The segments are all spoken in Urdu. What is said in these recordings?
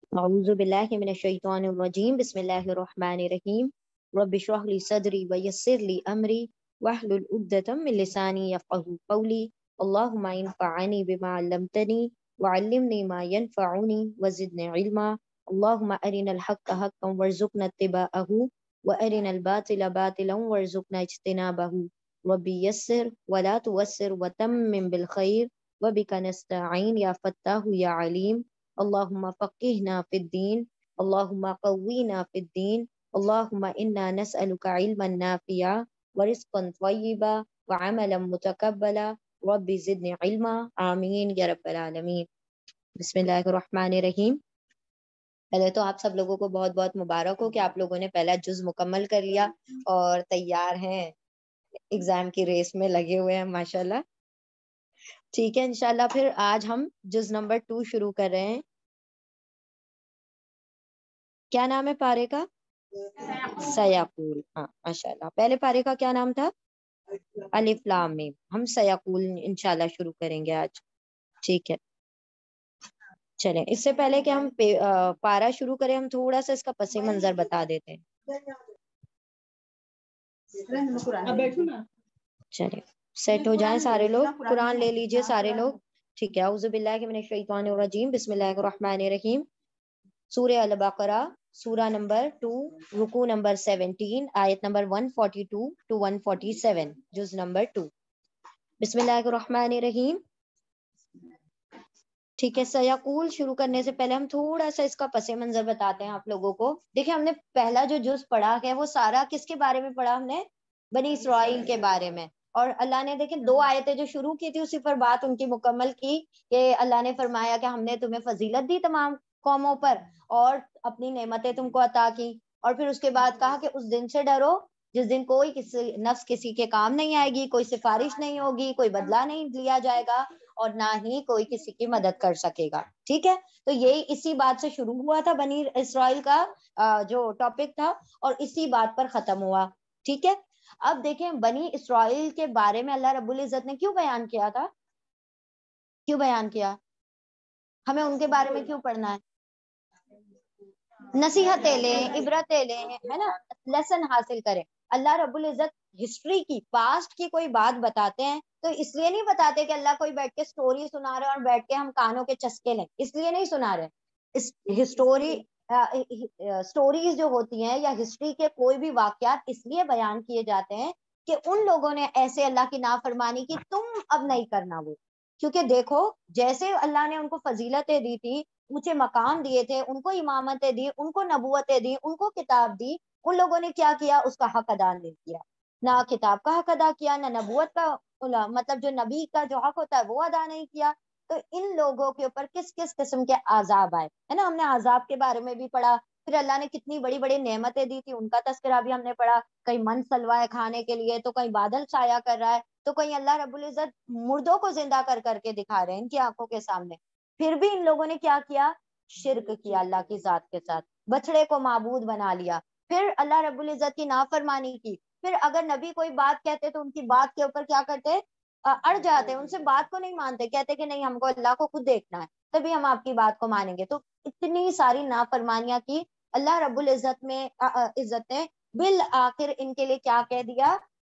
اعوذ باللہ من الشیطان الرجیم بسم اللہ الرحمن الرحیم رب اشرح لی صدری ویسر لی امری واحلل عقدۃ من لسانی یفقهوا قولی اللہم انفعنی بما علمتنی وعلمنی ما ینفعنی وزدنی علما اللہم ارنا الحق حقا وارزقنا اتباعہ وارنا الباطل باطلا وارزقنا اجتنابہ رب یسر ولا توسر وتمم بالخیر وبک نستعین یا فتاح یا علیم اللہم فقہنا فی الدین اللہم قوینا فی الدین اللہم انا نسألک علما نافعا ورزقا طیبا وعملا متقبلا رب زدنی علما آمین یا رب العالمین۔ بسم اللہ الرحمن الرحیم۔ پہلے تو آپ سب لوگوں کو بہت بہت مبارک ہو کہ آپ لوگوں نے پہلا جز مکمل کر لیا اور تیار ہیں، ایگزام کی ریس میں لگے ہوئے ہیں ماشاءاللہ۔ ٹھیک ہے، انشاءاللہ پھر آج ہم جز نمبر 2 شروع کر رہے ہیں۔ کیا نام ہے پارے کا؟ سیقول۔ ہاں ماشاءاللہ، پہلے پارے کا کیا نام تھا؟ الف لام میم۔ ہم سیقول انشاءاللہ شروع کریں گے آج، ٹھیک ہے۔ چلیں، اس سے پہلے کہ ہم پارا شروع کریں ہم تھوڑا سا اس کا پس منظر بتا دیتے ہیں۔ چلیں سیٹ ہو جائیں سارے لوگ، قرآن لے لیجئے سارے لوگ، ٹھیک ہے۔ اعوذ باللہ من الشیطان الرجیم بسم اللہ الرحمن الرحیم۔ سورہ البقرہ، سورہ نمبر 2، رکوع نمبر 17، آیت نمبر 142 to 147، جز نمبر 2۔ بسم اللہ الرحمن الرحیم، ٹھیک ہے۔ سیقول شروع کرنے سے پہلے ہم تھوڑا سا اس کا پس منظر بتاتے ہیں آپ لوگوں کو۔ دیکھیں، ہم نے پہلا جو جز پڑھا ہے وہ سارا کس کے بارے میں پڑھا؟ ہم نے بنی اسرائیل کے بارے میں، اور اللہ نے دیکھیں 2 آیتیں جو شروع کی تھی اسی پر بات ان کی مکمل کی کہ اللہ نے فرمایا کہ ہم نے تمہیں فضیلت دی تمام قوموں پر اور اپنی نعمتیں تم کو عطا کی، اور پھر اس کے بعد کہا کہ اس دن سے ڈرو جس دن کوئی نفس کسی کے کام نہیں آئے گی، کوئی سفارش نہیں ہوگی، کوئی بدلہ نہیں لیا جائے گا اور نہ ہی کوئی کسی کی مدد کر سکے گا، ٹھیک ہے۔ تو یہی اسی بات سے شروع ہوا تھا، بنی اسرائیل کا جو ٹاپک تھا، اور اسی بات پر ختم ہوا، ٹھیک ہے۔ اب دیکھیں بنی اسرائیل کے بارے میں اللہ رب العزت نے کیوں بیان کیا تھا؟ کیوں بیان کیا؟ ہمیں ان کے بارے میں کیوں پڑھنا ہے؟ نصیحتیں لیں، عبرتیں لیں، ہے نا، لیسن حاصل کریں۔ اللہ رب العزت ہسٹری کی، پاسٹ کی کوئی بات بتاتے ہیں تو اس لیے نہیں بتاتے کہ اللہ کوئی بیٹھ کے سٹوری سنا رہے اور بیٹھ کے ہم کانوں کے چسکے لیں، اس لیے نہیں سنا رہے۔ سٹوریز جو ہوتی ہیں یا ہسٹری کے کوئی بھی واقعات اس لیے بیان کیے جاتے ہیں کہ ان لوگوں نے ایسے اللہ کی نافرمانی کی، تم اب نہیں کرنا وہ، کیونکہ دیکھو جیسے اللہ نے ان کو فضیلتیں دی تھی، اونچے مقام دیے تھے، ان کو امامتیں دی، ان کو نبوتیں دی، ان کو کتاب دی، ان لوگوں نے کیا کیا؟ اس کا حق ادا نہیں کیا، نہ کتاب کا حق ادا کیا، نہ نبوت کا، مطلب جو نبی کا جو حق ہوتا ہے وہ ادا نہیں کیا۔ تو ان لوگوں کے اوپر کس کس قسم کے عذاب آئے، ہے نا، ہم نے عذاب کے بارے میں بھی پڑھا، پھر اللہ نے کتنی بڑی بڑی نعمتیں دی تھی ان کا تذکرہ بھی ہم نے پڑھا، کہیں من سلوا ہے کھانے کے لیے، تو کہیں بادل سایہ کر رہا ہے، تو کہیں اللہ رب العزت مردوں کو زندہ کر کر کے دکھا رہے ہیں ان کی آنکھوں کے سامنے۔ پھر بھی ان لوگوں نے کیا کیا؟ شرک کیا اللہ کی ذات کے ساتھ، بچڑے کو معبود بنا لیا، پھر اللہ رب العزت کی نافرمانی کی، پھر اگر نبی کوئی بات کہتے تو ان کی بات کے اوپر کیا کرتے؟ اڑ جاتے، ان سے بات کو نہیں مانتے، کہتے کہ نہیں ہم کو اللہ کو خود دیکھنا ہے تبھی ہم آپ کی بات کو مانیں گے۔ تو اتنی ساری نافرمانیاں کی اللہ رب العزت میں عزت نے بالآخر ان کے لیے کیا کہہ دیا؟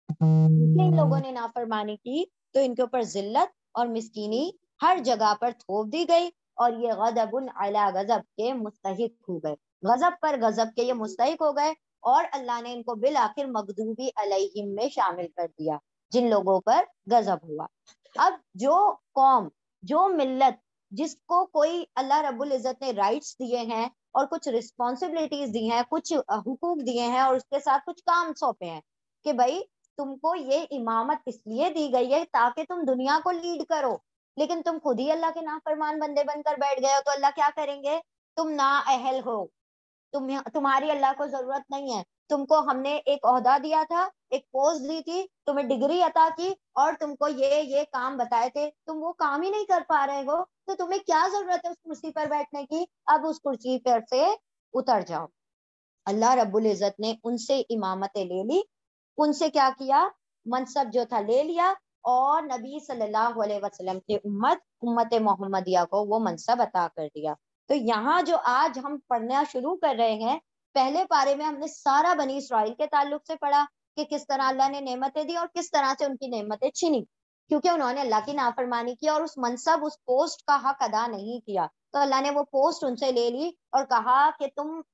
ان لوگوں نے نافرمانی کی تو ان کے اوپر ذلت اور مسکینی ہر جگہ پر تھوپ دی گئی، اور یہ غضب علی غضب کے مستحق ہو گئے، غضب پر غضب کے یہ مستحق ہو گئے، اور اللہ نے ان کو بالآخر مغضوبی علیہم میں شامل کر دیا، جن لوگوں پر غضب ہوا۔ اب جو قوم، جو ملت جس کو کوئی اللہ رب العزت نے رائٹس دیے ہیں اور کچھ رسپانسبلٹیز دی ہیں، کچھ حقوق دیے ہیں اور اس کے ساتھ کچھ کام سونپے ہیں کہ بھائی تم کو یہ امامت اس لیے دی گئی ہے تاکہ تم دنیا کو لیڈ کرو، لیکن تم خود ہی اللہ کے نافرمان بندے بن کر بیٹھ گئے ہو، تو اللہ کیا کریں گے؟ تم نااہل ہو، تمہاری اللہ کو ضرورت نہیں ہے، تم کو ہم نے ایک عہدہ دیا تھا، ایک پوسٹ دی تھی، تمہیں ڈگری عطا کی، اور تم کو یہ کام بتائے تھے، تم وہ کام ہی نہیں کر پا رہے ہو، تو تمہیں کیا ضرورت ہے اس کرسی پر بیٹھنے کی؟ اب اس کرسی پر سے اتر جاؤ۔ اللہ رب العزت نے ان سے امامتیں لے لی، ان سے کیا کیا؟ منصب جو تھا لے لیا، اور نبی صلی اللہ علیہ وسلم کی امت محمدیہ کو وہ منصب عطا کر دیا۔ تو یہاں جو آج ہم پڑھنا شروع کر رہے ہیں، پہلے پارے میں ہم نے سارا بنی اسرائیل کے تعلق سے پڑھا کہ کس طرح اللہ نے نعمتیں دی اور کس طرح سے ان کی نعمتیں چھینی، کیونکہ انہوں نے اللہ کی نافرمانی کی اور اس منصب، اس پوسٹ کا حق ادا نہیں کیا. تو اللہ نے وہ پوسٹ ان سے لے لی اور کہا کہ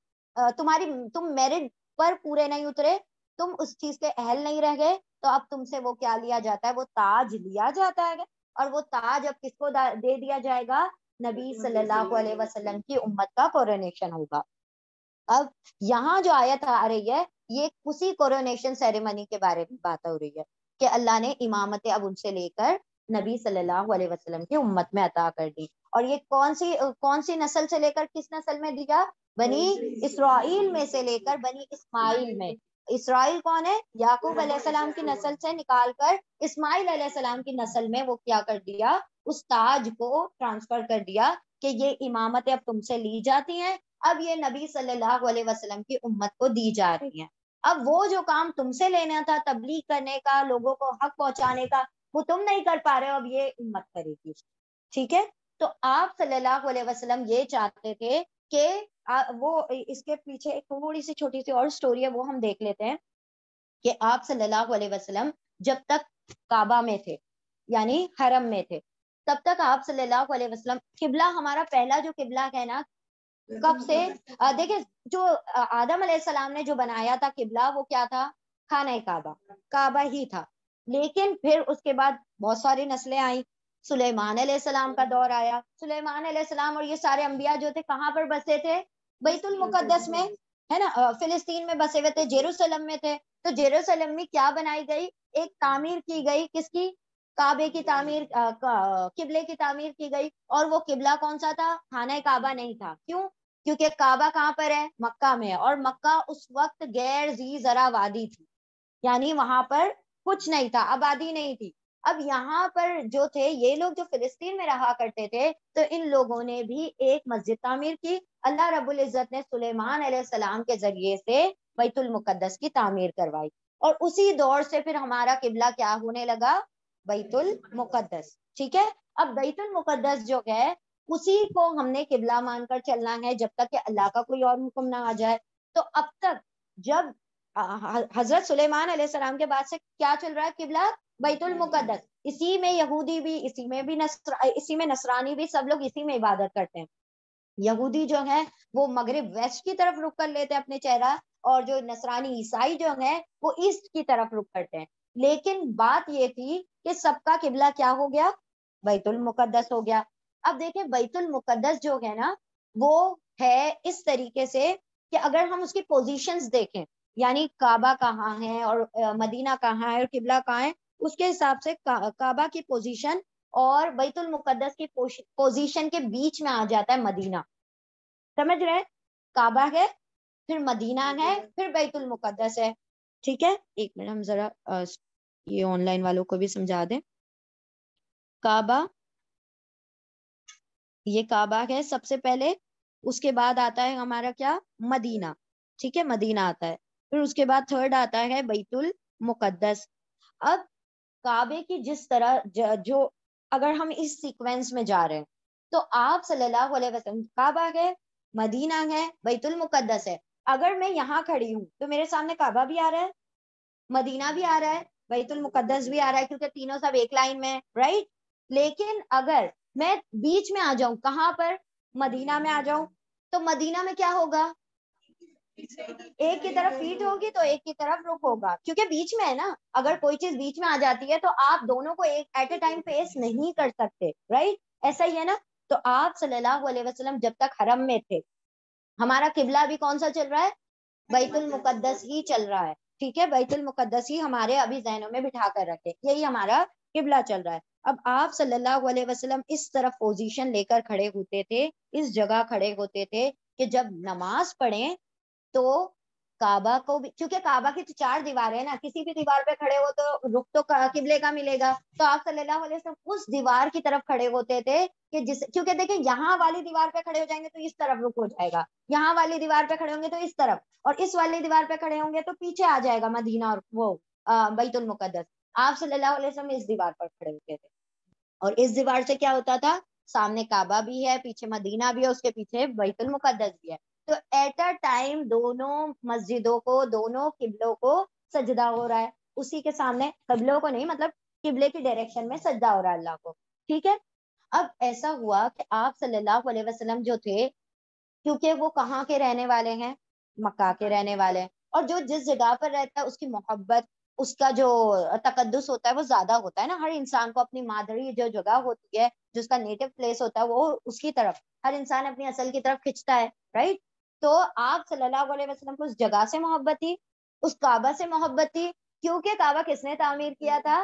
تم میرٹ پر پورے نہیں اترے، تم اس چیز کے اہل نہیں رہ گئے، تو اب تم سے وہ کیا لیا جاتا ہے، وہ تاج لیا جاتا ہے. اور وہ تاج اب کس کو دے دیا جائے گا؟ نبی صلی اللہ علیہ وسلم کی امت کا کورونیشن ہوگا. اب یہاں جو آیت آ رہی ہے یہ اسی کورونیشن سیریمنی کے بارے میں بات ہو رہی ہے کہ اللہ نے امامت اب ان سے لے کر نبی صلی اللہ علیہ وسلم کی امت میں عطا کر دی. اور یہ کون سی نسل سے لے کر کس نسل میں دیا؟ بنی اسرائیل میں سے لے کر بنی اسماعیل میں. اسرائیل کون ہے؟ یعقوب علیہ السلام کی نسل سے نکال کر اسماعیل علیہ السلام کی نسل میں وہ کیا کر دیا؟ اس تاج کو ٹرانسفر کر دیا کہ یہ امامتیں اب تم سے لی جاتی ہیں، اب یہ نبی صلی اللہ علیہ وسلم کی امت کو دی جا رہی ہیں. اب وہ جو کام تم سے لینا تھا، تبلیغ کرنے کا، لوگوں کو حق پہنچانے کا، وہ تم نہیں کر پا رہے ہو، اب یہ امت کرے گی. ٹھیک ہے؟ تو آپ صلی اللہ علیہ وسلم یہ چاہتے تھے کہ وہ اس کے پیچھے ایک تھوڑی سی چھوٹی سی اور سٹوری ہے، وہ ہم دیکھ لیتے ہیں کہ آپ صلی اللہ علیہ وسلم جب تک کعبہ میں تھے، یعنی حرم میں تھے، تب تک آپ صلی اللہ علیہ وسلم قبلہ، ہمارا پہلا جو قبلہ ہے نا، کب سے دیکھیں جو آدم علیہ السلام نے جو بنایا تھا قبلہ، وہ کیا تھا؟ خانہ کعبہ، کعبہ ہی تھا. لیکن پھر اس کے بعد بہت ساری نسلیں آئیں، سلیمان علیہ السلام کا دور آیا. سلیمان علیہ السلام اور یہ سارے انبیاء جو تھے کہاں پر بسے تھے؟ بیت المقدس میں، ہے نا، فلسطین میں بسے ہوئے تھے، جیروسلم میں تھے. تو جیروسلم میں کیا بنائی گئی؟ ایک تعمیر کی گئی، کس کی؟ کعبے کی تعمیر، قبلے کی تعمیر کی گئی. اور وہ قبلہ کون سا تھا؟ خانہ کعبہ نہیں تھا. کیوں؟ کیونکہ کعبہ کہاں پر ہے؟ مکہ میں. اور مکہ اس وقت غیر ذی زرع وادی تھی، یعنی وہاں پر کچھ نہیں تھا، آبادی نہیں تھی. اب یہاں پر جو تھے یہ لوگ جو فلسطین میں رہا کرتے تھے، تو ان لوگوں نے بھی ایک مسجد تعمیر کی. اللہ رب العزت نے سلیمان علیہ السلام کے ذریعے سے بیت المقدس کی تعمیر کروائی. اور اسی دور سے پھر ہمارا قبلہ کیا ہونے لگا؟ بیت المقدس. ٹھیک ہے؟ اب بیت المقدس جو ہے اسی کو ہم نے قبلہ مان کر چلنا ہے جب تک کہ اللہ کا کوئی اور حکم نہ آ جائے. تو اب تک جب حضرت سلیمان علیہ السلام کے بعد سے کیا چل رہا ہے؟ قبلہ بیت المقدس. اسی میں یہودی بھی، اسی میں نصرانی بھی، سب لوگ اسی میں عبادت کرتے ہیں. یہودی جو ہے وہ مغرب ویسٹ کی طرف رخ کر لیتے ہیں اپنے چہرہ، اور جو نصرانی عیسائی جو ہیں وہ ایسٹ کی طرف رخ کرتے ہیں. لیکن بات یہ تھی کہ سب کا قبلہ کیا ہو گیا؟ بیت المقدس ہو گیا. اب دیکھیں بیت المقدس جو ہے نا وہ ہے اس طریقے سے کہ اگر ہم اس کی پوزیشنز دیکھیں، یعنی کعبہ کہاں ہے اور مدینہ کہاں ہے اور قبلہ کہاں ہے، اس کے حساب سے کعبہ کی پوزیشن اور بیت المقدس کی پوزیشن کے بیچ میں آ جاتا ہے مدینہ. سمجھ رہے؟ کعبہ ہے، پھر مدینہ ہے، پھر بیت المقدس ہے. ٹھیک ہے؟ ایک منٹ ہم ذرا یہ آن لائن والوں کو بھی سمجھا دیں. کعبہ، یہ کعبہ ہے سب سے پہلے، اس کے بعد آتا ہے ہمارا کیا؟ مدینہ. ٹھیک ہے؟ مدینہ آتا ہے، پھر اس کے بعد تھرڈ آتا ہے بیت المقدس. اب کعبے کی جس طرح جو اگر ہم اس سیکوینس میں جا رہے ہیں تو آپ صلی اللہ علیہ وسلم، کعبہ ہے، مدینہ ہے، بیت المقدس ہے. اگر میں یہاں کھڑی ہوں تو میرے سامنے کعبہ بھی آ رہا ہے، مدینہ بھی آ رہا ہے، بیت المقدس بھی آ رہا ہے، کیونکہ تینوں سب ایک لائن میں، رائٹ. لیکن اگر میں بیچ میں آ جاؤں، کہاں پر؟ مدینہ میں آ جاؤں، تو مدینہ میں کیا ہوگا؟ ایک کی طرف فیٹ ہوگی تو ایک کی طرف رخ ہوگا، کیونکہ بیچ میں ہے نا. اگر کوئی چیز بیچ میں آ جاتی ہے تو آپ دونوں کو ایک ایٹ اے ٹائم فیس نہیں کر سکتے، رائٹ؟ ایسا ہی ہے نا. تو آپ صلی اللہ علیہ وسلم جب تک حرم میں تھے، ہمارا قبلہ بھی کون سا چل رہا ہے؟ بیت المقدس ہی چل رہا ہے. ٹھیک ہے؟ بیت المقدس ہی ہمارے ابھی ذہنوں میں بٹھا کر رکھے، یہی ہمارا قبلہ چل رہا ہے. اب آپ صلی اللہ علیہ وسلم اس طرف پوزیشن لے کر کھڑے ہوتے تھے، اس جگہ کھڑے ہوتے تھے کہ جب نماز پڑھیں تو کعبہ کو بھی، کیونکہ کعبہ کی تو 4 دیواریں ہیں نا، کسی بھی دیوار پہ کھڑے ہو تو رخ تو قبلے کا ملے گا. تو آپ صلی اللہ علیہ وسلم اس دیوار کی طرف کھڑے ہوتے تھے کہ کیونکہ دیکھیں یہاں والی دیوار پہ کھڑے ہو جائیں گے تو اس طرف رخ ہو جائے گا، یہاں والی دیوار پہ کھڑے ہوں گے تو اس طرف، اور اس والی دیوار پہ کھڑے ہوں گے تو پیچھے آ جائے گا مدینہ اور وہ بیت المقدس. آپ صلی اللہ علیہ وسلم اس دیوار پر کھڑے ہوتے تھے، اور اس دیوار سے کیا ہوتا تھا؟ سامنے کعبہ بھی ہے، پیچھے مدینہ بھی ہے، اس کے پیچھے بیت المقدس بھی ہے. تو ایٹ اے ٹائم دونوں مسجدوں کو، دونوں قبلوں کو سجدہ ہو رہا ہے. اسی کے سامنے، قبلوں کو نہیں، مطلب قبلے کی ڈائریکشن میں سجدہ ہو رہا ہے اللہ کو. ٹھیک ہے. اب ایسا ہوا کہ آپ صلی اللہ علیہ وسلم جو تھے، کیونکہ وہ کہاں کے رہنے والے ہیں؟ مکہ کے رہنے والے ہیں. اور جو جس جگہ پر رہتا ہے اس کی محبت، اس کا جو تقدس ہوتا ہے وہ زیادہ ہوتا ہے نا. ہر انسان کو اپنی مادری جو جگہ ہوتی ہے، جس کا نیٹو پلیس ہوتا ہے، وہ اس کی طرف ہر انسان اپنی اصل کی طرف کھنچتا ہے، رائٹ. تو آپ صلی اللہ علیہ وسلم کو اس جگہ سے محبت تھی، اس کعبہ سے محبت تھی. کیونکہ کعبہ کس نے تعمیر کیا تھا؟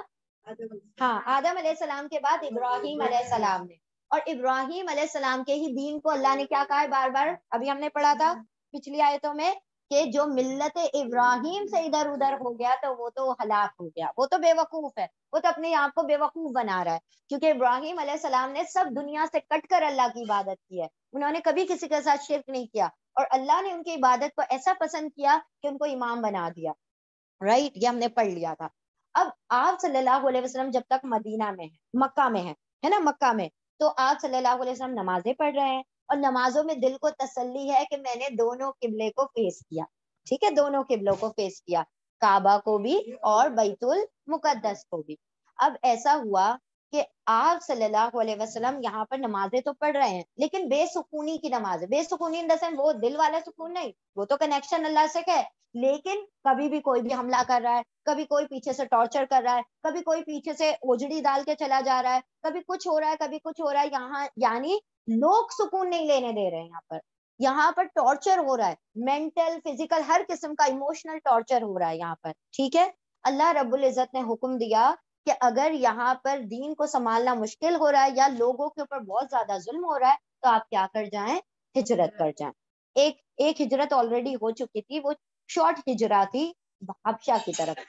ہاں، آدم علیہ السلام کے بعد ابراہیم علیہ السلام نے. اور ابراہیم علیہ السلام کے ہی دین کو اللہ نے کیا کہا ہے بار بار؟ ابھی ہم نے پڑھا تھا پچھلی آیتوں میں کہ جو ملت ابراہیم سے ادھر ادھر ہو گیا تو وہ تو ہلاک ہو گیا، وہ تو بے وقوف ہے، وہ تو اپنے آپ کو بے وقوف بنا رہا ہے. کیونکہ ابراہیم علیہ السلام نے سب دنیا سے کٹ کر اللہ کی عبادت کی ہے. انہوں نے کبھی کسی کے ساتھ شرک نہیں کیا، اور اللہ نے ان کی عبادت کو ایسا پسند کیا کہ ان کو امام بنا دیا، رائٹ. یہ ہم نے پڑھ لیا تھا. اب آپ صلی اللہ علیہ وسلم جب تک مدینہ میں ہے، مکہ میں ہے نا، مکہ میں، تو آپ صلی اللہ علیہ وسلم نمازیں پڑھ رہے ہیں، اور نمازوں میں دل کو تسلی ہے کہ میں نے دونوں قبلے کو فیس کیا. ٹھیک ہے، دونوں قبلوں کو فیس کیا، کعبہ کو بھی اور بیت المقدس کو بھی. اب ایسا ہوا کہ آپ صلی اللہ علیہ وسلم یہاں پر نمازیں تو پڑھ رہے ہیں، لیکن بے سکونی کی نماز ہے. بے سکونی ان دا سینس وہ دل والا سکون نہیں، وہ تو کنیکشن اللہ سے ہے، لیکن کبھی بھی کوئی بھی حملہ کر رہا ہے، کبھی کوئی پیچھے سے ٹارچر کر رہا ہے، کبھی کوئی پیچھے سے اوجڑی ڈال کے چلا جا رہا ہے، کبھی کچھ ہو رہا ہے، کبھی کچھ ہو رہا ہے. یہاں یعنی لوگ سکون نہیں لینے دے رہے ہیں. یہاں پر ٹارچر ہو رہا ہے، مینٹل، فزیکل، ہر قسم کا ایموشنل ٹارچر ہو رہا ہے یہاں پر. ٹھیک ہے. اللہ رب العزت نے حکم دیا کہ اگر یہاں پر دین کو سنبھالنا مشکل ہو رہا ہے یا لوگوں کے اوپر بہت زیادہ ظلم ہو رہا ہے تو آپ کیا کر جائیں؟ ہجرت کر جائیں. ایک ہجرت آلریڈی ہو چکی تھی، وہ شارٹ ہجرا تھی حبشہ کی طرف.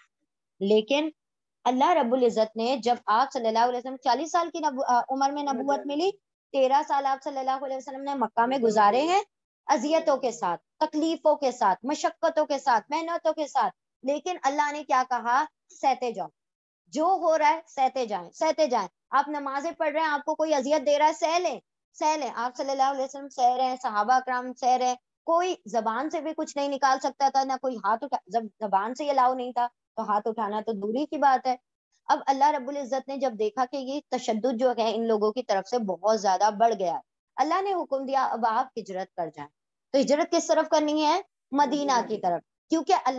لیکن اللہ رب العزت نے جب آپ صلی اللہ علیہ وسلم 40 سال کی عمر میں نبوت ملی، 13 سال آپ صلی اللہ علیہ وسلم نے مکہ میں گزارے ہیں، اذیتوں کے ساتھ، تکلیفوں کے ساتھ، مشقتوں کے ساتھ، محنتوں کے ساتھ. لیکن اللہ نے کیا کہا؟ سہتے جاؤ، جو ہو رہا ہے سہتے جائیں، سہتے جائیں. آپ نمازیں پڑھ رہے ہیں، آپ کو کوئی اذیت دے رہا ہے، سہ لیں، سہ لیں. آپ صلی اللہ علیہ وسلم سہ رہے ہیں، صحابہ اکرام سہ رہے ہیں. کوئی زبان سے بھی کچھ نہیں نکال سکتا تھا، نہ کوئی ہاتھ اٹھا، جب زبان سے الاؤ نہیں تھا تو ہاتھ اٹھانا تو دوری کی بات ہے. اب اللہ رب العزت نے جب دیکھا کہ یہ تشدد جو ہے ان لوگوں کی طرف سے بہت زیادہ بڑھ گیا ہے، اللہ نے حکم دیا اب آپ ہجرت کر جائیں. تو ہجرت کس طرف کرنی ہے؟ مدینہ کی طرف. کیونکہ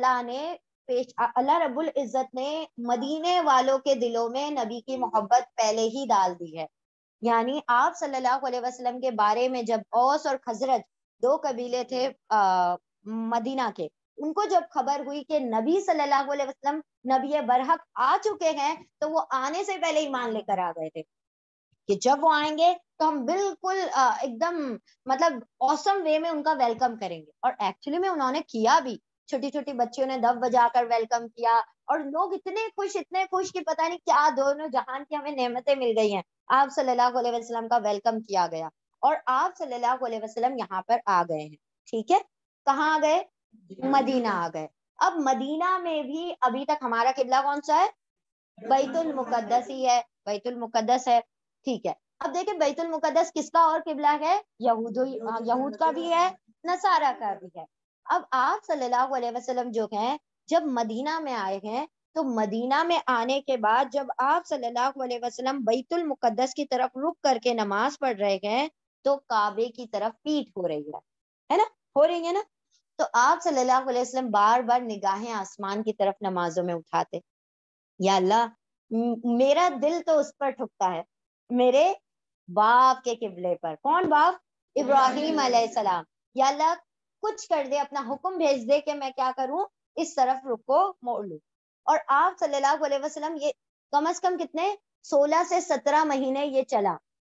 اللہ رب العزت نے مدینے والوں کے دلوں میں نبی کی محبت پہلے ہی ڈال دی ہے. یعنی آپ صلی اللہ علیہ وسلم کے بارے میں جب اوس اور خزرج دو قبیلے تھے مدینہ کے، ان کو جب خبر ہوئی کہ نبی صلی اللہ علیہ وسلم نبی برحق آ چکے ہیں، تو وہ آنے سے پہلے ایمان لے کر آ گئے تھے کہ جب وہ آئیں گے تو ہم بالکل ایک دم مطلب اوسم وے میں ان کا ویلکم کریں گے. اور ایکچولی میں انہوں نے کیا بھی، چھوٹی چھوٹی بچیوں نے دف بجا کر ویلکم کیا، اور لوگ اتنے خوش کہ پتہ نہیں کیا دونوں جہان کی ہمیں نعمتیں مل گئی ہیں. آپ صلی اللہ علیہ وسلم کا ویلکم کیا گیا، اور آپ صلی اللہ علیہ وسلم یہاں پر آ گئے ہیں. ٹھیک ہے. کہاں آ گئے؟ مدینہ آ گئے. اب مدینہ میں بھی ابھی تک ہمارا قبلہ کون سا ہے؟ بیت المقدس ہی ہے، بیت المقدس ہے. ٹھیک ہے. اب دیکھیں بیت المقدس کس کا اور قبلہ ہے؟ یہود کا بھی ہے، نصارہ کا بھی ہے. اب آپ صلی اللہ علیہ وسلم جو ہیں جب مدینہ میں آئے ہیں، تو مدینہ میں آنے کے بعد جب آپ صلی اللہ علیہ وسلم بیت المقدس کی طرف رک کر کے نماز پڑھ رہے ہیں تو کعبے کی طرف پیٹھ ہو رہی ہے نا، ہو رہی ہے نا. تو آپ صلی اللہ علیہ وسلم بار بار نگاہیں آسمان کی طرف نمازوں میں اٹھاتے، یا اللہ میرا دل تو اس پر ٹھکتا ہے، میرے باپ کے قبلے پر. کون باپ؟ ابراہیم علیہ السلام. یا اللہ کچھ کر دے، اپنا حکم بھیج دے کہ میں کیا کروں، اس طرف رخ کو موڑ لوں. اور آپ صلی اللہ علیہ وسلم یہ کم از کم کتنے 16 سے 17 مہینے یہ چلا.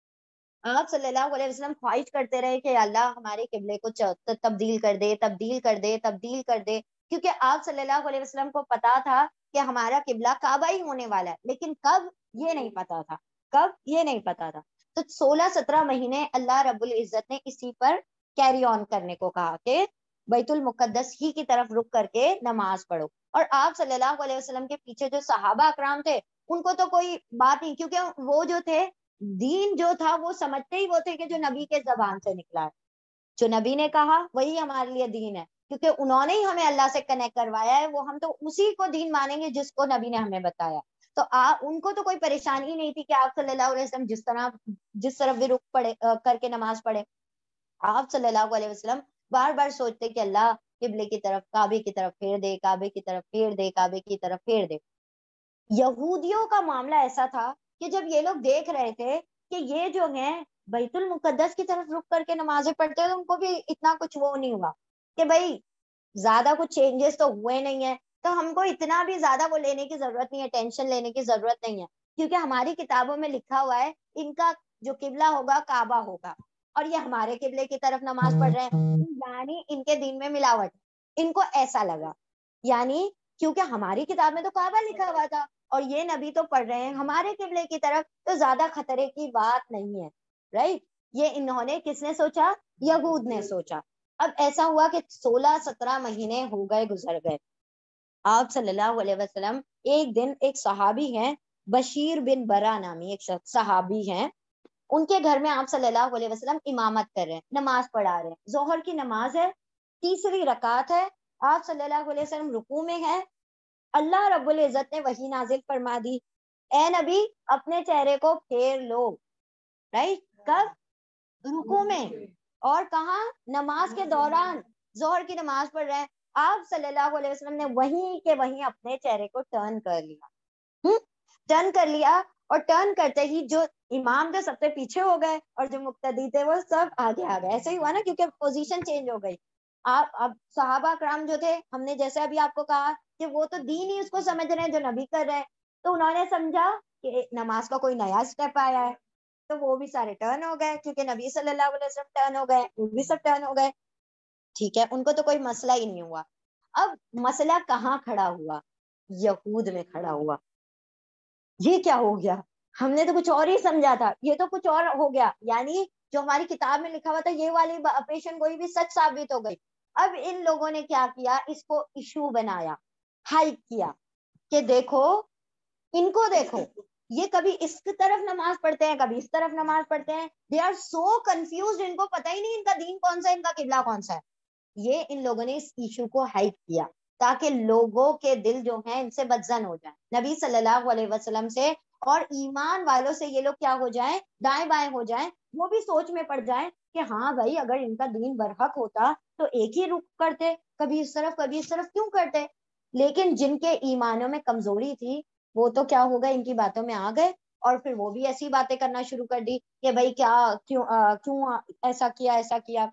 آپ صلی اللہ علیہ وسلم خواہش کرتے رہے کہ اللہ ہمارے قبلے کو تبدیل کر دے، تبدیل کر دے، تبدیل کر دے. کیونکہ آپ صلی اللہ علیہ وسلم کو پتا تھا کہ ہمارا قبلہ کعبہ ہی ہونے والا ہے، لیکن کب یہ نہیں پتا تھا، کب یہ نہیں پتا تھا. تو 16-17 مہینے اللہ رب العزت نے اسی پر کیری آن کرنے کو کہا کہ بیت المقدس ہی کی طرف رک کر کے نماز پڑھو. اور آپ صلی اللہ علیہ وسلم کے پیچھے جو صحابہ اکرام تھے ان کو تو کوئی بات نہیں، کیونکہ وہ جو تھے دین جو تھا وہ سمجھتے ہی وہ تھے کہ جو نبی کے زبان سے نکلا ہے، جو نبی نے کہا وہی ہمارے لیے دین ہے، کیونکہ انہوں نے ہی ہمیں اللہ سے کنیکٹ کروایا ہے، وہ ہم تو اسی کو دین مانیں گے جس کو نبی نے ہمیں بتایا۔ تو ان کو تو کوئی پریشانی نہیں تھی کہ آپ صلی اللہ علیہ وسلم جس طرف بھی رخ پڑے کر کے نماز پڑھے، آپ صلی اللہ علیہ وسلم بار بار سوچتے کہ اللہ قبلے کی طرف، کعبے کی طرف پھیر دے، کعبے کی طرف پھیر دے، کعبے کی طرف پھیر دے۔ یہودیوں کا معاملہ ایسا تھا کہ جب یہ لوگ دیکھ رہے تھے کہ یہ جو ہیں بیت المقدس کی طرف رخ کر کے نمازیں پڑھتے ہیں، تو ان کو بھی اتنا کچھ وہ نہیں ہوا کہ بھائی زیادہ کچھ چینجز تو ہوئے نہیں ہیں، تو ہم کو اتنا بھی زیادہ وہ لینے کی ضرورت نہیں ہے، ٹینشن لینے کی ضرورت نہیں ہے، کیونکہ ہماری کتابوں میں لکھا ہوا ہے ان کا جو قبلہ ہوگا کعبہ ہوگا، اور یہ ہمارے قبلے کی طرف نماز پڑھ رہے ہیں، یعنی ان کے دین میں ملاوٹ۔ ان کو ایسا لگا، یعنی کیونکہ ہماری کتاب میں تو کعبہ لکھا ہوا تھا اور یہ نبی تو پڑھ رہے ہیں ہمارے قبلے کی طرف، تو زیادہ خطرے کی بات نہیں ہے، رائٹ؟ یہ انہوں نے کس نے سوچا؟ یہود نے سوچا۔ اب ایسا ہوا کہ 16-17 مہینے ہو گئے، گزر گئے۔ آپ صلی اللہ علیہ وسلم ایک دن، ایک صحابی ہیں بشیر بن برا نامی ایک شخص صحابی ہیں، ان کے گھر میں آپ صلی اللہ علیہ وسلم امامت کر رہے ہیں، نماز پڑھا رہے ہیں، ظہر کی نماز ہے، تیسری رکعت ہے، آپ صلی اللہ علیہ وسلم رکوع میں ہیں، اللہ رب العزت نے وحی نازل فرما دی، اے نبی اپنے چہرے کو پھیر لو، رائٹ؟ کب؟ رکوع میں، اور کہاں؟ نماز کے دوران، ظہر کی نماز پڑھ رہے ہیں، آپ صلی اللہ علیہ وسلم نے وہیں کے وہیں اپنے چہرے کو ٹرن کر لیا، ٹرن کر لیا، اور ٹرن کرتے ہی جو امام تھے سب سے پیچھے ہو گئے اور جو مقتدی تھے وہ سب آگے آ گئے۔ ایسے ہی ہوا نا، کیونکہ پوزیشن چینج ہو گئی۔ آپ اب صحابہ کرام جو تھے، ہم نے جیسے ابھی آپ کو کہا کہ وہ تو دین ہی اس کو سمجھ رہے ہیں جو نبی کر رہے ہیں، تو انہوں نے سمجھا کہ نماز کا کوئی نیا اسٹیپ آیا ہے، تو وہ بھی سارے ٹرن ہو گئے، کیونکہ نبی صلی اللہ علیہ وسلم ٹرن ہو گئے، وہ بھی سب ٹرن ہو گئے، ٹھیک ہے، ان کو تو کوئی مسئلہ ہی نہیں ہوا۔ اب مسئلہ کہاں کھڑا ہوا؟ یہود میں کھڑا ہوا۔ یہ کیا ہو گیا؟ ہم نے تو کچھ اور ہی سمجھا تھا، یہ تو کچھ اور ہو گیا، یعنی جو ہماری کتاب میں لکھا ہوا تھا یہ والی پیشن گوئی بھی سچ ثابت ہو گئی۔ اب ان لوگوں نے کیا کیا؟ اس کو ایشو بنایا، ہائپ کیا کہ دیکھو ان کو، دیکھو یہ کبھی اس طرف نماز پڑھتے ہیں، کبھی اس طرف نماز پڑھتے ہیں، دے آر سو کنفیوزڈ، ان کو پتہ ہی نہیں ان کا دین کون سا ہے، ان کا قبلہ کون سا ہے۔ یہ ان لوگوں نے اس ایشو کو ہائپ کیا تاکہ لوگوں کے دل جو ہیں ان سے بدزن ہو جائیں نبی صلی اللہ علیہ وسلم سے، اور ایمان والوں سے یہ لوگ کیا ہو جائیں؟ دائیں بائیں ہو جائیں، وہ بھی سوچ میں پڑ جائیں کہ ہاں بھائی اگر ان کا دین برحق ہوتا تو ایک ہی رخ کرتے، کبھی اس طرف کبھی اس طرف کیوں کرتے؟ لیکن جن کے ایمانوں میں کمزوری تھی وہ تو کیا ہو گئے؟ ان کی باتوں میں آ گئے، اور پھر وہ بھی ایسی باتیں کرنا شروع کر دی کہ بھائی کیا، کیوں ایسا کیا، ایسا کیا۔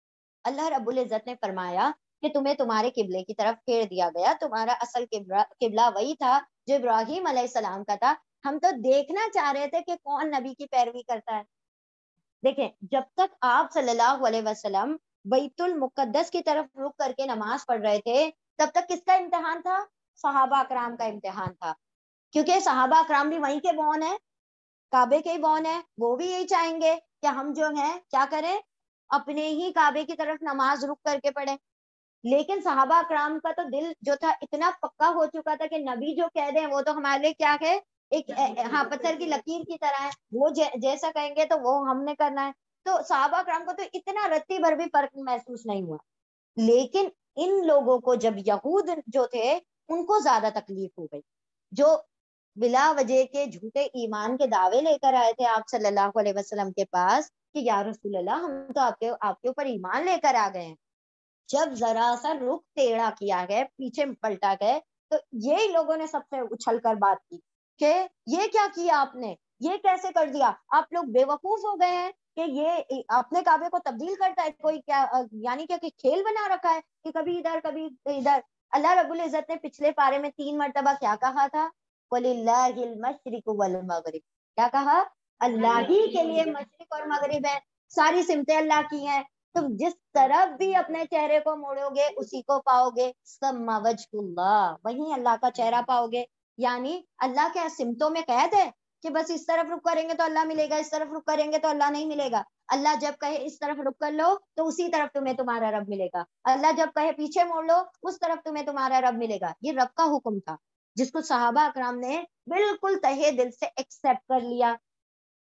اللہ رب العزت نے فرمایا کہ تمہیں تمہارے قبلے کی طرف پھیر دیا گیا، تمہارا اصل قبلہ وہی تھا جو ابراہیم علیہ السلام کا تھا، ہم تو دیکھنا چاہ رہے تھے کہ کون نبی کی پیروی کرتا ہے۔ دیکھیں، جب تک آپ صلی اللہ علیہ وسلم بیت المقدس کی طرف رخ کر کے نماز پڑھ رہے تھے، تب تک کس کا امتحان تھا؟ صحابہ کرام کا امتحان تھا، کیونکہ صحابہ کرام بھی وہیں کے بون ہیں، کعبے کے ہی بون ہیں، وہ بھی یہی چاہیں گے کہ ہم جو ہیں کیا کریں؟ اپنے ہی کعبے کی طرف نماز رخ کر کے پڑھیں۔ لیکن صحابہ کرام کا تو دل جو تھا اتنا پکا ہو چکا تھا کہ نبی جو کہہ دیں وہ تو ہمارے لیے کیا ہے؟ ایک ہاں پتھر کی لکیر کی طرح ہے، وہ جیسا کہیں گے تو وہ ہم نے کرنا ہے۔ تو صحابہ کرام کو تو اتنا رتی بھر بھی فرق محسوس نہیں ہوا، لیکن ان لوگوں کو، جب یہود جو تھے ان کو زیادہ تکلیف ہو گئی، جو بلا وجہ کے جھوٹے ایمان کے دعوے لے کر آئے تھے آپ صلی اللہ علیہ وسلم کے پاس کہ یا رسول اللہ ہم تو آپ کے اوپر ایمان لے کر آ گئے ہیں، جب ذرا سا رخ ٹیڑھا کیا گیا، پیچھے پلٹا گئے، تو یہی لوگوں نے سب سے اچھل کر بات کی کہ یہ کیا کیا آپ نے، یہ کیسے کر دیا؟ آپ لوگ بے وقوف ہو گئے ہیں کہ یہ اپنے کعبے کو تبدیل کرتا ہے کوئی، کیا یعنی کہ کھیل بنا رکھا ہے کہ کبھی ادھر کبھی ادھر۔ اللہ رب العزت نے پچھلے پارے میں 3 مرتبہ کیا کہا تھا؟ وَلِلَّهِ الْمَشْرِقُ وَالْمَغْرِبُ، کیا کہا؟ اللہ ہی کے لیے مشرق اور مغرب ہے، ساری سمتیں اللہ کی ہیں، تم جس طرف بھی اپنے چہرے کو موڑو گے اسی کو پاؤ گے، ثم وجہ اللہ، وہیں اللہ کا چہرہ پاؤ گے۔ یعنی اللہ کے سمتوں میں قید ہے کہ بس اس طرف رخ کریں گے تو اللہ ملے گا، اس طرف رخ کریں گے تو اللہ نہیں ملے گا؟ اللہ جب کہے اس طرف رخ کر لو تو اسی طرف تمہیں تمہارا رب ملے گا، اللہ جب کہے پیچھے موڑ لو اس طرف تمہیں تمہارا رب ملے گا۔ یہ رب کا حکم تھا جس کو صحابہ اکرام نے بالکل تہے دل سے ایکسپٹ کر لیا۔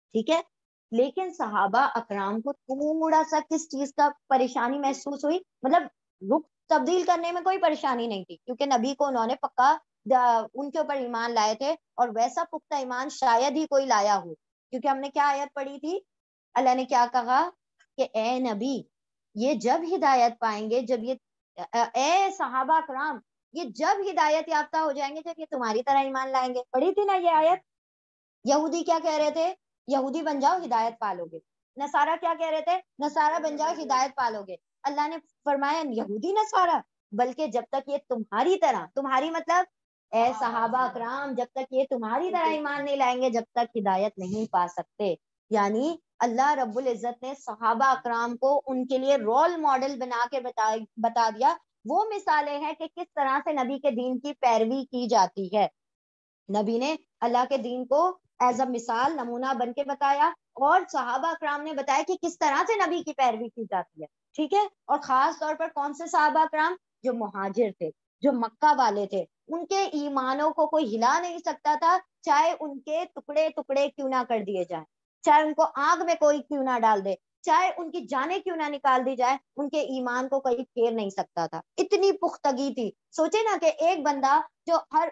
ٹھیک ہے. لیکن صحابہ اکرام کو تھوڑا سا کس چیز کا پریشانی محسوس ہوئی, مطلب رخ تبدیل کرنے میں کوئی پریشانی نہیں تھی, کیونکہ نبی کو انہوں نے پکا ان کے اوپر ایمان لائے تھے, اور ویسا پختہ ایمان شاید ہی کوئی لایا ہو. کیونکہ ہم نے کیا آیت پڑھی تھی, اللہ نے کیا کہا کہ اے نبی یہ جب ہدایت پائیں گے, جب یہ اے صحابہ اکرام یہ جب ہدایت یافتہ ہو جائیں گے جب یہ تمہاری طرح ایمان لائیں گے. پڑھی تھی نا یہ آیت. یہودی کیا کہہ رہے تھے, یہودی بن جاؤ ہدایت پالو گے. نصارہ کیا کہہ رہے تھے, نصارہ بن جاؤ ہدایت پالو گے. اللہ نے فرمایا یہودی نصارہ, بلکہ جب تک یہ تمہاری طرح, تمہاری مطلب اے صحابہ اکرام, جب تک یہ تمہاری طرح ایمان نہیں لائیں گے جب تک ہدایت نہیں پا سکتے. یعنی اللہ رب العزت نے صحابہ اکرام کو ان کے لیے رول ماڈل بنا کے بتا دیا. وہ مثالیں ہیں کہ کس طرح سے نبی کے دین کی پیروی کی جاتی ہے. نبی نے اللہ کے دین کو ایز اے مثال, نمونہ بن کے بتایا, اور صحابہ اکرام نے بتایا کہ کس طرح سے نبی کی پیروی کی جاتی ہے. ٹھیک ہے. اور خاص طور پر کون سے صحابہ اکرام, جو مہاجر تھے, جو مکہ والے تھے. ان کے ایمانوں کو کوئی ہلا نہیں سکتا تھا, چاہے ان کے ٹکڑے ٹکڑے کیوں نہ کر دیے جائیں, چاہے ان کو آگ میں کوئی کیوں نہ ڈال دے, چاہے ان کی جانیں کیوں نہ نکال دی جائے, ان کے ایمان کو کوئی پھیر نہیں سکتا تھا. اتنی پختگی تھی. سوچے نا کہ ایک بندہ جو ہر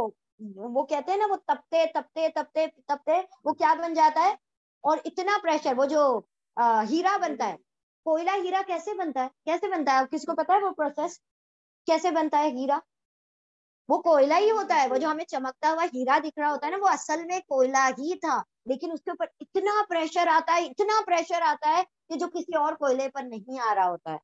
وہ کہتے ہیں نا, وہ تپتے تپتے تپتے تپتے وہ کیا بن جاتا ہے, اور اتنا پریشر, وہ جو ہیرا بنتا ہے, کوئلہ ہیرا کیسے بنتا ہے, کیسے بنتا ہے, کسی کو پتا ہے وہ پروسیس کیسے بنتا ہے ہیرا؟ وہ کوئلہ ہی ہوتا ہے. وہ جو ہمیں چمکتا ہوا ہیرا دکھ رہا ہوتا ہے نا, وہ اصل میں کوئلہ ہی تھا, لیکن اس کے اوپر اتنا پریشر آتا ہے, اتنا پریشر آتا ہے کہ جو کسی اور کوئلے پر نہیں آ رہا ہوتا ہے.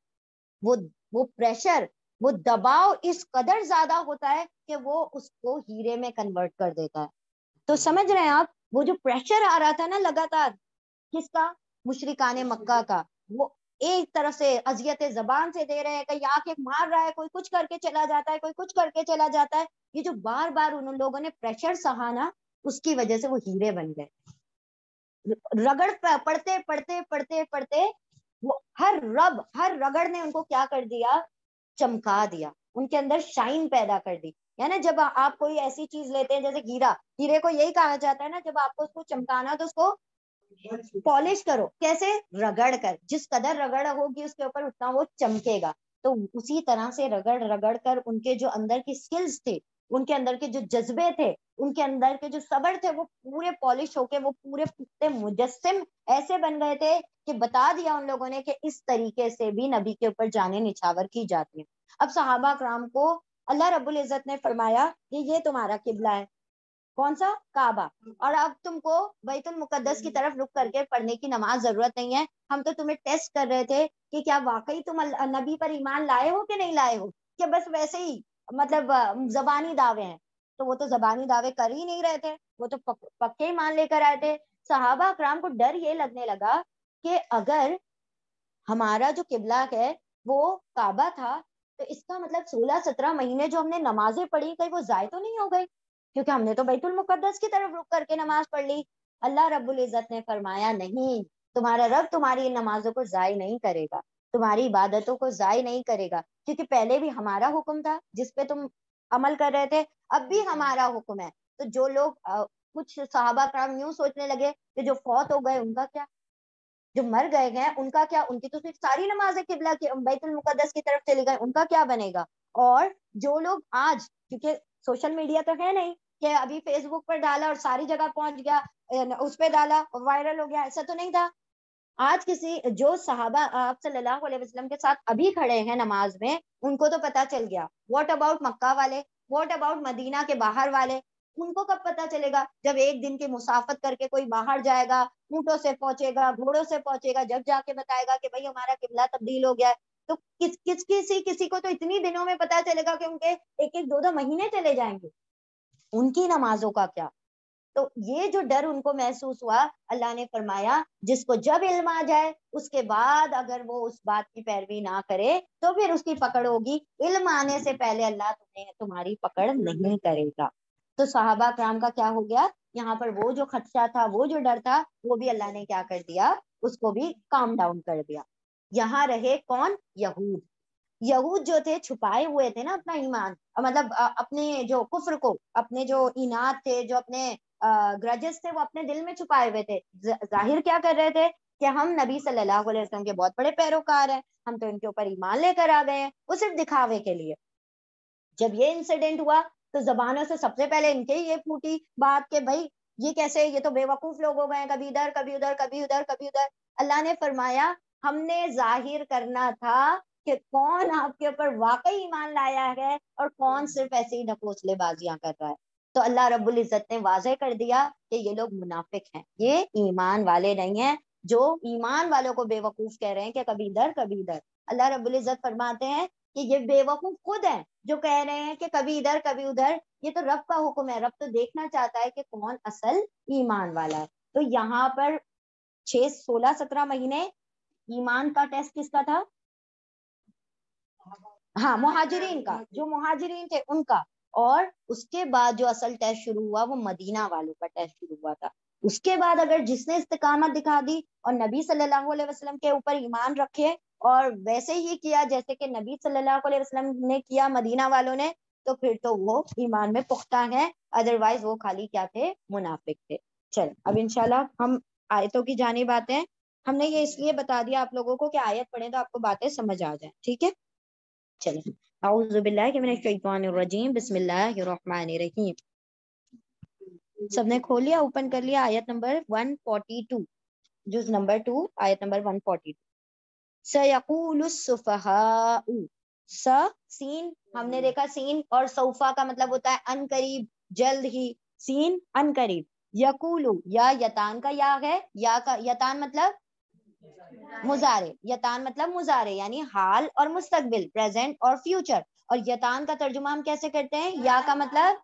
وہ پریشر, وہ دباؤ اس قدر زیادہ ہوتا ہے کہ وہ اس کو ہیرے میں کنورٹ کر دیتا ہے. تو سمجھ رہے ہیں آپ, وہ جو پریشر آ رہا تھا نا لگاتار, کس کا, مشرکان مکہ کا, وہ ایک طرف سے اذیت زبان سے دے رہے ہیں, کہیں آ کے مار رہا ہے, کوئی کچھ کر کے چلا جاتا ہے, کوئی کچھ کر کے چلا جاتا ہے. یہ جو بار بار ان لوگوں نے پریشر سہانا, اس کی وجہ سے وہ ہیرے بن گئے. رگڑ پڑھتے پڑھتے پڑھتے پڑھتے وہ ہر رگڑ نے ان کو کیا کر دیا, چمکا دیا, ان کے اندر شائن پیدا کر دی. ہے نا, جب آپ کوئی ایسی چیز لیتے ہیں جیسے ہیرا, ہیرے کو یہی کہا جاتا ہے نا, جب آپ کو اس کو چمکانا تو اس کو پالش کرو. کیسے, رگڑ کر, جس قدر رگڑ ہوگی اس کے اوپر اتنا وہ چمکے گا. تو اسی طرح سے رگڑ رگڑ کر ان کے جو اندر کی سکلز تھے, ان کے اندر کے جو جذبے تھے, ان کے اندر کے جو صبر تھے, وہ پورے پالش ہو کے وہ پورے مجسم ایسے بن گئے تھے کہ بتا دیا ان لوگوں نے کہ اس طریقے سے بھی نبی کے اوپر جانیں نچھاور کی جاتی ہیں. اب صحابہ کرام کو اللہ رب العزت نے فرمایا کہ یہ تمہارا قبلہ ہے. کون سا, کعبہ. اور اب تم کو بیت المقدس کی طرف رک کر کے پڑھنے کی نماز ضرورت نہیں ہے. ہم تو تمہیں ٹیسٹ کر رہے تھے کہ کیا واقعی تم نبی پر ایمان لائے ہو کہ نہیں لائے ہو, کہ بس ویسے ہی مطلب زبانی دعوے ہیں. تو وہ تو زبانی دعوے کر ہی نہیں رہے تھے, وہ تو پکے ایمان لے کر آئے تھے. صحابہ اکرام کو ڈر یہ لگنے لگا کہ اگر ہمارا جو قبلہ ہے وہ کعبہ تھا, تو اس کا مطلب 16-17 مہینے جو ہم نے نمازیں پڑھی, کہیں وہ ضائع تو نہیں ہو گئی, کیونکہ ہم نے تو بیت المقدس کی طرف رک کر کے نماز پڑھ لی. اللہ رب العزت نے فرمایا نہیں, تمہارا رب تمہاری نمازوں کو ضائع نہیں کرے گا, تمہاری عبادتوں کو ضائع نہیں کرے گا, کیونکہ پہلے بھی ہمارا حکم تھا جس پہ تم عمل کر رہے تھے, اب بھی ہمارا حکم ہے. تو جو لوگ کچھ صحابہ کرام یوں سوچنے لگے کہ جو فوت ہو گئے ان کا کیا, جو مر گئے ہیں ان کا کیا, ان کی تو صرف ساری نمازیں قبلہ کی بیت المقدس کی طرف چلی گئے, ان کا کیا بنے گا. اور جو لوگ آج, کیونکہ سوشل میڈیا تو ہے نہیں کہ ابھی فیس بک پر ڈالا اور ساری جگہ پہنچ گیا, اس پہ ڈالا اور وائرل ہو گیا, ایسا تو نہیں تھا. آج کسی جو صحابہ آپ صلی اللہ علیہ وسلم کے ساتھ ابھی کھڑے ہیں نماز میں, ان کو تو پتا چل گیا. واٹ اباؤٹ مکہ والے, واٹ اباؤٹ مدینہ کے باہر والے, ان کو کب پتا چلے گا؟ جب ایک دن کی مسافت کر کے کوئی باہر جائے گا, اونٹوں سے پہنچے گا, گھوڑوں سے پہنچے گا, جب جا کے بتائے گا کہ بھائی ہمارا قبلہ تبدیل ہو گیا ہے. تو کسی کو تو اتنی دنوں میں پتا چلے گا کہ ان کے 1-2 مہینے چلے جائیں گے, ان کی نمازوں کا کیا. تو یہ جو ڈر ان کو محسوس ہوا, اللہ نے فرمایا جس کو جب علم آ جائے اس کے بعد اگر وہ اس بات کی پیروی نہ کرے تو پھر اس کی پکڑ ہوگی, علم آنے سے پہلے اللہ تمہاری پکڑ نہیں کرے گا. تو صحابہ کرام کا کیا ہو گیا یہاں پر, وہ جو خدشہ تھا, وہ جو ڈر تھا, وہ بھی اللہ نے کیا کر دیا, اس کو بھی کام ڈاؤن کر دیا. یہاں رہے کون, یہود جو تھے چھپائے ہوئے تھے نا اپنا ایمان, مطلب اپنے جو کفر کو, اپنے جو اناد تھے, جو اپنے گرجز تھے وہ اپنے دل میں چھپائے ہوئے تھے. ظاہر کیا کر رہے تھے کہ ہم نبی صلی اللہ علیہ وسلم کے بہت بڑے پیروکار ہیں, ہم تو ان کے اوپر ایمان لے کر آ گئے ہیں, وہ صرف دکھاوے کے لیے. جب یہ انسیڈنٹ ہوا تو زبانوں سے سب سے پہلے ان کے یہ پھوٹی بات کہ بھائی یہ کیسے, یہ تو بے وقوف لوگ ہو گئے ہیں, کبھی ادھر کبھی ادھر کبھی ادھر کبھی ادھر. اللہ نے فرمایا ہم نے ظاہر کرنا تھا کہ کون آپ کے اوپر واقعی ایمان لایا ہے اور کون صرف ایسے ہی نکوسلے بازیاں کر رہا ہے. تو اللہ رب العزت نے واضح کر دیا کہ یہ لوگ منافق ہیں, یہ ایمان والے نہیں ہیں جو ایمان والوں کو بے وقوف کہہ رہے ہیں کہ کبھی ادھر کبھی ادھر. اللہ رب العزت فرماتے ہیں کہ یہ بے وقوف خود ہیں جو کہہ رہے ہیں کہ کبھی ادھر کبھی ادھر. یہ تو رب کا حکم ہے, رب تو دیکھنا چاہتا ہے کہ کون اصل ایمان والا ہے. تو یہاں پر 16-17 مہینے ایمان کا ٹیسٹ کس کا تھا؟ ہاں مہاجرین کا, جو مہاجرین تھے ان کا. اور اس کے بعد جو اصل ٹیسٹ شروع ہوا وہ مدینہ والوں کا ٹیسٹ شروع ہوا تھا. اس کے بعد اگر جس نے استقامت دکھا دی اور نبی صلی اللہ علیہ وسلم کے اوپر ایمان رکھے اور ویسے ہی کیا جیسے کہ نبی صلی اللہ علیہ وسلم نے کیا مدینہ والوں نے, تو پھر تو وہ ایمان میں پختہ ہیں, ادروائز وہ خالی کیا تھے, منافق تھے. چل اب انشاءاللہ ہم آیتوں کی جانب آتے ہیں. ہم نے یہ اس لیے بتا دیا آپ لوگوں کو کہ آیت پڑھیں تو آپ کو باتیں سمجھ آ جائیں, ٹھیک ہے. چلیں, اعوذ باللہ من الشیطان الرجیم, بسم اللہ الرحمن الرحیم. سب نے کھول لیا, اوپن کر لیا آیت نمبر 142, جز نمبر 2 آیت نمبر 142. سیقول السفہاء, سین ہم نے دیکھا سین اور سوفا کا مطلب ہوتا ہے ان قریب, جلد ہی, سین ان قریب. یقولو یا یتان کا یا ہے, یا کا یتان مطلب مضارع, یتان مطلب مضارع یعنی حال اور مستقبل, پریزنٹ اور فیوچر. اور یتان کا ترجمہ ہم کیسے کرتے ہیں؟ یا کا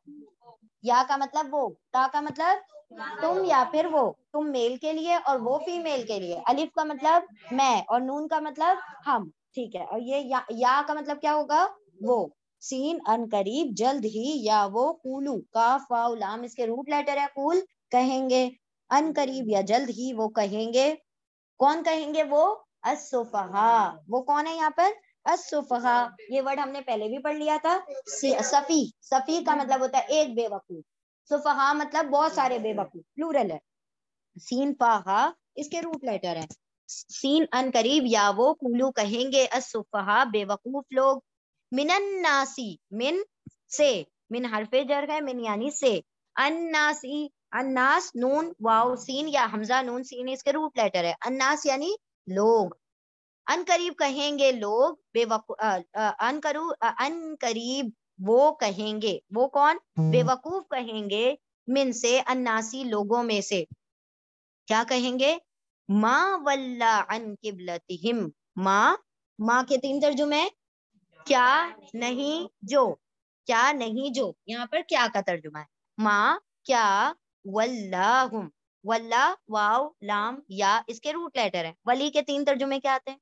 مطلب وہ, تا کا مطلب تم یا پھر وہ, تم میل کے لیے اور وہ فیمیل کے لیے. الف کا مطلب میں اور نون کا مطلب ہم, ٹھیک ہے. اور یہ یا کا مطلب کیا ہوگا؟ وہ. سین ان قریب, جلد ہی, یا وہ, قولو کاف واو لام اس کے روٹ لیٹر ہے, قول کہیں گے, ان قریب یا جلد ہی وہ کہیں گے. کون کہیں گے؟ وہ السفہاء. وہ کون ہے یہاں پر؟ السفہاء. یہ ورڈ ہم نے پہلے بھی پڑھ لیا تھا. صفی, صفی کا مطلب ہوتا ہے ایک بے وقوف, سفہاء مطلب بہت سارے بے وقوف, پلورل ہے. سین فاہا اس کے روٹ لیٹر ہے. سین ان قریب یا وہ, قولو کہیں گے, السفہاء بے وقوف لوگ, من الناسی, من سے, من حرف جر ہے, من یعنی سے, الناسی, الناس نون واو سین یا حمزہ نون سین اس کے روٹ لیٹر ہے, الناس یعنی لوگ. ان قریب کہیں گے لوگ, بے ان قریب وہ کہیں گے, وہ کون؟ بے وقوف کہیں گے, من سے, الناسی لوگوں میں سے. کیا کہیں گے؟ ما ولا عن قبلتہم, ما کے 3 ترجمے, کیا نہیں جو, کیا نہیں جو, یہاں پر کیا کا ترجمہ ہے, ما کیا, ولاہم, ولا واو لام یا اس کے روٹ لیٹر ہے. ولی کے 3 ترجمے کیا آتے ہیں؟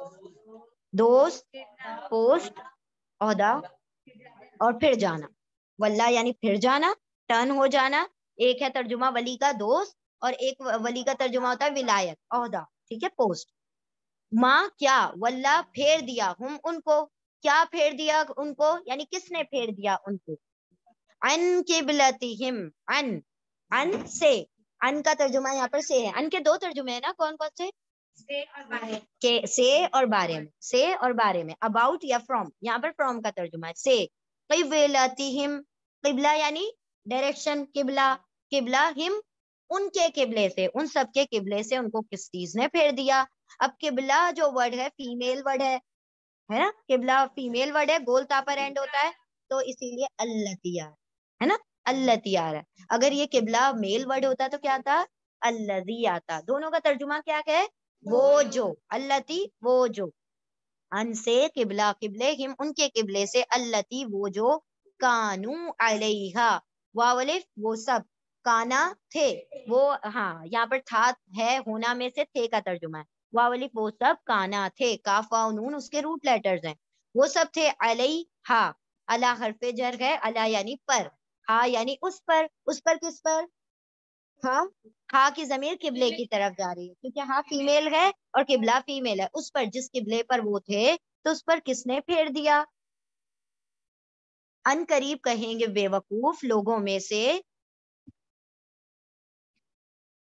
دوست, پوسٹ, عہدہ اور پھر جانا. ولا یعنی پھر جانا, ٹرن ہو جانا. ایک ہے ترجمہ ولی کا دوست, اور ایک ولی کا ترجمہ ہوتا ہے ولایت, عہدہ, ٹھیک ہے, پوسٹ. ماں کیا, ولا پھیر دیا, ہم ان کو, کیا پھیر دیا ان کو, یعنی کس نے پھیر دیا ان کو, ان قبلتہم, ان سے, ان کا ترجمہ یہاں پر سے ہے. ان کے 2 ترجمے ہیں نا, کون کون سے؟ سے اور بارے میں, سے اور بارے میں, اباؤٹ یا فرام, یہاں پر فرام کا ترجمہ ہے سے. قبلتہم, قبلہ یعنی ڈائریکشن, قبلہ, قبلہ ہم ان کے قبلے سے, ان سب کے قبلے سے ان کو کس چیز نے پھیر دیا. اب قبلہ جو ورڈ ہے فیمیل ورڈ ہے نا, قبلہ فیمیل ورڈ ہے, گول تا پر اینڈ ہوتا ہے, تو اسی لیے اللتی ہے نا, اللتی آ رہا ہے. اگر یہ قبلہ میل ورڈ ہوتا تو کیا تھا؟ الذی آتا. دونوں کا ترجمہ کیا ہے؟ وہ جو, اللتی وہ جو, ان سے, قبلہ قبلے, ہم ان کے قبلے سے, اللتی وہ جو, کانو علیہا, واولف وہ سب, کانا تھے وہ, ہاں یہاں پر تھا ہے, ہونا میں سے تھے کا ترجمہ ہے, واولف وہ سب, کانا تھے, کاف واو نون اس کے روٹ لیٹرز ہیں, وہ سب تھے, علیہا, علی حرف جر ہے, علی یعنی پر, ہاں یعنی اس پر کس پر؟ ہاں, ہاں کی ضمیر قبلے کی طرف جا رہی ہے کیونکہ ہاں فیمیل ہے اور قبلہ فیمیل ہے, اس پر, جس قبلے پر وہ تھے, تو اس پر کس نے پھیر دیا؟ ان قریب کہیں گے بے وقوف لوگوں میں سے,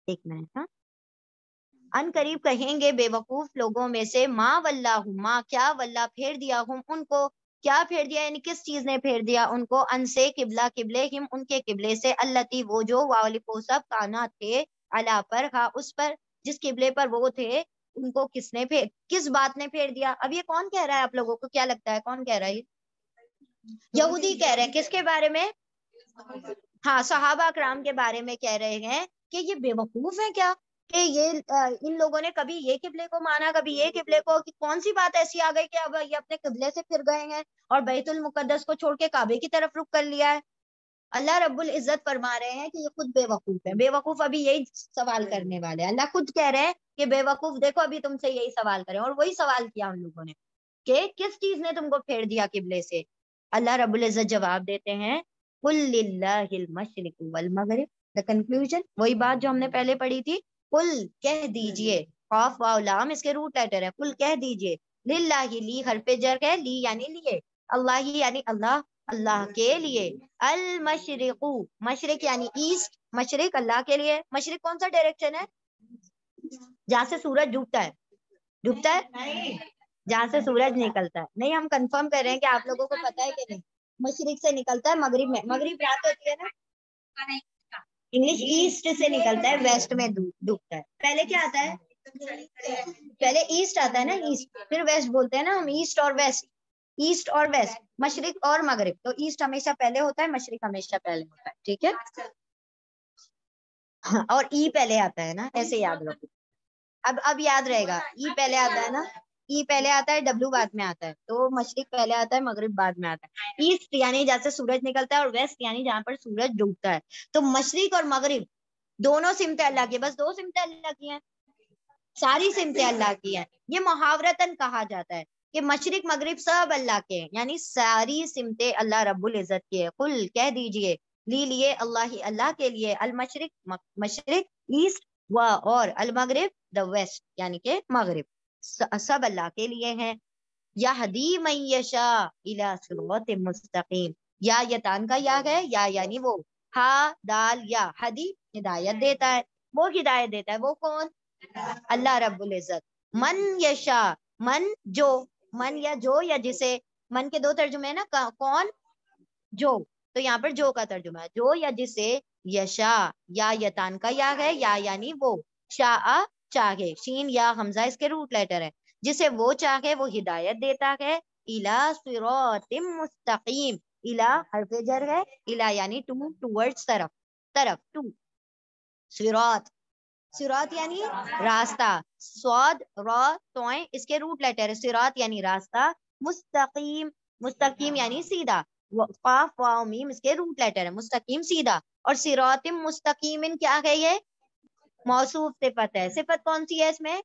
देखना है। हाँ, अन करीब कहेंगे बेवकूफ लोगों में से, माँ वल्लाहुमा, क्या वल्ला फेर दिया, हम उनको, क्या फेर दिया यानी किस चीज ने फेर दिया उनको, अन से किबला, किबले हिम उनके किबले से, अल्लती वो जो, वालिको सब, काना थे, अला पर, हा उस पर, जिस किबले पर वो थे उनको किसने फेर, किस बात ने फेर दिया। अब ये कौन कह रहा है, आप लोगों को क्या लगता है कौन कह रहा है? यहूदी कह रहे हैं। किसके बारे में? हाँ, सहाबा कराम के बारे में कह रहे हैं कि ये बेवकूफ है क्या, कि ये इन लोगों ने कभी ये किबले को माना कभी ये किबले को, कि कौन सी बात ऐसी आ गई कि अब ये अपने किबले से फिर गए हैं और बैतुल मुकद्दस को छोड़ के काबे की तरफ रुख कर लिया है। अल्लाह रब्बुल इज्जत फरमा रहे हैं कि ये खुद बेवकूफ है। बेवकूफ अभी यही सवाल करने वाले हैं। अल्लाह खुद कह रहे हैं कि बेवकूफ देखो अभी तुमसे यही सवाल करें, और वही सवाल किया उन लोगों ने कि किस चीज ने तुमको फेर दिया किबले से। अल्लाह रब्बुल इज्जत जवाब देते हैं, कुल लिल्लाहिल मशरिक वल मगरिब, द कंक्लूजन, वही बात जो हमने पहले पढ़ी थी। कुल कह दीजिए, खौफ वाव लाम इसके रूट लेटर है, कुल कह दीजिए, लिल्लाहि, ली हरफे जर है, ली यानी लिए, अल्लाह ही यानी अल्लाह, अल्लाह के लिए, अल मशरिकू, मशरिक यानी ईस्ट, मशरिक अल्लाह के लिए। मशरिक कौन सा डायरेक्शन है? जहाँ से सूरज डूबता है, डूबता है, जहाँ से सूरज निकलता है। नहीं, हम कंफर्म कर रहे हैं कि आप लोगों को पता है कि नहीं। मशरिक से निकलता है मगरिब में, मगरिब रात होती है ना, इंग्लिश ईस्ट से निकलता है, वेस्ट में डूबता है। पहले क्या आता है? पहले ईस्ट आता है ना, ईस्ट, फिर वेस्ट बोलते हैं ना हम, ईस्ट और वेस्ट, ईस्ट और वेस्ट, मशरिक और मगरिब। तो ईस्ट हमेशा पहले होता है, मशरिक हमेशा पहले होता है, ठीक है। हाँ, और ई पहले आता है ना, ऐसे याद रखो। अब याद रहेगा, ई पहले आता है ना, ई पहले आता है, डब्ल्यू बाद में आता है, तो मशरिक पहले आता है, मगरिब बाद में आता है। ईस्ट यानी जहाँ से सूरज निकलता है, और वेस्ट यानी जहाँ पर सूरज डूबता है। तो मशरिक और मगरिब दोनों सिमतें अल्लाह की, बस दो सिमतें अल्लाह की हैं, सारी सिमतें अल्लाह की हैं। ये मुहावरतन कहा जाता है कि मशरिक मगरिब सब अल्लाह के हैं, यानी सारी सिमतें अल्लाह रब्बुल इज्जत की है। कुल कह दीजिए, ली लिए, अल्लाह ही अल्लाह के लिए, अल मशरिक मशरिक ईस्ट, व और अल मगरिब द वेस्ट यानी के मगरिब, सब अल्लाह के लिए हैं। यहदी मन यशा इला सिरातिम मुस्तकीम, या यतान का या है, या यानी वो, हा दाल या, हदी हिदायत देता है, वो हिदायत देता है, वो कौन? अल्लाह रब्बुल इज्जत। मन यशा, मन जो, मन या जो या जिसे, मन के दो तर्जुमे है ना, कौन, जो, तो यहाँ पर जो का तर्जुमा है, जो या जिसे, यशा, या यतान का या है, या यानी वो, शाह चाहे, शीन या हमजा इसके रूट लेटर है, जिसे वो चाहे वो हिदायत देता है, इला सिरातिम मुस्तकीम, इला हरफे जर है, इला यानी टू, टूवर्ड्स, तरफ, तरफ, टू, सिरात, सिरात यानी रास्ता, स्वाद रॉ तोय इसके रूट लेटर है, सिरात यानी रास्ता, मुस्तकीम, मुस्तकीम यानी सीधा, काफ वाव मीम इसके रूट लेटर है, मुस्तकीम सीधा। और सिरातिम मुस्तकीमिन क्या है? ये मौसूफ सिफत है। सिफत कौन सी है इसमें?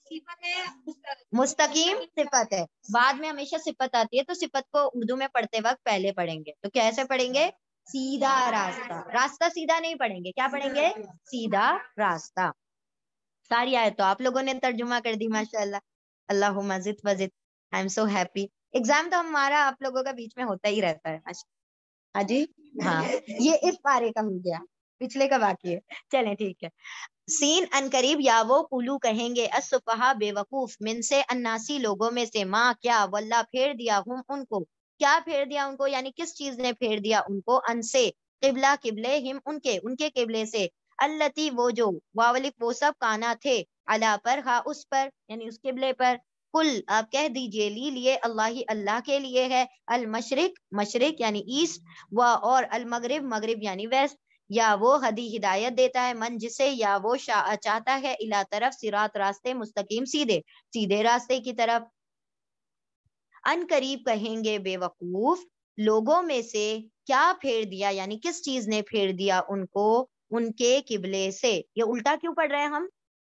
मुस्तकीम सिफत है। बाद में हमेशा सिफत आती है, तो सिफत को उर्दू में पढ़ते वक्त पहले पढ़ेंगे, तो कैसे पढ़ेंगे? सीधा रास्ता, रास्ता सीधा नहीं पढ़ेंगे, क्या पढ़ेंगे? सीधा रास्ता। सारी आयत तो आप लोगों ने तर्जुमा कर दी माशाल्लाह, अल्लाह मजिद वजिद, I am so happy. Exam तो हमारा आप लोगों का बीच में होता ही रहता है। हाँ जी, हाँ, ये इस पारे का हो गया, पिछले का बाकी है। चलें ठीक है। सीन अनकरीब या वो कुलू कहेंगे, असफहा बेवकूफ, मिन से अन्नासी लोगों में से, माँ क्या, वल्ला फेर दिया, हम उनको, क्या फेर दिया उनको यानी किस चीज ने फेर दिया उनको, अनसे, किबला किबले हिम उनके, उनके किबले से, अल्लती वो जो, वावलिक वो सब, काना थे, अला पर, हा उस पर यानी उस किबले पर, कुल आप कह दीजिए, ली लिए, अल्लाह ही अल्लाह के लिए है, अल मशरिक, मशरिक यानी ईस्ट, व और अल मगरिब, मगरिब यानी वेस्ट, या वो हदी हिदायत देता है, मन जिसे, या वो चाहता है, इला तरफ, सिरात रास्ते, मुस्तकीम सीधे, सीधे रास्ते की तरफ। अन करीब कहेंगे बेवकूफ लोगों में से, क्या फेर दिया यानी किस चीज ने फेर दिया उनको, उनके किबले से। ये उल्टा क्यों पढ़ रहे हैं हम?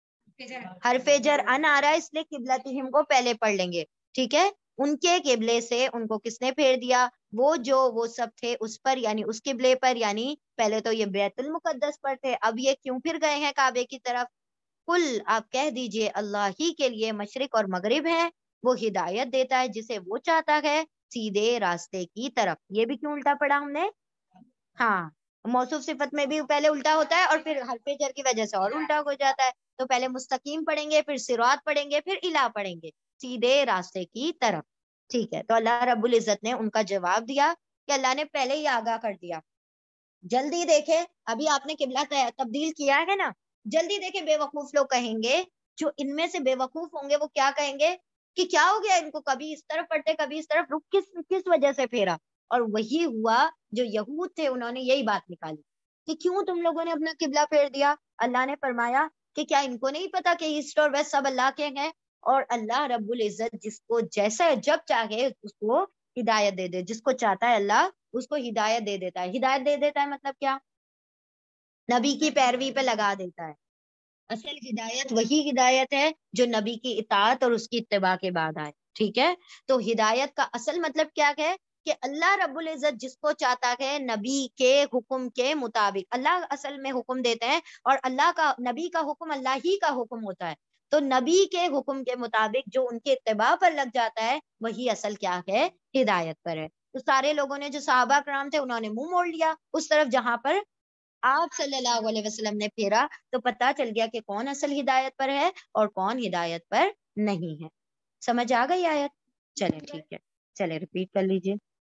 हरफे जर अन आ रहा है इसलिए किबलतिहिम को पहले पढ़ लेंगे, ठीक है। उनके किबले से उनको किसने फेर दिया? वो जो, वो सब थे उस पर यानी उस किबले पर, यानी पहले तो ये बैतुल मुकद्दस पर थे, अब ये क्यों फिर गए हैं काबे की तरफ? कुल आप कह दीजिए, अल्लाह ही के लिए मशरिक और मगरिब है, वो हिदायत देता है जिसे वो चाहता है सीधे रास्ते की तरफ। ये भी क्यों उल्टा पढ़ा हमने? हाँ, موصوف صفت میں بھی پہلے الٹا ہوتا ہے اور پھر حرف جر کی وجہ سے اور الٹا ہو جاتا ہے. تو پہلے مستقیم پڑھیں گے، پھر صراط پڑھیں گے، پھر الا پڑھیں گے، سیدھے راستے کی طرف. ٹھیک ہے. تو اللہ رب العزت نے ان کا جواب دیا کہ اللہ نے پہلے ہی آگاہ کر دیا. جلدی دیکھیں، ابھی آپ نے قبلہ تبدیل کیا ہے نا، جلدی دیکھیں بے وقوف لوگ کہیں گے، جو ان میں سے بے وقوف ہوں گے وہ کیا کہیں گے کہ کیا ہو گیا ان کو، کبھی اس طرف پڑھتے کبھی اس طرف، رخ کس وجہ سے پھیرا. اور وہی ہوا جو یہود تھے، انہوں نے یہی بات نکالی کہ کیوں تم لوگوں نے اپنا قبلہ پھیر دیا. اللہ نے فرمایا کہ کیا ان کو نہیں پتا کہ ایسٹ اور ویسٹ سب اللہ کے ہیں، اور اللہ رب العزت جس کو جیسا جب چاہے اس کو ہدایت دے دے، جس کو چاہتا ہے اللہ اس کو ہدایت دے دیتا ہے. ہدایت دے دیتا ہے مطلب کیا؟ نبی کی پیروی پہ لگا دیتا ہے. اصل ہدایت وہی ہدایت ہے جو نبی کی اطاعت اور اس کی اتباع کے بعد آئے. ٹھیک ہے. تو ہدایت کا اصل مطلب کیا ہے کہ اللہ رب العزت جس کو چاہتا ہے نبی کے حکم کے مطابق، اللہ اصل میں حکم دیتے ہیں اور اللہ کا نبی کا حکم اللہ ہی کا حکم ہوتا ہے. تو نبی کے حکم کے مطابق جو ان کے اتباع پر لگ جاتا ہے وہی اصل کیا ہے؟ ہدایت پر ہے. تو سارے لوگوں نے جو صحابہ کرام تھے انہوں نے منہ موڑ لیا اس طرف جہاں پر آپ صلی اللہ علیہ وسلم نے پھیرا. تو پتا چل گیا کہ کون اصل ہدایت پر ہے اور کون ہدایت پر نہیں ہے. سمجھ آ گئی آیت؟ چلے ٹھیک ہے، چلے ریپیٹ کر لیجئے.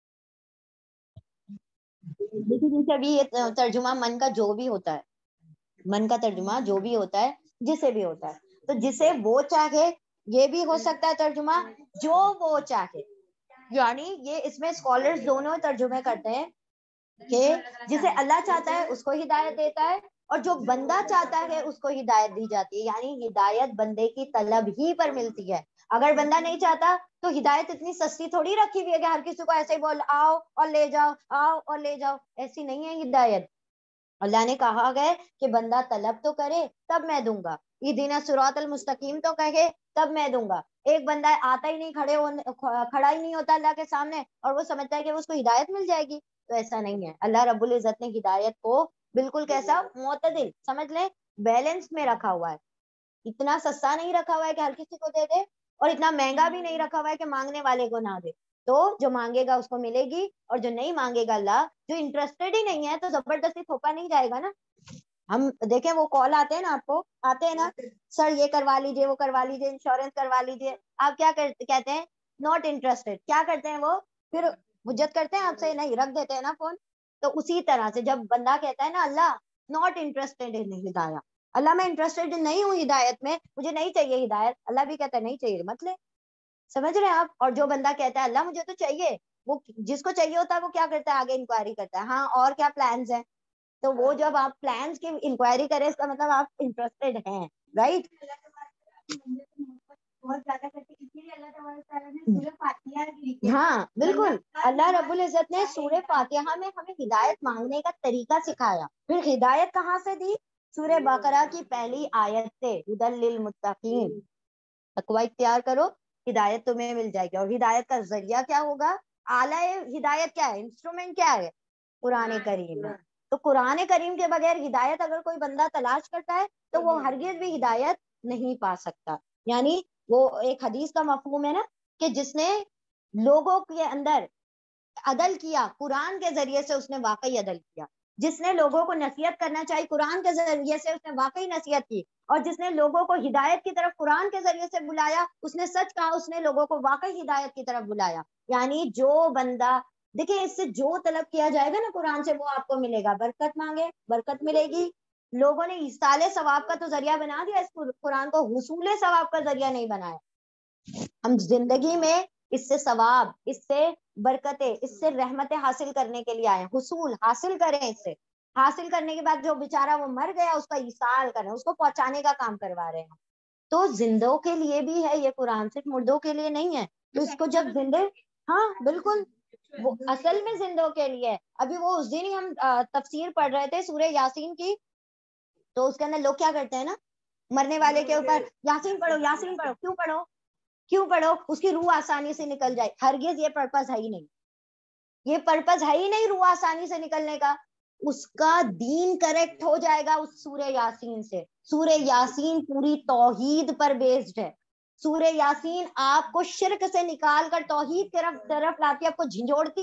دیکھیے جیسے ابھی یہ ترجمہ من کا جو بھی ہوتا ہے، من کا ترجمہ جو بھی ہوتا ہے جسے بھی ہوتا ہے، تو جسے وہ چاہے یہ بھی ہو سکتا ہے ترجمہ جو وہ چاہے. یعنی یہ اس میں اسکالرز دونوں ترجمے کرتے ہیں کہ جسے اللہ چاہتا ہے اس کو ہدایت دیتا ہے اور جو بندہ چاہتا ہے اس کو ہدایت دی جاتی ہے. یعنی ہدایت بندے کی طلب ہی پر ملتی ہے. اگر بندہ نہیں چاہتا تو ہدایت اتنی سستی تھوڑی رکھی ہوئی ہے کہ ہر کسی کو ایسے ہی بول آؤ اور لے جاؤ، آؤ اور لے جاؤ. ایسی نہیں ہے ہدایت. اللہ نے کہا گیا کہ بندہ طلب تو کرے تب میں دوں گا، اہدنا الصراط المستقیم تو کہے تب میں دوں گا. ایک بندہ آتا ہی نہیں، کھڑا ہی نہیں ہوتا اللہ کے سامنے اور وہ سمجھتا ہے کہ اس کو ہدایت مل جائے گی. تو ایسا نہیں ہے. اللہ رب العزت نے ہدایت کو بالکل کیسا معتدل سمجھ لیں، بیلنس میں رکھا ہوا ہے. اتنا سستا نہیں رکھا ہوا ہے کہ ہر کسی کو دے دے اور اتنا مہنگا بھی نہیں رکھا ہوا ہے کہ مانگنے والے کو نہ دے. تو جو مانگے گا اس کو ملے گی اور جو نہیں مانگے گا اللہ جو انٹرسٹڈ ہی نہیں ہے تو زبردستی تھوپا نہیں جائے گا نا. ہم دیکھیں وہ کال آتے ہیں نا، آپ کو آتے ہیں نا، سر یہ کروا لیجئے، وہ کروا لیجئے، انشورنس کروا لیجئے. آپ کیا کہتے ہیں؟ Not interested. کیا کرتے ہیں وہ؟ پھر حجت کرتے ہیں آپ سے؟ نہیں، رکھ دیتے ہیں نا فون. تو اسی طرح سے جب بندہ کہتا ہے نا اللہ ناٹ انٹرسٹڈ ان ہدایت، اللہ میں انٹرسٹڈ نہیں ہوں ہدایت میں، مجھے نہیں چاہیے ہدایت، اللہ بھی کہتا ہے نہیں چاہیے مت لے. سمجھ رہے ہیں آپ؟ اور جو بندہ کہتا ہے اللہ مجھے تو چاہیے، وہ جس کو چاہیے ہوتا ہے وہ کیا کرتا ہے؟ آگے انکوائری کرتا ہے، ہاں اور کیا پلانز ہیں. تو وہ جب آپ پلانز کی انکوائری کریں اس کا مطلب آپ انٹرسٹڈ ہیں، رائٹ؟ ہاں بالکل. اللہ رب العزت نے سورہ فاتحہ میں ہمیں ہدایت مانگنے کا طریقہ سکھایا. پھر ہدایت کہاں سے دی؟ سورہ بقرہ کی پہلی آیت سے، ہدی للمتقین، تقوی اختیار کرو ہدایت تمہیں مل جائے گی. اور ہدایت کا ذریعہ کیا ہوگا؟ آلہ ہدایت کیا ہے؟ انسٹرومنٹ کیا ہے؟ قرآن کریم. تو قرآن کریم کے بغیر ہدایت اگر کوئی بندہ تلاش کرتا ہے تو وہ ہرگز بھی ہدایت نہیں پا سکتا. یعنی وہ ایک حدیث کا مفہوم ہے نا کہ جس نے لوگوں کے اندر عدل کیا قرآن کے ذریعے سے اس نے واقعی عدل کیا. جس نے لوگوں کو نصیحت کرنا چاہی قرآن کے ذریعے سے اس نے واقعی نصیحت کی. اور جس نے لوگوں کو ہدایت کی طرف قرآن کے ذریعے سے بلایا اس نے سچ کہا، اس نے لوگوں کو واقعی ہدایت کی طرف بلایا. یعنی جو بندہ دیکھیں اس سے جو طلب کیا جائے گا نا قرآن سے وہ آپ کو ملے گا. برکت مانگے برکت ملے گی. لوگوں نے ایصال ثواب کا تو ذریعہ بنا دیا، اس قرآن کو حصول ثواب کا ذریعہ نہیں بنایا. ہم زندگی میں اس سے ثواب، اس سے برکتیں، اس سے رحمتیں حاصل کرنے کے لیے آئے ہیں. حصول حاصل کریں، اس سے حاصل کرنے کے بعد جو بیچارہ وہ مر گیا اس کا ایصال کریں، اس کو پہنچانے کا کام کروا رہے ہیں. تو زندوں کے لیے بھی ہے یہ قرآن، صرف مردوں کے لیے نہیں ہے. تو اس کو جب زندے، ہاں بالکل وہ اصل میں زندوں کے لیے ہے. ابھی وہ اس دن ہی ہم تفسیر پڑھ رہے تھے سورہ یاسین کی، تو اس کے اندر لوگ کیا کرتے ہیں نا، مرنے والے کے اوپر یاسین پڑھو یاسین پڑھو. کیوں پڑھو؟ کیوں پڑھو؟ اس کی روح آسانی سے نکل جائے. ہرگز یہ پرپز ہے ہی نہیں، یہ پرپز ہے ہی نہیں روح آسانی سے نکلنے کا. اس کا دین کریکٹ ہو جائے گا اس سورہ یاسین سے. سورہ یاسین پوری توحید پر بیسڈ ہے. سورہ یاسین آپ کو شرک سے نکال کر توحید کی طرف لاتی ہے، آپ کو جھنجھوڑتی ہے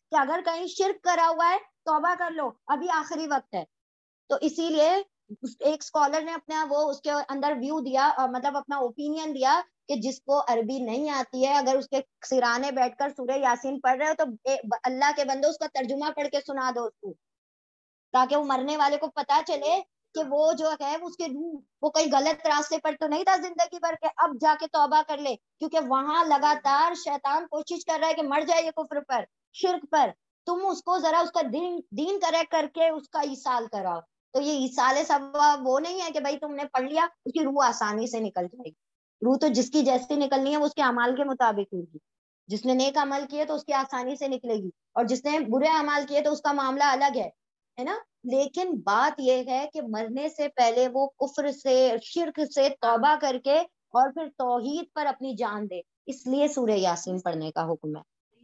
کہ اگر کہیں شرک کرا ہوا ہے توبہ کر لو، ابھی آخری وقت ہے. تو اسی لیے ایک اسکالر نے اپنا وہ اس کے اندر ویو دیا، مطلب اپنا اوپینین دیا کہ جس کو عربی نہیں آتی ہے اگر اس کے سرانے بیٹھ کر سورہ یاسین پڑھ رہے ہو تو اللہ کے بندو اس کا ترجمہ پڑھ کے سنا دو اس کو، تاکہ وہ مرنے والے کو پتا چلے کہ وہ جو ہے اس کے روح وہ کوئی غلط راستے پر تو نہیں تھا زندگی بھر کے، اب جا کے توبہ کر لے. کیونکہ وہاں لگاتار شیطان کوشش کر رہا ہے کہ مر جائے یہ کفر پر، شرک پر، تم اس کو ذرا اس کا دین کریکٹ کر کے اس کا ایصال کراؤ. تو یہ ایصال ثواب وہ نہیں ہے کہ بھائی تم نے پڑھ لیا اس کی روح آسانی سے نکل جائے گی. روح تو جس کی جیسی نکلنی ہے وہ اس کے اعمال کے مطابق ہوگی. جس نے نیک عمل کیے تو اس کی آسانی سے نکلے گی، اور جس نے برے اعمال کیے تو اس کا معاملہ الگ ہے نا. لیکن بات یہ ہے کہ مرنے سے پہلے وہ کفر سے شرک سے توبہ کر کے اور پھر توحید پر اپنی جان دے، اس لیے سورہ یاسین پڑھنے کا حکم ہے.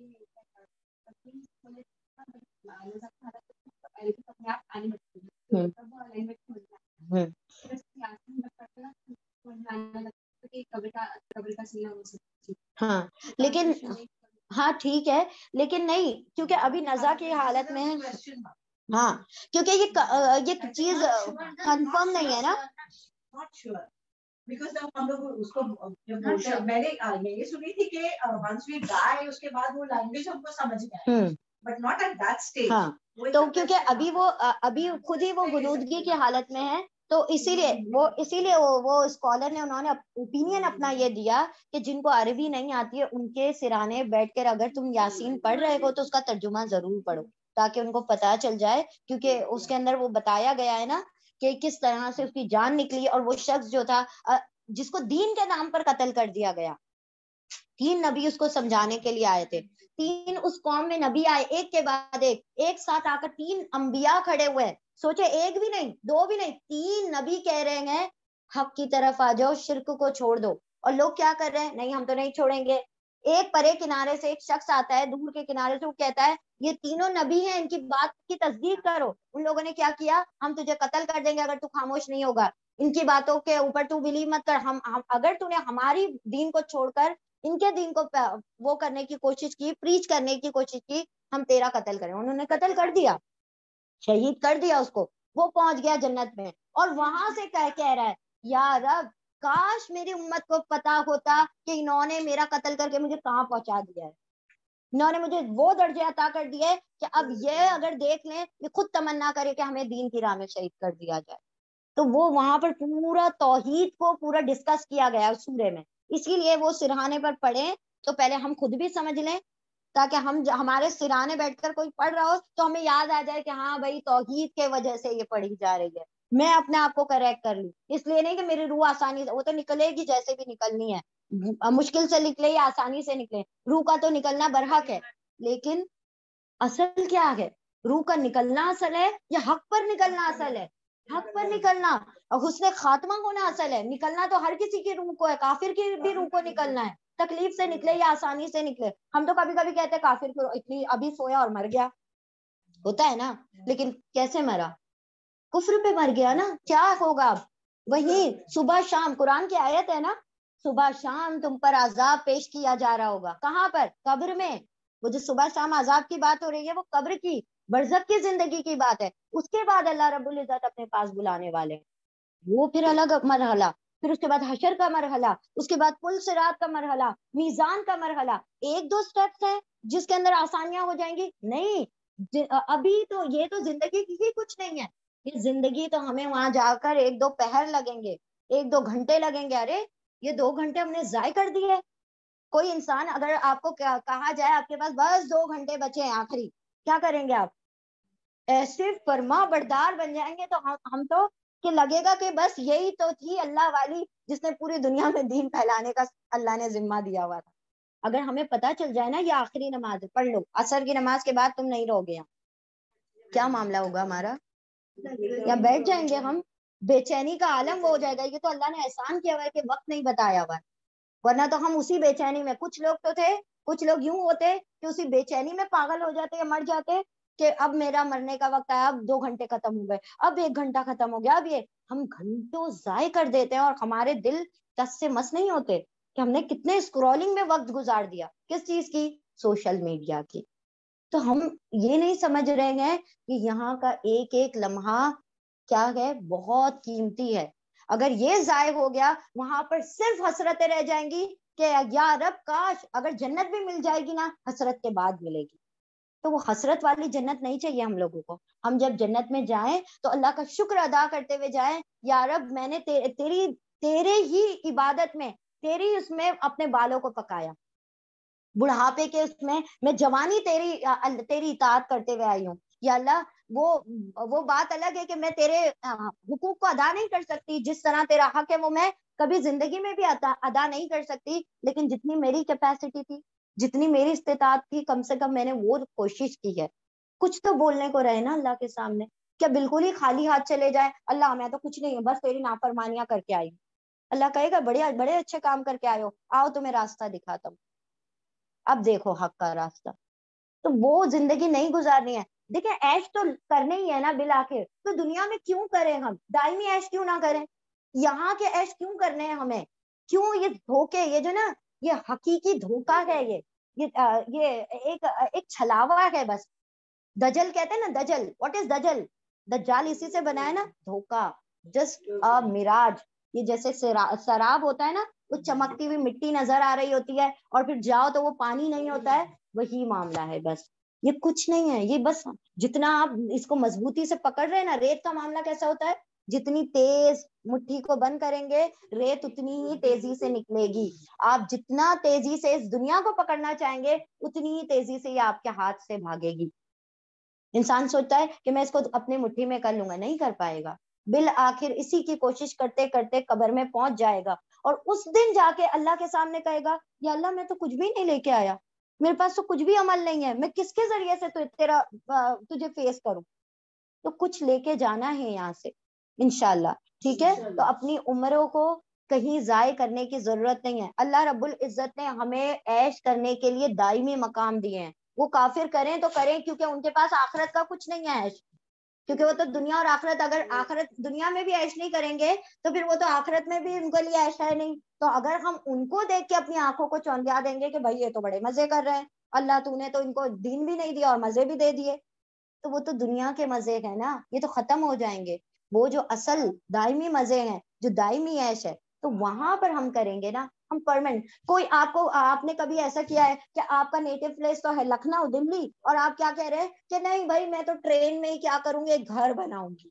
ہاں لیکن ہاں ٹھیک ہے، لیکن نہیں، کیونکہ ابھی نزا کی حالت میں ہے. ہاں کیونکہ یہ چیز کنفرم نہیں ہے نا. بیکاز ہم لوگ اس کو میں نے یہ سنی تھی کہ ونس وی ڈائی اس کے بعد وہ لینگویج ہم کو سمجھ میں آئے، but not at that stage. ہاں تو کیونکہ ابھی خود ہی وہ غنودگی کی حالت میں ہے، تو اسی لیے وہ اسکالر نے انہوں نے اوپینین اپنا یہ دیا کہ جن کو عربی نہیں آتی ہے ان کے سرانے بیٹھ کر اگر تم یاسین پڑھ رہے ہو تو اس کا ترجمہ ضرور پڑھو، تاکہ ان کو پتا چل جائے. کیونکہ اس کے اندر وہ بتایا گیا ہے نا کہ کس طرح سے اس کی جان نکلی، اور وہ شخص جو تھا جس کو دین کے نام پر قتل کر دیا گیا. 3 نبی اس کو سمجھانے کے لیے آئے تھے، 3 اس قوم میں نبی آئے ایک کے بعد ایک ساتھ آ کر 3 انبیاء کھڑے ہوئے. سوچے ایک بھی نہیں 2 بھی نہیں 3 نبی کہہ رہے ہیں حق کی طرف آ جاؤ، شرک کو چھوڑ دو. اور لوگ کیا کر رہے ہیں؟ نہیں ہم تو نہیں چھوڑیں گے. ایک پرے کنارے سے ایک شخص آتا ہے دور کے کنارے سے، وہ کہتا ہے یہ تینوں نبی ہیں، ان کی بات کی تصدیق کرو. ان لوگوں نے کیا کیا؟ ہم تجھے قتل کر دیں گے اگر تو خاموش نہیں ہوگا، ان کی باتوں کے اوپر تو بلیو مت کر. اگر تو نے ہماری دین کو چھوڑ کر ان کے دین کو وہ کرنے کی کوشش کی، پریچ کرنے کی کوشش کی، ہم تیرا قتل کریں. انہوں نے قتل کر دیا، شہید کر دیا اس کو. وہ پہنچ گیا جنت میں، اور وہاں سے کہہ رہا ہے یا رب کاش میری امت کو پتا ہوتا کہ انہوں نے میرا قتل کر کے مجھے کہاں پہنچا دیا ہے. انہوں نے مجھے وہ درجے عطا کر دیے کہ اب یہ اگر دیکھ لیں یہ خود تمنا کرے کہ ہمیں دین کی راہ میں شہید کر دیا جائے. تو وہ وہاں پر پورا توحید کو پورا ڈسکس کیا گیا اس سورے میں. اسی لیے وہ سرہانے پر پڑھیں تو پہلے ہم خود بھی سمجھ لیں، تاکہ ہمارے سرانے بیٹھ کر کوئی پڑھ رہا ہو تو ہمیں یاد آ جائے کہ ہاں بھائی توحید کے وجہ سے یہ پڑھی جا رہی ہے. میں اپنے آپ کو کریکٹ کر لوں، اس لیے نہیں کہ میری روح آسانی سے، وہ تو نکلے گی جیسے بھی نکلنی ہے، مشکل سے نکلے یا آسانی سے نکلے، روح کا تو نکلنا برحق ہے. لیکن اصل کیا ہے؟ روح کا نکلنا اصل ہے یا حق پر نکلنا اصل ہے؟ حق پر نکلنا اور حسن خاتمہ ہونا اصل ہے. نکلنا تو ہر کسی کی روح کو ہے، کافر کی بھی روح کو نکلنا ہے، تکلیف سے نکلے یا آسانی سے نکلے. ہم تو کبھی کبھی کہتے ہیں کافر کو اتنی ابھی سویا اور مر گیا، ہوتا ہے نا، لیکن کیسے مرا؟ کفر پہ مر گیا نا. کیا ہوگا اب؟ وہی صبح شام قرآن کی آیت ہے نا، صبح شام تم پر عذاب پیش کیا جا رہا ہوگا. کہاں پر؟ قبر میں. وہ جو صبح شام عذاب کی بات ہو رہی ہے وہ قبر کی برزخ کی زندگی کی بات ہے. اس کے بعد اللہ رب العزت اپنے پاس بلانے والے ہیں، وہ پھر الگ مرحلہ. پھر اس کے بعد حشر کا مرحلہ، اس کے بعد پل صراط کا مرحلہ، میزان کا مرحلہ. 1-2 سٹیپس ہیں جس کے اندر آسانیاں ہو جائیں گی؟ نہیں. ابھی تو یہ تو زندگی کی ہی کچھ نہیں ہے. یہ زندگی تو ہمیں وہاں جا کر 1-2 پہر لگیں گے، 1-2 گھنٹے لگیں گے. ارے یہ 2 گھنٹے ہم نے ضائع کر دیے. کوئی انسان اگر آپ کو کہا جائے آپ کے پاس بس 2 گھنٹے بچے ہیں آخری، کیا کریں گے آپ؟ ایسے فرما بردار بن جائیں گے تو ہم تو کہ لگے گا کہ بس یہی تو تھی اللہ والی جس نے پوری دنیا میں دین پھیلانے کا اللہ نے ذمہ دیا ہوا تھا. اگر ہمیں پتا چل جائے نا یہ آخری نماز ہے، پڑھ لو، عصر کی نماز کے بعد تم نہیں رہو گے، کیا معاملہ ہوگا ہمارا؟ یا بیٹھ جائیں گے ہم، بے چینی کا عالم وہ ہو جائے گا. یہ تو اللہ نے احسان کیا ہوا ہے کہ وقت نہیں بتایا ہوا، ورنہ تو ہم اسی بے چینی میں، کچھ لوگ تو تھے، کچھ لوگ یوں ہوتے کہ اسی بے چینی میں پاگل ہو جاتے یا مر جاتے کہ اب میرا مرنے کا وقت آیا، اب 2 گھنٹے ختم ہو گئے، اب 1 گھنٹہ ختم ہو گیا. اب یہ ہم گھنٹوں ضائع کر دیتے ہیں اور ہمارے دل ٹس سے مس نہیں ہوتے کہ ہم نے کتنے اسکرولنگ میں وقت گزار دیا. کس چیز کی؟ سوشل میڈیا کی. تو ہم یہ نہیں سمجھ رہے ہیں کہ یہاں کا ایک ایک لمحہ کیا ہے، بہت قیمتی ہے. اگر یہ ضائع ہو گیا وہاں پر صرف حسرتیں رہ جائیں گی کہ یا رب کاش اگر جنت بھی مل جائے گی نا حسرت کے بعد ملے گی. تو وہ حسرت والی جنت نہیں چاہیے ہم لوگوں کو. ہم جب جنت میں جائیں تو اللہ کا شکر ادا کرتے ہوئے جائیں، یا رب میں نے تیرے ہی عبادت میں، تیری اس میں اپنے بالوں کو پکایا، بڑھاپے کے اس میں جوانی تیری اطاعت کرتے ہوئے آئی ہوں. یا اللہ وہ بات الگ ہے کہ میں تیرے حقوق کو ادا نہیں کر سکتی، جس طرح تیرا حق ہے وہ میں کبھی زندگی میں بھی ادا نہیں کر سکتی، لیکن جتنی میری کیپیسٹی تھی، جتنی میری استطاعت تھی، کم سے کم میں نے وہ کوشش کی ہے. کچھ تو بولنے کو رہے نا اللہ کے سامنے. کیا بالکل ہی خالی ہاتھ چلے جائے، اللہ میں تو کچھ نہیں ہوں، بس تیری نافرمانیاں کر کے آئی ہوں. اللہ کہے گا بڑے اچھے کام کر کے آئے ہو، آؤ تمہیں راستہ دکھاتا ہوں، اب دیکھو حق کا راستہ. تو وہ زندگی نہیں گزارنی ہے. دیکھیں عیش تو کرنے ہی ہے نا بالآخر، تو دنیا میں کیوں کریں، ہم دائمی عیش کیوں نہ کریں؟ یہاں کے عیش کیوں کرنے ہیں ہمیں؟ کیوں یہ دھوکے، یہ جو نا یہ حقیقی دھوکا ہے، یہ ایک چھلاوا ہے بس. دجل کہتے ہیں نا، دجل، واٹ از دجل؟ دجال اسی سے بنا ہے نا، دھوکا، جسٹ مراج. یہ جیسے سراب ہوتا ہے نا، وہ چمکتی ہوئی مٹی نظر آ رہی ہوتی ہے اور پھر جاؤ تو وہ پانی نہیں ہوتا ہے، وہی معاملہ ہے بس. یہ کچھ نہیں ہے، یہ بس جتنا آپ اس کو مضبوطی سے پکڑ رہے ہیں نا. ریت کا معاملہ کیسا ہوتا ہے؟ جتنی تیز مٹھی کو بند کریں گے ریت اتنی ہی تیزی سے نکلے گی. آپ جتنا تیزی سے اس دنیا کو پکڑنا چاہیں گے اتنی ہی تیزی سے یہ آپ کے ہاتھ سے بھاگے گی. انسان سوچتا ہے کہ میں اس کو اپنی مٹھی میں کر لوں گا، نہیں کر پائے گا. بالآخر اسی کی کوشش کرتے کرتے قبر میں پہنچ جائے گا، اور اس دن جا کے اللہ کے سامنے کہے گا یا اللہ میں تو کچھ بھی نہیں لے کے آیا، میرے پاس تو کچھ بھی عمل نہیں ہے، میں کس کے ذریعے سے تجھے فیس کروں؟ تو کچھ لے کے جانا ہے یہاں سے انشاءاللہ. ٹھیک ہے، تو اپنی عمروں کو کہیں ضائع کرنے کی ضرورت نہیں ہے. اللہ رب العزت نے ہمیں عیش کرنے کے لیے دائمی مقام دیے ہیں. وہ کافر کریں تو کریں، کیونکہ ان کے پاس آخرت کا کچھ نہیں ہے عیش، کیونکہ وہ تو دنیا اور آخرت، اگر آخرت دنیا میں بھی عیش نہیں کریں گے تو پھر وہ تو آخرت میں بھی ان کے لیے عیش ہے نہیں. تو اگر ہم ان کو دیکھ کے اپنی آنکھوں کو چوندیا دیں گے کہ بھائی یہ تو بڑے مزے کر رہے ہیں، اللہ تو نے تو ان کو دین بھی نہیں دیا اور مزے بھی دے دیے، تو وہ تو دنیا کے مزے ہیں نا، یہ تو ختم ہو جائیں گے. وہ جو اصل دائمی مزے ہیں، جو دائمی عیش ہے، تو وہاں پر ہم کریں گے نا، ہم پرماننٹ. کوئی آپ نے کبھی ایسا کیا ہے کہ آپ کا نیٹو پلیس تو ہے لکھنؤ، دلی، اور آپ کیا کہہ رہے ہیں کہ نہیں بھائی میں تو ٹرین میں ہی کیا کروں گی، ایک گھر بناؤں گی،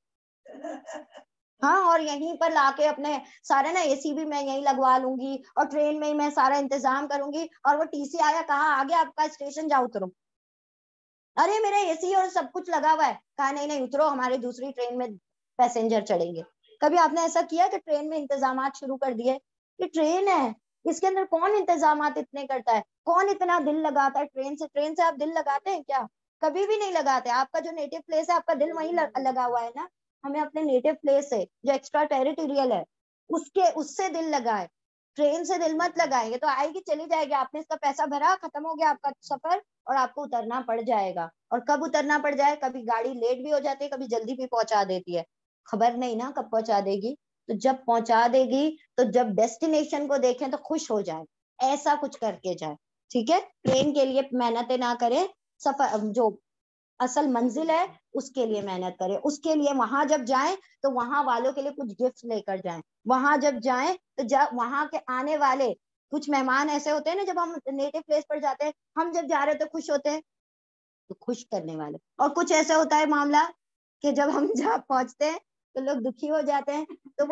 ہاں، اور یہیں پر لا کے اپنے سارے نا اے سی بھی میں یہیں لگوا لوں گی، اور ٹرین میں ہی میں سارا انتظام کروں گی، اور وہ ٹی سی آیا کہاں آ گیا آپ کا اسٹیشن، جاؤ اترو، ارے میرا اے سی اور سب کچھ لگا ہوا ہے، کہا نہیں نہیں اترو، ہماری دوسری ٹرین میں پیسنجر چڑھیں گے. کبھی آپ نے ایسا کیا کہ ٹرین میں انتظامات شروع کر دیے؟ یہ ٹرین ہے، اس کے اندر کون انتظامات اتنے کرتا ہے، کون اتنا دل لگاتا ہے ٹرین سے آپ دل لگاتے ہیں کیا؟ کبھی بھی نہیں لگاتے. آپ کا جو نیٹو پلیس ہے آپ کا دل وہیں لگا ہوا ہے نا. ہمیں اپنے نیٹو پلیس سے جو ایکسٹرا ٹیریٹوریل ہے اس سے دل لگائے، ٹرین سے دل مت لگائیں گے تو آئے گی چلی جائے گی، آپ نے اس کا پیسہ بھرا، ختم ہو گیا آپ کا سفر، اور آپ کو اترنا پڑ جائے گا. اور کب اترنا پڑ جائے، کبھی گاڑی لیٹ بھی ہو جاتی ہے، کبھی جلدی بھی پہنچا دیتی ہے، خبر نہیں نا کب پہنچا دے گی. تو جب پہنچا دے گی تو جب ڈیسٹینیشن کو دیکھیں تو خوش ہو جائے، ایسا کچھ کر کے جائے. ٹھیک ہے، ٹرین کے لیے محنتیں نہ کریں، سفر جو اصل منزل ہے اس کے لیے محنت کریں. اس کے لیے وہاں جب جائیں تو وہاں والوں کے لیے کچھ گفٹ لے کر جائیں. وہاں جب جائیں تو وہاں کے آنے والے کچھ مہمان ایسے ہوتے ہیں نا، جب ہم نیٹو پلیس پر جاتے ہیں، ہم جب جا رہے تو خوش ہوتے ہیں، تو خوش کرنے والے. اور کچھ ایسا ہوتا ہے معاملہ کہ جب ہم جہاں پہنچتے ہیں تو لوگ دکھی ہو جاتے ہیں، تو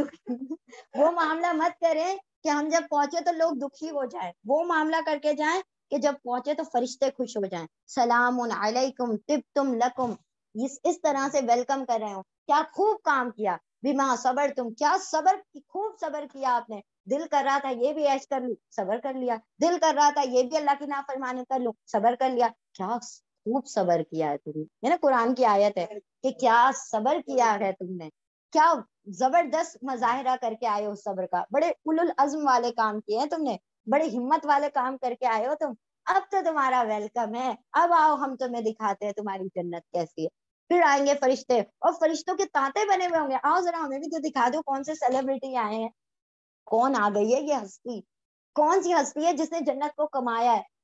وہ معاملہ مت کریں کہ ہم جب پہنچے تو لوگ دکھی ہو جائیں. وہ معاملہ کر کے جائیں کہ جب پہنچے تو فرشتے خوش ہو جائیں، سلام علیکم طبتم لکم، اس طرح سے ویلکم کر رہے ہوں، کیا خوب کام کیا، بما صبر تم، کیا خوب صبر کیا آپ نے، دل کر رہا تھا یہ بھی عیش کر لوں، صبر کر لیا، دل کر رہا تھا یہ بھی اللہ کی نافرمانی کر لوں، صبر کر لیا. کیا خوب صبر کیا ہے تم نے، نا قرآن کی آیت ہے کہ کیا صبر کیا ہے تم نے، کیا زبردست مظاہرہ کر کے آئے ہو صبر کا، بڑے اولو العزم والے کام کیے ہیں تم نے، بڑے ہمت والے کام کر کے آئے ہو تم. اب تو تمہارا ویلکم ہے، اب آؤ ہم تمہیں دکھاتے ہیں تمہاری جنت کیسی ہے. پھر آئیں گے فرشتے، اور فرشتوں کے تانتے بنے ہوئے ہوں گے، آؤ ذرا ہمیں بھی تو دکھا دو کون سے سیلیبریٹی آئے ہیں، کون آ گئی ہے یہ ہستی، کون سی ہستی ہے جس نے جنت کو کمایا ہے.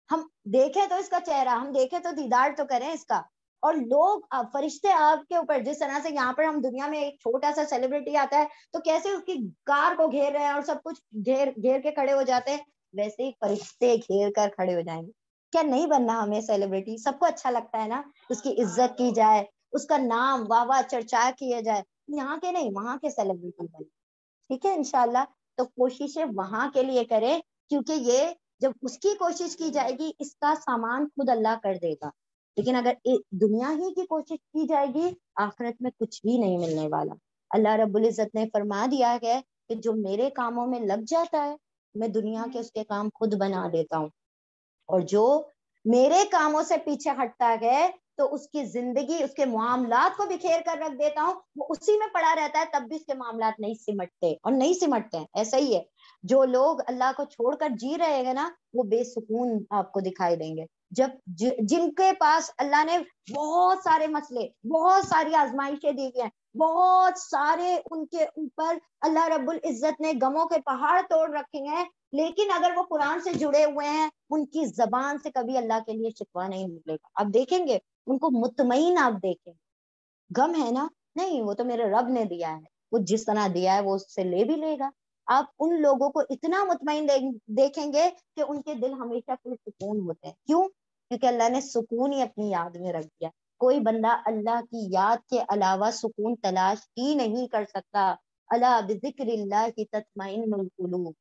ہم دیکھیں تو اس کا چہرہ، ہم دیکھیں تو دیدار تو کریں اس کا. اور لوگ فرشتے آپ کے اوپر جس طرح سے یہاں پر ہم دنیا میں ایک چھوٹا سا سیلیبریٹی آتا ہے تو کیسے اس کی کار کو گھیر رہے ہیں اور سب کچھ گھیر کے کھڑے ہو جاتے ہیں، ویسے ہی فرشتے گھیر کر کھڑے ہو جائیں گے. کیا نہیں بننا ہمیں سیلیبریٹی؟ سب کو اچھا لگتا ہے نا اس کی عزت کی جائے، اس کا نام واہ واہ چرچا کیا جائے. یہاں کے نہیں، وہاں کے سیلیبریٹی بنے. ٹھیک ہے انشاءاللہ. تو کوششیں وہاں کے لیے کریں، کیونکہ یہ جب اس کی کوشش کی جائے گی اس کا سامان خود اللہ کر دے گا. لیکن اگر دنیا ہی کی کوشش کی جائے گی آخرت میں کچھ بھی نہیں ملنے والا. اللہ رب العزت نے فرما دیا ہے کہ جو میرے کاموں میں لگ جاتا ہے میں دنیا کے اس کے کام خود بنا دیتا ہوں، اور جو میرے کاموں سے پیچھے ہٹتا ہے تو اس کی زندگی، اس کے معاملات کو بکھیر کر رکھ دیتا ہوں. وہ اسی میں پڑا رہتا ہے تب بھی اس کے معاملات نہیں سمٹتے اور نہیں سمٹتے ہیں. ایسا ہی ہے، جو لوگ اللہ کو چھوڑ کر جی رہے ہیں نا وہ بے سکون آپ کو دکھائی دیں گے. جب جن کے پاس اللہ نے بہت سارے مسئلے، بہت ساری آزمائشیں دی ہیں، بہت سارے ان کے اوپر اللہ رب العزت نے غموں کے پہاڑ توڑ رکھے ہیں، لیکن اگر وہ قرآن سے جڑے ہوئے ہیں ان کی زبان سے کبھی اللہ کے لیے شکوہ نہیں نکلے گا. آپ دیکھیں گے ان کو مطمئن، آپ دیکھیں غم ہے نا، نہیں وہ تو میرے رب نے دیا ہے، وہ جس طرح دیا ہے وہ اس سے لے بھی لے گا. آپ ان لوگوں کو اتنا مطمئن دیکھیں گے کہ ان کے دل ہمیشہ پرسکون ہوتے ہیں. کیوں؟ کیونکہ اللہ نے سکون ہی اپنی یاد میں رکھ دیا. کوئی بندہ اللہ کی یاد کے علاوہ سکون تلاش ہی نہیں کر سکتا. الا بذکر اللہ کی تطمئن القلوب.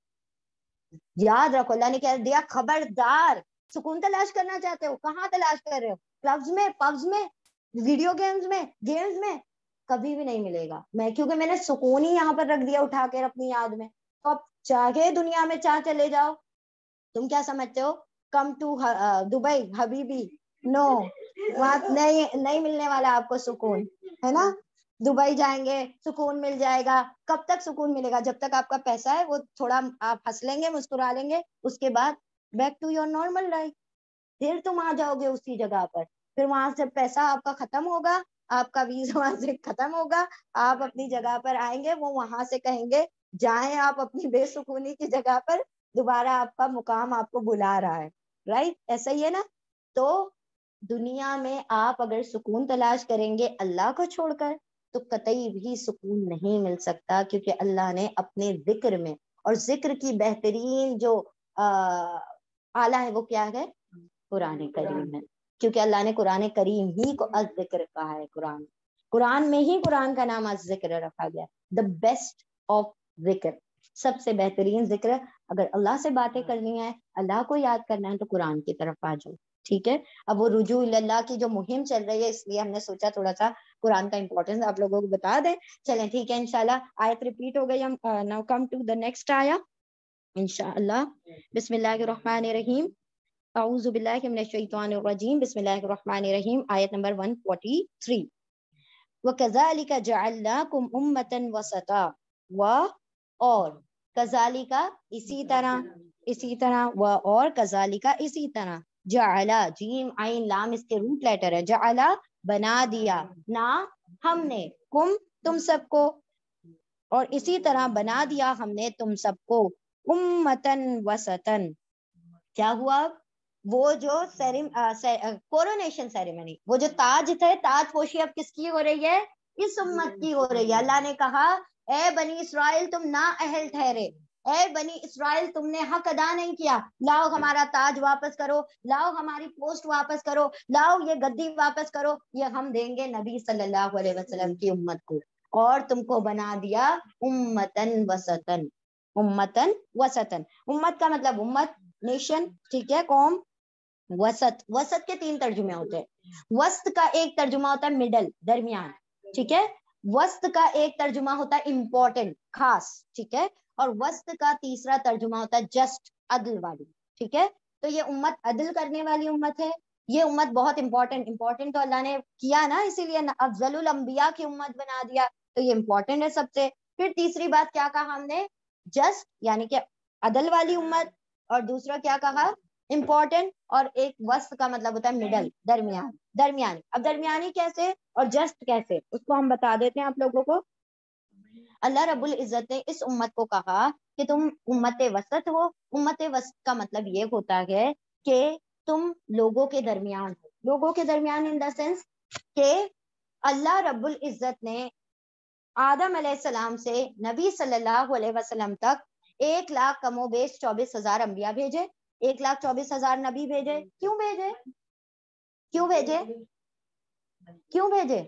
یاد رکھو اللہ نے کیا دیا، خبردار. سکون تلاش کرنا چاہتے ہو، کہاں تلاش کر رہے ہو؟ کلبز میں، پبز میں، ویڈیو گیمز میں کبھی بھی نہیں ملے گا. کیونکہ میں نے سکون ہی یہاں پر رکھ دیا اٹھا کے اپنی یاد میں. تو اب چاہے دنیا میں چلے جاؤ، تم کیا سمجھتے ہو کم ٹو دبئی حبیبی؟ نو، وہاں نہیں ملنے والا آپ کو سکون، ہے نا. دبئی جائیں گے سکون مل جائے گا. کب تک سکون ملے گا؟ جب تک آپ کا پیسہ ہے وہ تھوڑا آپ ہنس لیں گے، مسکرا لیں گے، اس کے بعد back to your normal life. پھر تم آ جاؤ گے اسی جگہ پر. پھر وہاں سے پیسہ آپ کا ختم ہوگا، آپ کا ویزا وہاں سے ختم ہوگا، آپ اپنی جگہ پر آئیں گے، وہ وہاں سے کہیں گے جائیں آپ اپنی بے سکونی کی جگہ پر، دوبارہ آپ کا مقام آپ کو بلا رہا ہے. رائٹ؟ ایسا ہی ہے نا. تو دنیا میں آپ اگر سکون تلاش کریں گے اللہ کو چھوڑ کر تو قطعی بھی سکون نہیں مل سکتا، کیونکہ اللہ نے اپنے ذکر میں، اور ذکر کی بہترین جو آلہ ہے وہ کیا ہے؟ قرآن کریم ہے. کیونکہ اللہ نے قرآن کریم ہی کو الذکر کہا ہے. قرآن میں ہی قرآن کا نام الذکر رکھا گیا. دا بیسٹ آف ذکر، سب سے بہترین ذکر. اگر اللہ سے باتیں کرنی ہے، اللہ کو یاد کرنا ہے تو قرآن کی طرف آ جاؤ. ٹھیک ہے. اب وہ رجوع اللہ کی جو مہم چل رہی ہے اس لیے ہم نے سوچا تھوڑا سا قرآن کا امپورٹنس آپ لوگوں کو بتا دیں. چلیں ٹھیک ہے انشاءاللہ. آیت ریپیٹ ہو گئی. ہم now come to the next آیا انشاءاللہ. بسم اللہ الرحمن الرحیم. اعوذ باللہ من الشیطان الرجیم. بسم اللہ الرحمن الرحیم. آیت نمبر 143. وَكَذَلِكَ جَعَلْنَاكُمْ أُمَّةً وَسَطًا. اور کذالک اسی طرح اور کذالک اسی طرح جعلا، جیم عین لام اس کے روٹ لیٹر ہے، جعلا بنا دیا، نا ہم نے، کم تم سب کو، اور اسی طرح بنا دیا ہم نے تم سب کو امتن وسطن. کیا ہوا؟ وہ جو کورونیشن سیریمنی، وہ جو تاج تھے، تاج پوشی اب کس کی ہو رہی ہے؟ اس امت کی ہو رہی ہے. اللہ نے کہا اے بنی اسرائیل تم نا اہل ٹھہرے، اے بنی اسرائیل تم نے حق ادا نہیں کیا، لاؤ ہمارا تاج واپس کرو، لاؤ ہماری پوسٹ واپس کرو، لاؤ یہ گدی واپس کرو، یہ ہم دیں گے نبی صلی اللہ علیہ وسلم کی امت کو. اور تم کو بنا دیا امتن وسطن. امتن وسطن، امت کا مطلب امت، نیشن، ٹھیک ہے، قوم. وسط، وسط کے 3 ترجمے ہوتے ہیں. وسط کا ایک ترجمہ ہوتا ہے مڈل، درمیان، ٹھیک ہے. وسط کا ایک ترجمہ ہوتا ہے امپورٹنٹ، خاص، ٹھیک ہے. اور وسط کا تیسرا ترجمہ ہوتا ہے جسٹ، عدل والی، ٹھیک ہے. تو یہ امت عدل کرنے والی امت ہے. یہ امت بہت امپورٹنٹ تو اللہ نے کیا نا، اسی لیے افضل الانبیاء کی امت بنا دیا، تو یہ امپورٹنٹ ہے سب سے. پھر تیسری بات کیا کہا ہم نے؟ جسٹ یعنی کہ عدل والی امت. اور دوسرا کیا کہا؟ امپورٹنٹ. اور ایک وسط کا مطلب ہوتا ہے مڈل، درمیانی. اب درمیانی کیسے اور جسٹ کیسے، اس کو ہم بتا دیتے ہیں آپ لوگوں کو. اللہ رب العزت نے اس امت کو کہا کہ تم امت وسط ہو. امت وسط کا مطلب یہ ہوتا ہے کہ تم لوگوں کے درمیان ہو. لوگوں کے درمیان ان دا سینس کہ اللہ رب العزت نے آدم علیہ السلام سے نبی صلی اللہ علیہ وسلم تک 1,00,000 کم و بیش 24,000 انبیاء بھیجے, 1,24,000 نبی بھیجے. کیوں بھیجے؟ کیوں بھیجے؟ کیوں بھیجے؟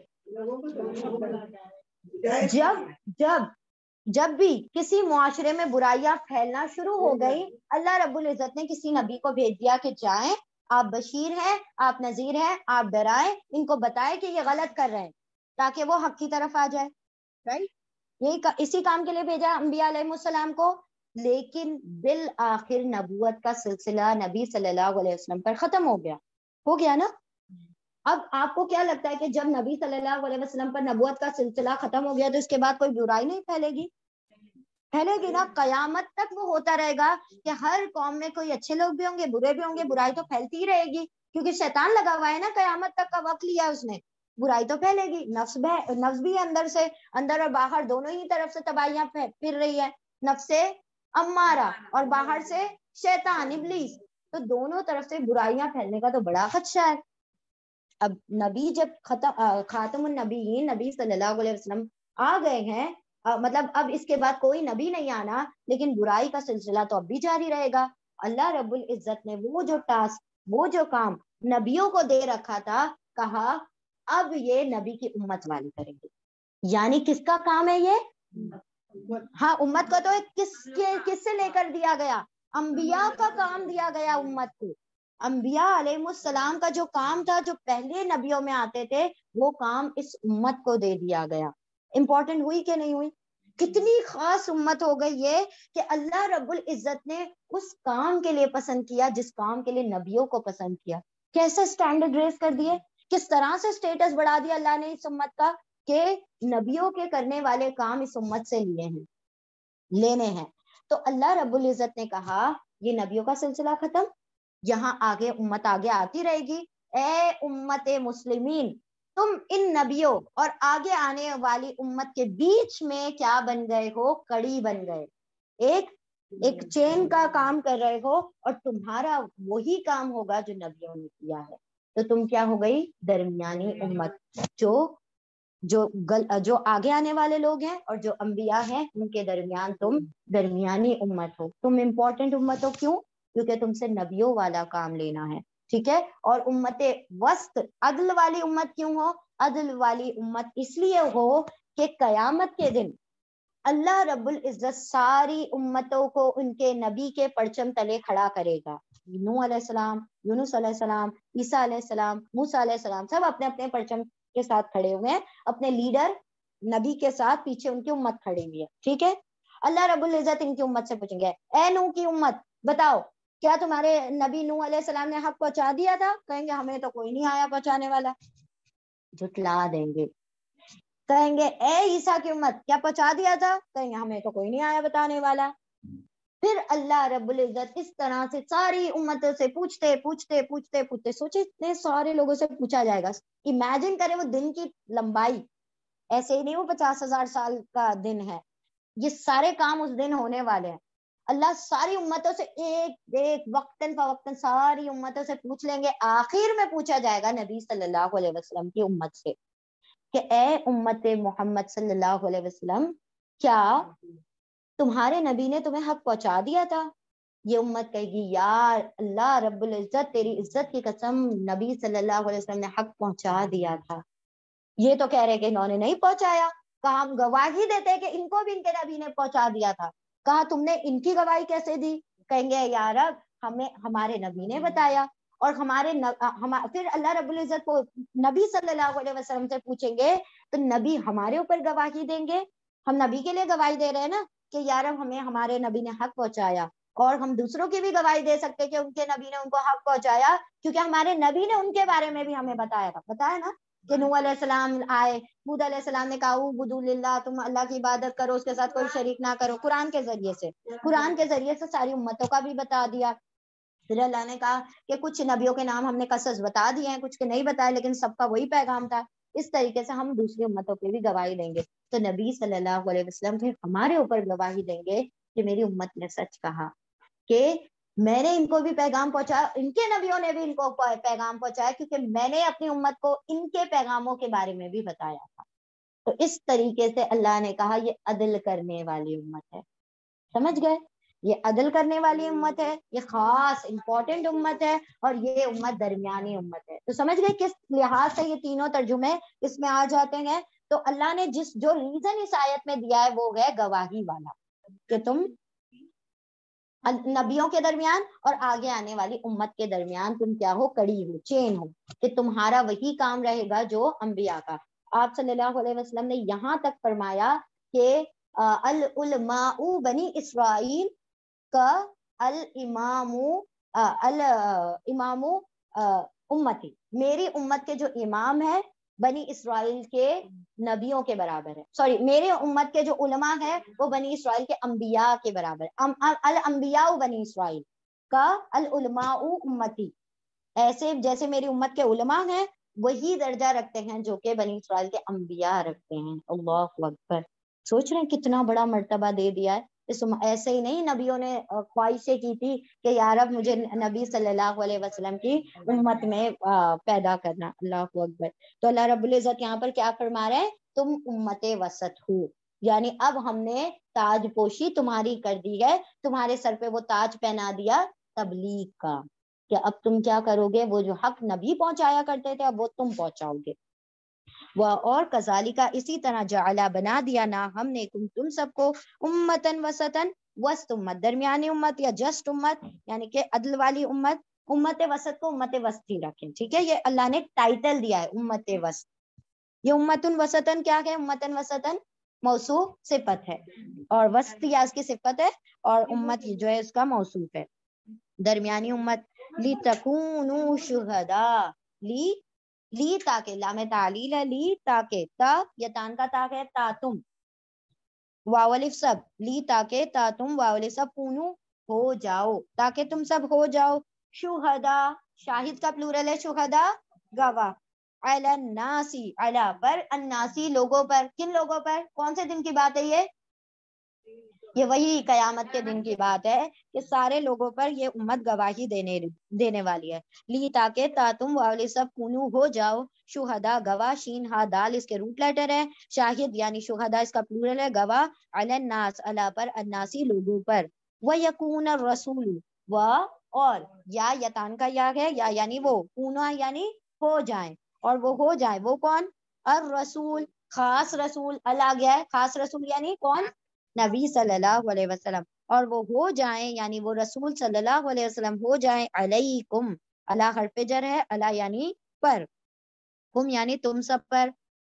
جب بھی کسی معاشرے میں برائیاں پھیلنا شروع ہو گئی, اللہ رب العزت نے کسی نبی کو بھیج دیا کہ جائیں, آپ بشیر ہیں, آپ نذیر ہیں, آپ ڈرائیں, ان کو بتائیں کہ یہ غلط کر رہے ہیں تاکہ وہ حق کی طرف آ جائے. رائٹ, یہی اسی کام کے لیے بھیجا انبیاء علیہ السلام کو. لیکن بالآخر نبوت کا سلسلہ نبی صلی اللہ علیہ وسلم پر ختم ہو گیا نا. اب آپ کو کیا لگتا ہے کہ جب نبی صلی اللہ علیہ وسلم پر نبوت کا سلسلہ ختم ہو گیا تو اس کے بعد کوئی برائی نہیں پھیلے گی؟ پھیلے گی نا. قیامت تک وہ ہوتا رہے گا کہ ہر قوم میں کوئی اچھے لوگ بھی ہوں گے, برے بھی ہوں گے, برائی تو پھیلتی ہی رہے گی, کیونکہ شیطان لگا ہوا ہے نا. قیامت تک کا وقت لیا اس نے, برائی تو پھیلے گی. نفس بھی اندر اور باہر دونوں ہی طرف سے تباہیاں پھر رہی ہے. نفس امارہ اور باہر سے شیطان ابلیس, تو دونوں طرف سے برائیاں پھیلنے کا تو بڑا خدشہ ہے. اب نبی جب خاتم النبیین نبی صلی اللہ علیہ وسلم آ گئے ہیں, مطلب اب اس کے بعد کوئی نبی نہیں آنا, لیکن برائی کا سلسلہ تو اب بھی جاری رہے گا. اللہ رب العزت نے وہ جو ٹاسک, وہ جو کام نبیوں کو دے رکھا تھا, کہا اب یہ نبی کی امت والی کریں گے. یعنی کس کا کام ہے یہ؟ ہاں, امت کا تو کس سے لے کر دیا گیا؟ انبیاء کا کام دیا گیا امت کو. انبیاء علیہ السلام کا جو کام تھا, جو پہلے نبیوں میں آتے تھے, وہ کام اس امت کو دے دیا گیا. امپورٹنٹ ہوئی کہ نہیں ہوئی؟ کتنی خاص امت ہو گئی یہ کہ اللہ رب العزت نے اس کام کے لیے پسند کیا جس کام کے لیے نبیوں کو پسند کیا. کیسے سٹینڈرڈ ریز کر دیے, کس طرح سے سٹیٹس بڑھا دیا اللہ نے اس امت کا کہ نبیوں کے کرنے والے کام اس امت سے لینے ہیں. تو اللہ رب العزت نے کہا یہ نبیوں کا سلسلہ ختم, یہاں آگے امت آگے آتی رہے گی. اے امت مسلمین, تم ان نبیوں اور آگے آنے والی امت کے بیچ میں کیا بن گئے ہو؟ کڑی بن گئے. ایک چین کا کام کر رہے ہو, اور تمہارا وہی کام ہوگا جو نبیوں نے کیا ہے. تو تم کیا ہو گئی؟ درمیانی امت. جو آگے آنے والے لوگ ہیں اور جو انبیاء ہیں ان کے درمیان تم درمیانی امت ہو. تم امپورٹنٹ امت ہو. کیوں؟ کیونکہ تم سے نبیوں والا کام لینا ہے. ٹھیک ہے. اور امت وسط, عدل والی امت کیوں ہو؟ عدل والی امت اس لیے ہو کہ قیامت کے دن اللہ رب العزت ساری امتوں کو ان کے نبی کے پرچم تلے کھڑا کرے گا. نوح علیہ السلام, یونس علیہ السلام, عیسیٰ علیہ السلام, موسیٰ علیہ السلام, سب اپنے اپنے پرچم کے ساتھ کھڑے ہوئے ہیں, اپنے لیڈر نبی کے ساتھ, پیچھے ان کی امت کھڑی ہوئی ہے. ٹھیک ہے. اللہ رب العزت ان کی امت سے پوچھیں گے, اے نوح کی امت بتاؤ, کیا تمہارے نبی نوح علیہ السلام نے حق پہنچا دیا تھا؟ کہیں گے ہمیں تو کوئی نہیں آیا پہنچانے والا. جھٹلا دیں گے. کہیں گے اے عیسیٰ کی امت کیا پہنچا دیا تھا؟ کہیں گے ہمیں تو کوئی نہیں آیا بتانے والا. پھر اللہ رب العزت اس طرح سے ساری امتوں سے پوچھتے, سوچے اتنے سارے لوگوں سے پوچھا جائے گا. امیجن کریں وہ دن کی لمبائی, ایسے ہی نہیں وہ 50,000 سال کا دن ہے, یہ سارے کام اس دن ہونے والے ہیں. اللہ ساری امتوں سے ایک وقتاً فوقتاً ساری امتوں سے پوچھ لیں گے. آخر میں پوچھا جائے گا نبی صلی اللہ علیہ وسلم کی امت سے کہ اے امت محمد صلی اللہ علیہ وسلم, کیا تمہارے نبی نے تمہیں حق پہنچا دیا تھا؟ یہ امت کہے گی یار اللہ رب العزت تیری عزت کی قسم, نبی صلی اللہ علیہ وسلم نے حق پہنچا دیا تھا. یہ تو کہہ رہے کہ انہوں نے نہیں پہنچایا. کہا ہم گواہی دیتے کہ ان کو بھی ان کے نبی نے پہنچا دیا تھا. کہا تم نے ان کی گواہی کیسے دی؟ کہیں گے یار ہمیں ہمارے نبی نے بتایا. اور پھر اللہ رب العزت کو نبی صلی اللہ علیہ وسلم سے پوچھیں گے تو نبی ہمارے اوپر گواہی دیں گے. ہم نبی کے لیے گواہی دے رہے ہیں نا کہ یار ہمیں ہمارے نبی نے حق پہنچایا, اور ہم دوسروں کی بھی گواہی دے سکتے کہ ان کے نبی نے ان کو حق پہنچایا, کیونکہ ہمارے نبی نے ان کے بارے میں بھی ہمیں بتایا نا کہ نوح علیہ السلام آئے, ہود علیہ السلام نے کہا اعبدوا للہ, تم اللہ کی عبادت کرو, اس کے ساتھ کوئی شریک نہ کرو. قرآن کے ذریعے سے ساری امتوں کا بھی بتا دیا. پھر اللہ نے کہا کہ کچھ نبیوں کے نام ہم نے قصص بتا دیے ہیں, کچھ کے نہیں بتائے, لیکن سب کا وہی پیغام تھا. اس طریقے سے ہم دوسری امتوں پہ بھی گواہی دیں گے. تو نبی صلی اللہ علیہ وسلم پھر ہمارے اوپر گواہی دیں گے کہ میری امت نے سچ کہا کہ میں نے ان کو بھی پیغام پہنچایا, ان کے نبیوں نے بھی ان کو پیغام پہنچایا, کیونکہ میں نے اپنی امت کو ان کے پیغاموں کے بارے میں بھی بتایا تھا. تو اس طریقے سے اللہ نے کہا یہ عدل کرنے والی امت ہے. سمجھ گئے؟ یہ عدل کرنے والی امت ہے, یہ خاص امپورٹنٹ امت ہے, اور یہ امت درمیانی امت ہے. تو سمجھ گئے کس لحاظ سے یہ تینوں ترجمے اس میں آ جاتے ہیں. تو اللہ نے جو ریزن اس آیت میں دیا ہے وہ ہے گواہی والا, کہ تم نبیوں کے درمیان اور آگے آنے والی امت کے درمیان تم کیا ہو, کڑی ہو, چین ہو, کہ تمہارا وہی کام رہے گا جو انبیاء کا. آپ صلی اللہ علیہ وسلم نے یہاں تک فرمایا کہ العلماء بنی اسرائیل کا الامام امتی, میری امت کے جو امام ہے بنی اسرائیل کے نبیوں کے برابر ہے. سوری, میرے امت کے جو علماء ہیں وہ بنی اسرائیل کے انبیاء کے برابر ہے. الانبیاء بنی اسرائیل کا العلماء امتی, ایسے جیسے میری امت کے علماء ہیں وہی درجہ رکھتے ہیں جو کہ بنی اسرائیل کے انبیاء رکھتے ہیں. اللہ اکبر. سوچ رہے ہیں کتنا بڑا مرتبہ دے دیا ہے. ایسے ہی نہیں نبیوں نے خواہشیں کی تھی کہ یا رب مجھے نبی صلی اللہ علیہ وسلم کی امت میں پیدا کرنا. اللہ اکبر. تو اللہ رب العزت یہاں پر کیا فرما رہے ہیں, تم امت وسط ہو, یعنی اب ہم نے تاج پوشی تمہاری کر دی ہے, تمہارے سر پہ وہ تاج پہنا دیا تبلیغ کا, کہ اب تم کیا کرو گے, وہ جو حق نبی پہنچایا کرتے تھے اب وہ تم پہنچاؤ گے. وہ اور کذالکا, اسی طرح جعلا بنا دیا نا ہم نے تم سب کو امتن وسطن, وسط امت, درمیانی امت یا جسٹ امت, یعنی کہ عدل والی امت. امت وسط کو امت وسط ہی رکھیں, ٹھیک ہے, یہ اللہ نے ٹائٹل دیا ہے امت وسط. یہ امتن وسطن کیا ہے, امتن وسطن موصوف صفت ہے, اور وسط یا اس کی صفت ہے, اور امت جو ہے اس کا موصوف ہے, درمیانی امت. لِتَكُونُوا شُهَدَاءَ, لی تاکہ, لام تعلیل ہے, لی تاکہ, تا یتان کا تا ہے, تا تم, واولف سب, لی تاکہ, تا تم, واولف سب, کونو ہو جاؤ, تاکہ تم سب ہو جاؤ, شہدا, شاہد کا پلورل ہے شہدا, گواہ, علی الناسی, علی پر, الناسی لوگوں پر, کن لوگوں پر, کون سے دن کی بات ہے یہ وہی قیامت کے دن کی بات ہے کہ سارے لوگوں پر یہ امت گواہی دینے والی ہے. لی تاکہ, تا تم, واولے سب, کونو ہو جاؤ, شہدا گواہ, شین ہا دال اس کے روٹ لیٹر ہے, شاہد یعنی شہدا اس کا پلورل ہے, گواہ, علی الناس, علی پر, الناسی لوگوں پر, وَيَكُونَ الرَّسُولُ, اور یا یتان کا یا ہے, یا یعنی وہ, کونا یعنی ہو جائیں, اور وہ ہو جائیں, وہ کون, الرسول, خاص رسول, اللہ گیا ہے, خاص رسول یعنی کون, نبی صلی اللہ علیہ وسلم, اور وہ ہو جائیں یعنی وہ رسول صلی اللہ علیہ وسلم ہو جائیں, علیکم, اللہ حرف جر ہے, اللہ یعنی پر, کم یعنی تم سب پر,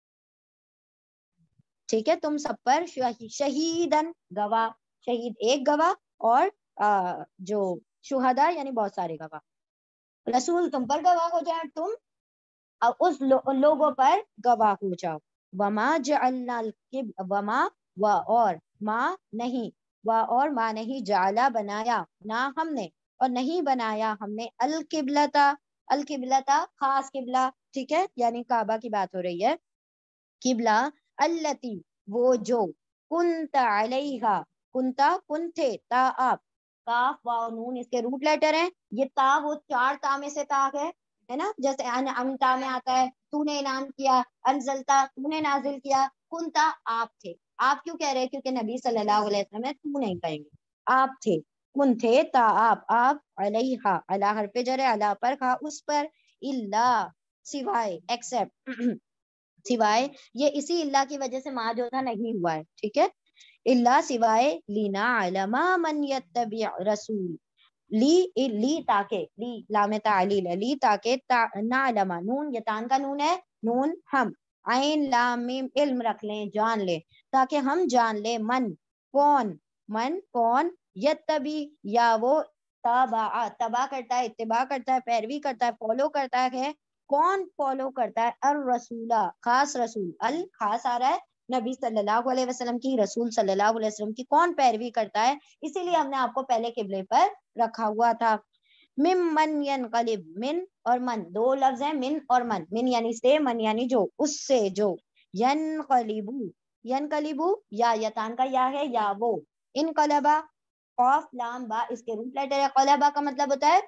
ٹھیک ہے, تم سب پر, شہیدن گواہ, شہید ایک گواہ, اور جو شہداء یعنی بہت سارے گواہ, رسول تم پر گواہ ہو جائیں, تم اس لوگوں پر گواہ ہو جاؤ. وما جعلنا وما, اور ما نہیں, اور ما نہیں, جعلا بنایا, نہ ہم نے, اور نہیں بنایا ہم نے, القبلتا, القبلتا خاص قبلہ, ٹھیک ہے, یعنی کعبہ کی بات ہو رہی ہے, قبلہ, التی وہ جو, کنت علیہا, کنتا کن تھے, تا آپ, کاف واو نون اس کے روٹ لیٹر ہیں, یہ تا وہ چار تا میں سے تا ہے نا, جیسے انتا میں آتا ہے, تو نے انعام کیا, انزلتا تو نے نازل کیا, کنتا آپ تھے, آپ کیوں کہہ رہے, کیونکہ نبی صلی اللہ علیہ وسلم تو نہیں کہیں گے, آپ تھے, کن تھے, تا آپ, علیہا, اللہ حرف جر ہے, اللہ پر, کھا اس پر, اللہ سوائے, ایکسپٹ, سوائے, یہ اسی اللہ کی وجہ سے ما جو تھا نہیں ہوا ہے, ٹھیک ہے, اللہ سوائے, لینا علما من یتبع رسول, لی تاکہ, لی لام تعلیل ہے, لی تاکہ, نعلم, نون یتان کا نون ہے, نون ہم, عین لام میم علم رکھ لیں, جان لیں, تاکہ ہم جان لیں, من کون, یتبی یا وہ, تبا کرتا ہے, اتباع کرتا ہے, پیروی کرتا ہے, فالو کرتا ہے, کون فالو کرتا ہے, الرسولہ خاص رسول, خاص آ رہا ہے نبی صلی اللہ علیہ وسلم کی, رسول صلی اللہ علیہ وسلم کی کون پیروی کرتا ہے, اسی لیے ہم نے آپ کو پہلے قبلے پر رکھا ہوا تھا. من ینقلب, من اور من دو لفظ ہیں, من اور من یعنی سے, من یعنی جو, اس سے جو, ینقلبو, یا یتان کا یا ہے, یا وہ, انقلبا قاف لام با اس کے روٹ لیٹر ہے. قلبہ کا مطلب ہوتا ہے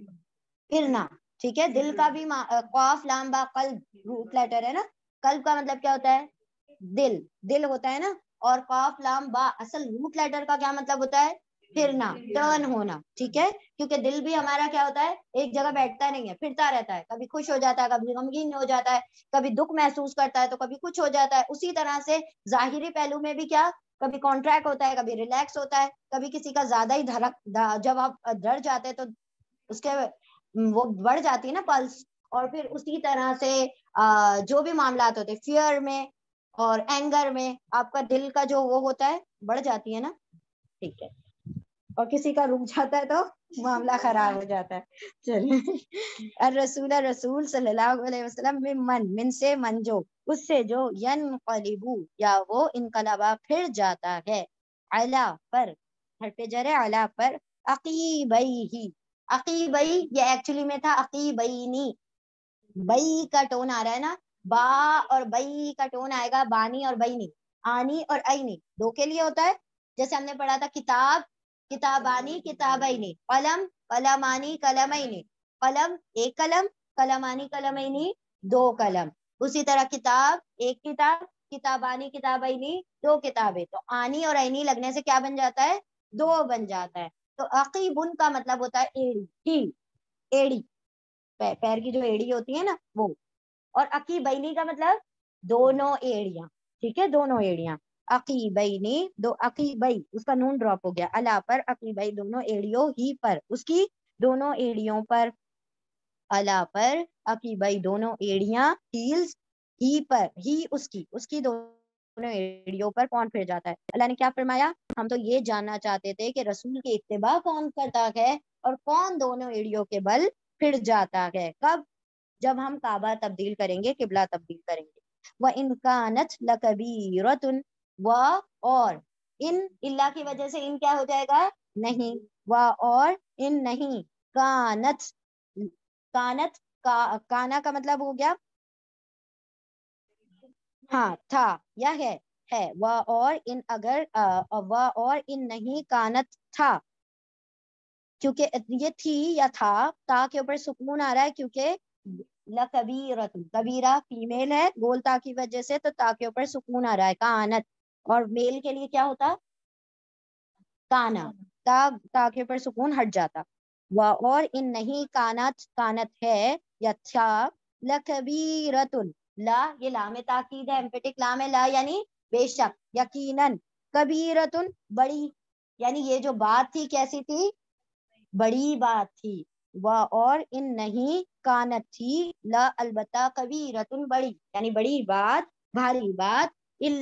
پھرنا, ٹھیک ہے. دل کا بھی قاف لام با قلب روٹ لیٹر ہے نا, قلب کا مطلب کیا ہوتا ہے دل, دل ہوتا ہے نا. اور قاف لام با اصل روٹ لیٹر کا کیا مطلب ہوتا ہے پھرنا, ٹرن ہونا, ٹھیک ہے. کیونکہ دل بھی ہمارا کیا ہوتا ہے ایک جگہ بیٹھتا نہیں ہے, پھرتا رہتا ہے, کبھی خوش ہو جاتا ہے, کبھی غمگین ہو جاتا ہے, کبھی دکھ محسوس کرتا ہے تو کبھی کچھ ہو جاتا ہے. اسی طرح سے ظاہری پہلو میں بھی کیا کبھی کانٹریکٹ ہوتا ہے, کبھی ریلیکس ہوتا ہے, کبھی کسی کا زیادہ ہی دھڑک, جب آپ ڈر جاتے ہیں تو اس کے وہ بڑھ جاتی ہے نا پلس. اور پھر اسی طرح سے جو بھی معاملات ہوتے ہیں فیئر میں اور اینگر میں آپ کا دل کا جو وہ ہوتا ہے بڑھ جاتی ہے نا, ٹھیک ہے. اور کسی کا رک جاتا ہے تو معاملہ خراب ہو جاتا ہے. چلیے الرسول رسول صلی اللہ علیہ وسلم من سے من جو اس سے جو ینقلبو یا وہ انقلابہ پھر جاتا ہے, علا پر حرف جر علا پر, عقیبیہ عقیبئی یہ ایکچولی میں تھا عقیبینی, بئی کا ٹون آ رہا ہے نا, با اور بئی کا ٹون آئے گا بانی اور بینی, آنی اور اینی دو کے لیے ہوتا ہے. جیسے ہم نے پڑھا تھا کتاب کتابانی کتابینی, قلم قلمانی قلمینی, قلم ایک قلم, قلمانی قلمینی دو قلم. اسی طرح کتاب ایک کتاب, کتابانی کتابینی دو کتابیں. تو آنی اور اینی لگنے سے کیا بن جاتا ہے دو بن جاتا ہے. تو عقیبن کا مطلب ہوتا ہے ایڑی, ہیل ایڑی, پیر کی جو ایڑی ہوتی ہے نا وہ. اور عقیبینی کا مطلب دونوں ایڑیاں, ٹھیک ہے دونوں ایڑیاں. عقیبینی دو, عقیبئی اس کا نون ڈراپ ہو گیا, علا پر عقیبئی دونوں ایڑیوں ہی پر اس کی دونوں ایڑیوں پر, علا پر عقیبئی دونوں ایڑیاں, ہیلز ہی پر ہی اس کی دونوں ایڑیوں پر کون پھر جاتا ہے. اللہ نے کیا فرمایا, ہم تو یہ جاننا چاہتے تھے کہ رسول کی اتباع کون کرتا ہے اور کون دونوں ایڑیوں کے بل پھر جاتا ہے. کب, جب ہم کعبہ تبدیل کریں گے, قبلہ تبدیل کریں گے. وَإِن كَانَتْ لَكَبِيرَةٌ اور ان اللہ کی وجہ سے ان کیا ہو جائے گا نہیں, اور ان نہیں, کانت کانت کانا کا مطلب ہو گیا ہاں تھا یا ہے, اور ان اگر اور ان نہیں, کانت تھا, کیونکہ یہ تھی یا تھا, تا کے اوپر سکون آ رہا ہے کیونکہ لکبیرۃ, کبیرہ فیمیل ہے, گول تا کی وجہ سے تو تا کے اوپر سکون آ رہا ہے, کانت. اور میل کے لیے کیا ہوتا کانا, تا کے اوپر سکون ہٹ جاتا. اور ان نہیں, کانت کانت ہے یا تھا, لکبیرۃ لا یہ لام تاکید ہے, ایمپیٹک لام ہے, لا یعنی بے شک, یقیناً, کبیرۃ بڑی, یعنی یہ جو بات تھی کیسی تھی بڑی بات تھی. اور ان نہیں, کانت تھی, لا البتہ, کبیرۃ بڑی یعنی بڑی بات, بھاری بات,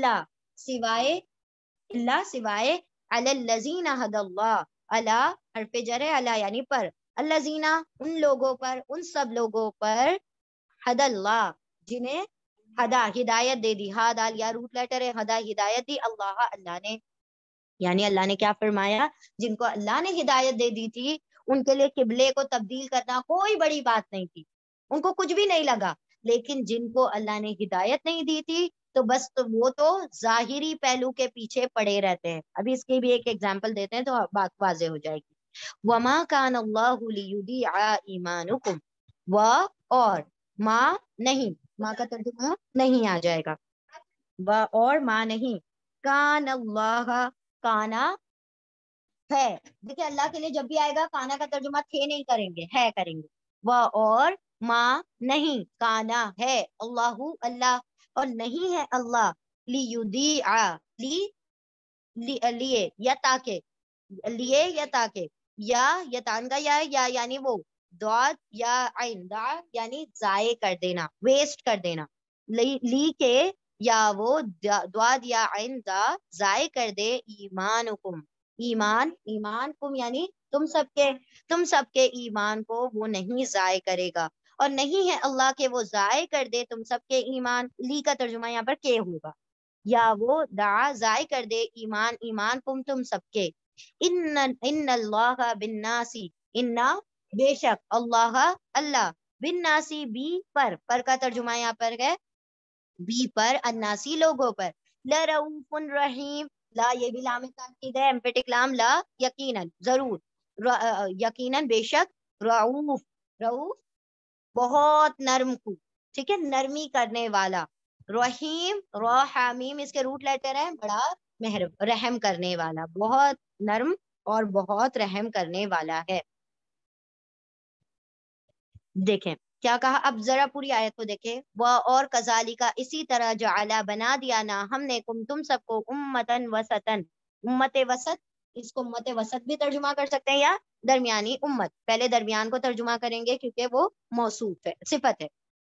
سوائے علی الذین ھدی اللہ, علی حرف جر علی یعنی پر, الذین ان لوگوں پر, ان سب لوگوں پر, ھدی اللہ جنہیں ہدا ہدایت دے دی, ہا دال یا روٹ لیٹر ہے, ہدا ہدایت دی, اللہ اللہ نے, یعنی اللہ نے کیا فرمایا, جن کو اللہ نے ہدایت دے دی تھی ان کے لیے قبلے کو تبدیل کرنا کوئی بڑی بات نہیں تھی, ان کو کچھ بھی نہیں لگا. لیکن جن کو اللہ نے ہدایت نہیں دی تھی تو بس وہ تو ظاہری پہلو کے پیچھے پڑے رہتے ہیں. ابھی اس کی بھی ایک ایگزامپل دیتے ہیں تو بات واضح ہو جائے گی. وما کان اللہ لیضیع ایمانکم, اور ماں نہیں, ماں کا ترجمہ نہیں آ جائے گا, اور ماں نہیں, کان اللہ, کانا ہے, دیکھیں اللہ کے لیے جب بھی آئے گا کانا کا ترجمہ تھے نہیں کریں گے, ہے کریں گے. اور ماں نہیں, کانا ہے, اللہ اللہ, اور نہیں ہے اللہ, لیضیع لیے یا تاکہ, لیے یا تاکہ, یا یتان کا یا یعنی وہ, دعات یا عین, دا یعنی ضائع کر دینا, ویسٹ کر دینا, لی کے یا وہ دعات یا عین دا ضائع کر دے, ایمانکم ایمان کم یعنی تم سب کے ایمان کو وہ نہیں ضائع کرے گا, اور نہیں ہے اللہ کے وہ ضائع کر دے تم سب کے ایمان. لی کا ترجمہ یہاں پر کے ہوگا, یا وہ دعا ضائع کر دے ایمان کم تم سب کے. ان اللہ بالناسی, انا بے شک, اللہ بالناسی بی پر کا ترجمہ یہاں پر ہے بی پر, الناسی لوگوں پر, لرؤوف رحیم لا یہ بھی لام تاکید ہے، ایمپیٹک لام، لا یقیناً ضرور، یقیناً بے شک، رعوف رعوف بہت نرم کو، ٹھیک ہے، نرمی کرنے والا، رحیم را حامیم اس کے روٹ لیٹر ہیں، بڑا رحم کرنے والا، بہت نرم اور بہت رحم کرنے والا ہے۔ دیکھیں کیا کہا، اب ذرا پوری آیت کو دیکھیں، وہ اور کذالک اسی طرح جعلا بنا دیا نا ہم نے کم تم سب کو امتن وسطن، امت وسط، اس کو امت وسط بھی ترجمہ کر سکتے ہیں یا درمیانی امت، پہلے درمیان کو ترجمہ کریں گے کیونکہ وہ موصوف ہے، صفت ہے،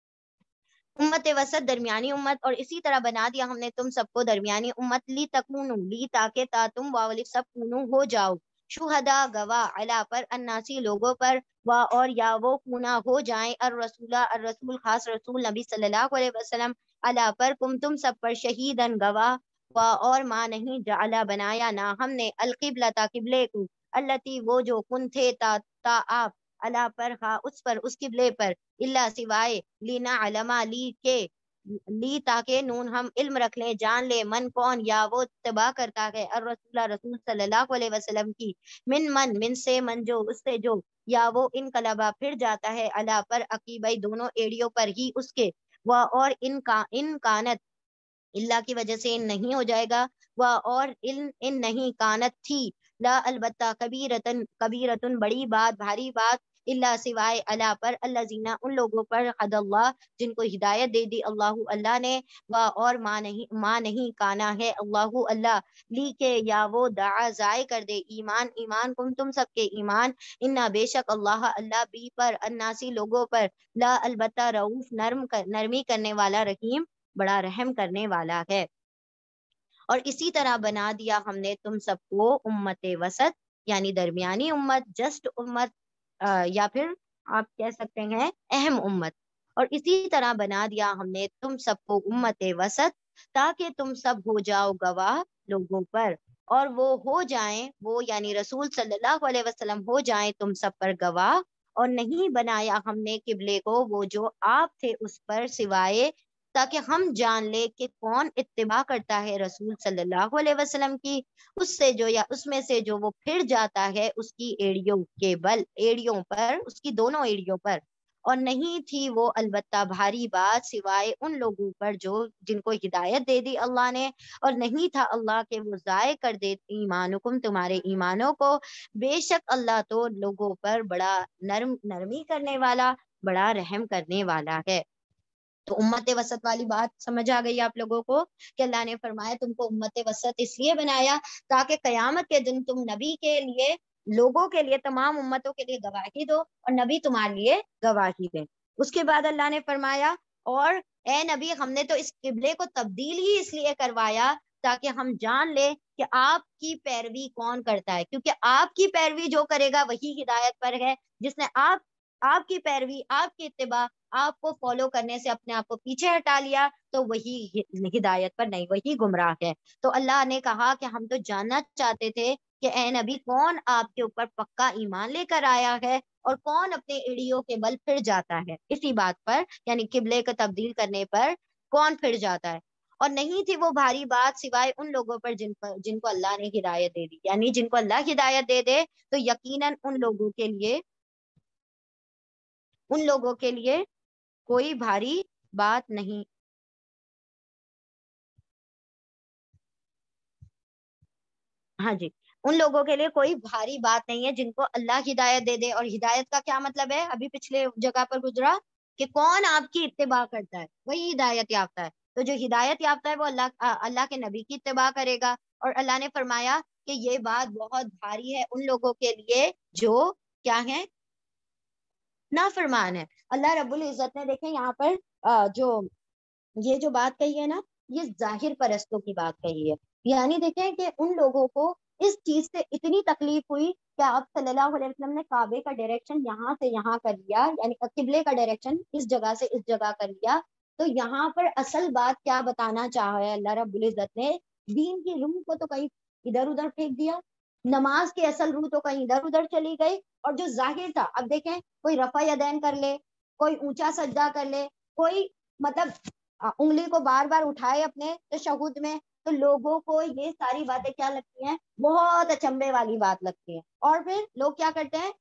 امت وسط درمیانی امت، اور اسی طرح بنا دیا ہم نے تم سب کو درمیانی امت، لی تکونو لی تاکہ تا تم واولف سب کونو ہو جاؤ، شہدا گواہ، علا پر الناسی لوگوں پر، اور یا وہ کونا ہو جائیں، الرسول خاص رسول نبی صلی اللہ علیہ وسلم، علا پر کم تم سب پر، شہیدن گواہ، اور ماں نہیں جعلا بنایا نہ ہم نے، القبلہ قبلے کو، التی وہ جو کن تھے تا آپ، علا پر ہاں اس پر اس قبلے پر، اللہ سوائے، لینا علما لی کے، لی تاکہ نون ہم علم رکھ لیں، جان لے، من کون یا وہ اتباع کرتا ہے الرسول رسول صلی اللہ علیہ وسلم کی، من سے، من جو اس سے جو، یا وہ انقلبہ پھر جاتا ہے، علا پر عقیبئی دونوں ایڑیوں پر ہی اس کے، وہ اور ان کانت اللہ کی وجہ سے ان نہیں ہو جائے گا، وہ اور ان نہیں کانت تھی، لا البتہ کبیرتن بڑی بات بھاری بات، اللہ سوائے، علا پر الذین ان لوگوں پر، حد اللہ جن کو ہدایت دے دی اللہ اللہ نے، اور ماں نہیں کانا ہے اللہ اللہ، لی کے یا وہ دعا ضائع کر دے، ایمان کم تم سب کے ایمان، انا بے شک اللہ اللہ بھی پر الناسی لوگوں پر، لا البتہ رعوف نرمی کرنے والا، رحیم بڑا رحم کرنے والا ہے۔ اور اسی طرح بنا دیا ہم نے تم سب کو امت وسط، یعنی درمیانی امت، جسٹ امت، یا پھر آپ کہہ سکتے ہیں اہم امت، اور اسی طرح بنا دیا ہم نے تم سب کو امت وسط تاکہ تم سب ہو جاؤ گواہ لوگوں پر، اور وہ ہو جائیں، وہ یعنی رسول صلی اللہ علیہ وسلم ہو جائیں تم سب پر گواہ، اور نہیں بنایا ہم نے قبلے کو وہ جو آپ تھے اس پر، سوائے تاکہ ہم جان لے کہ کون اتباع کرتا ہے رسول صلی اللہ علیہ وسلم کی، اس سے جو یا اس میں سے جو وہ پھر جاتا ہے اس کی ایڑیوں کے بل، ایڑیوں پر، اس کی دونوں ایڑیوں پر، اور نہیں تھی وہ البتہ بھاری بات سوائے ان لوگوں پر جو جن کو ہدایت دے دی اللہ نے، اور نہیں تھا اللہ کہ وہ ضائع کر دے ایمانکم تمہارے ایمانوں کو، بے شک اللہ تو لوگوں پر بڑا نرمی کرنے والا، بڑا رحم کرنے والا ہے۔ تو امت وسط والی بات سمجھ آ گئی آپ لوگوں کو کہ اللہ نے فرمایا تم کو امت وسط اس لیے بنایا تاکہ قیامت کے دن تم نبی کے لیے، لوگوں کے لیے، تمام امتوں کے لیے گواہی دو، اور نبی تمہارے لیے گواہی دے۔ اس کے بعد اللہ نے فرمایا اور اے نبی ہم نے تو اس قبلے کو تبدیل ہی اس لیے کروایا تاکہ ہم جان لے کہ آپ کی پیروی کون کرتا ہے، کیونکہ آپ کی پیروی جو کرے گا وہی ہدایت پر ہے، جس نے آپ کی پیروی، آپ کی اتباع، آپ کو فالو کرنے سے اپنے آپ کو پیچھے ہٹا لیا تو وہی ہدایت پر نہیں، وہی گمراہ ہے۔ تو اللہ نے کہا کہ ہم تو جاننا چاہتے تھے کہ اے نبی کون آپ کے اوپر پکا ایمان لے کر آیا ہے اور کون اپنے ایڑیوں کے بل پھر جاتا ہے، اسی بات پر یعنی قبلے کو تبدیل کرنے پر کون پھر جاتا ہے، اور نہیں تھی وہ بھاری بات سوائے ان لوگوں پر جن کو اللہ نے ہدایت دے دی، یعنی جن کو اللہ ہدایت دے دے تو یقیناً ان لوگوں کے لیے کوئی بھاری بات نہیں، ہاں جی، ان لوگوں کے لیے کوئی بھاری بات نہیں ہے جن کو اللہ ہدایت دے دے، اور ہدایت کا کیا مطلب ہے، ابھی پچھلے جگہ پر گزرا کہ کون آپ کی اتباع کرتا ہے وہی ہدایت یافتہ ہے، تو جو ہدایت یافتہ ہے وہ اللہ کے نبی کی اتباع کرے گا، اور اللہ نے فرمایا کہ یہ بات بہت بھاری ہے ان لوگوں کے لیے جو کیا ہیں، نافرمان ہے۔ اللہ رب العزت نے دیکھیں یہاں پر جو یہ جو بات کہی ہے نا، یہ ظاہر پرستوں کی بات کہی ہے، یعنی دیکھیں کہ ان لوگوں کو اس چیز سے اتنی تکلیف ہوئی کہ آپ صلی اللہ علیہ وسلم نے کعبے کا ڈائریکشن یہاں سے یہاں کر لیا، یعنی قبلے کا ڈائریکشن اس جگہ سے اس جگہ کر لیا، تو یہاں پر اصل بات کیا بتانا چاہا ہے اللہ رب العزت نے، دین کی روح کو تو کہیں ادھر ادھر پھینک دیا، نماز کی اصل روح تو کہیں ادھر ادھر چلی گئی، اور جو ظاہر تھا، اب دیکھیں کوئی رفع یدین کر لے، کوئی اونچا سجدہ کر لے، کوئی مطلب انگلی کو بار بار اٹھائے اپنے تشہد میں، تو لوگوں کو یہ ساری باتیں کیا لگتی ہیں؟ بہت اچنبے والی بات لگتی ہے. اور پھر لوگ کیا کرتے ہیں؟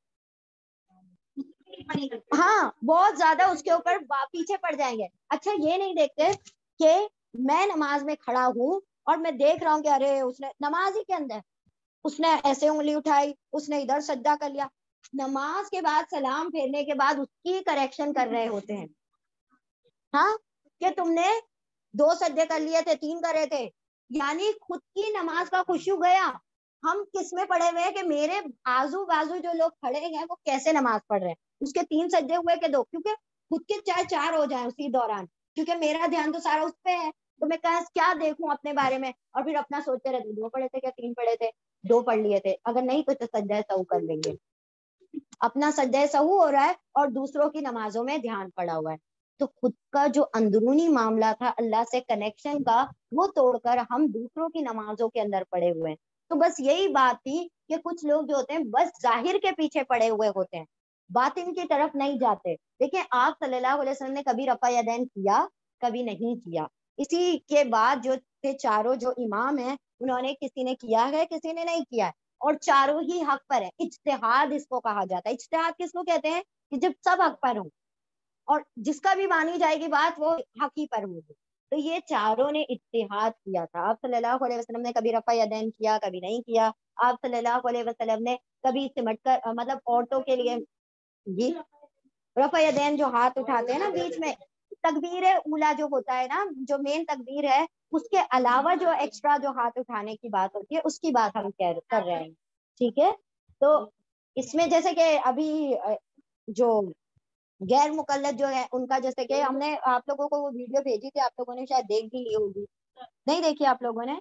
ہاں بہت زیادہ اس کے اوپر پیچھے پڑ جائیں گے. اچھا یہ نہیں دیکھتے کہ میں نماز میں کھڑا ہوں اور میں دیکھ رہا ہوں کہ ارے اس نے نماز ہی کے اندر اس نے ایسے انگلی اٹھائی, اس نے ادھر سجدہ کر لیا. نماز کے بعد سلام پھیرنے کے بعد اس کی کریکشن کر رہے ہوتے ہیں. ہاں کہ تم نے 2 سجدے کر لیے تھے, 3 کرے تھے, یعنی خود کی نماز کا خشوع گیا. ہم کس میں پڑے ہوئے ہیں کہ میرے آزو بازو جو لوگ کھڑے ہیں وہ کیسے نماز پڑھ رہے ہیں, اس کے 3 سجدے ہوئے کہ 2, کیونکہ خود کے چاہے 4 ہو جائیں اسی دوران, کیونکہ میرا دھیان تو سارا اس پہ ہے, تو میں کیا دیکھوں اپنے بارے میں, اور پھر اپنا سوچتے رہتے 2 پڑھے تھے کیا 3 پڑھے تھے, 2 پڑھ لیے تھے, اگر نہیں تو سجدہ سہو کر لیں گے. اپنا سجدہ سہو ہو رہا ہے اور دوسروں کی نمازوں میں دھیان پڑا ہوا ہے. تو خود کا جو اندرونی معاملہ تھا اللہ سے کنیکشن کا, وہ توڑ کر ہم دوسروں کی نمازوں کے اندر پڑے ہوئے ہیں. تو بس یہی بات تھی کہ کچھ لوگ جو ہوتے ہیں بس ظاہر کے پیچھے پڑے ہوئے ہوتے ہیں, باطن کی طرف نہیں جاتے. دیکھیں آپ صلی اللہ علیہ وسلم نے کبھی رفع یدین کیا؟ کبھی نہیں کیا. اسی کے بعد جو تھے چاروں جو امام ہیں, انہوں نے کسی نے کیا ہے کسی نے نہیں کیا ہے, اور چاروں ہی حق پر ہیں. اجتہاد اس کو کہا جاتا ہے. اجتہاد کس کو کہتے ہیں؟ کہ جب سب حق پر ہوں اور جس کا بھی مانی جائے گی بات وہ حق ہی پر ہوگی. تو یہ چاروں نے اجتہاد کیا تھا. آپ صلی اللہ علیہ وسلم نے کبھی رفع یدین کیا, کبھی نہیں کیا. آپ صلی اللہ علیہ وسلم نے کبھی سمٹ کر مطلب عورتوں کے لیے جی رفع یدین جو ہاتھ اٹھاتے ہیں نا بیچ میں, تکبیر اولا جو ہوتا ہے نا, جو مین تکبیر ہے, اس کے علاوہ جو ایکسٹرا جو ہاتھ اٹھانے کی بات ہوتی ہے اس کی بات ہم کر رہے ہیں. ٹھیک ہے, تو اس میں جیسے کہ ابھی جو غیر مقلد جو ہے ان کا, جیسے کہ ہم نے آپ لوگوں کو وہ ویڈیو بھیجی تھی, آپ لوگوں نے شاید دیکھ بھی لی ہوگی, نہیں دیکھی آپ لوگوں نے؟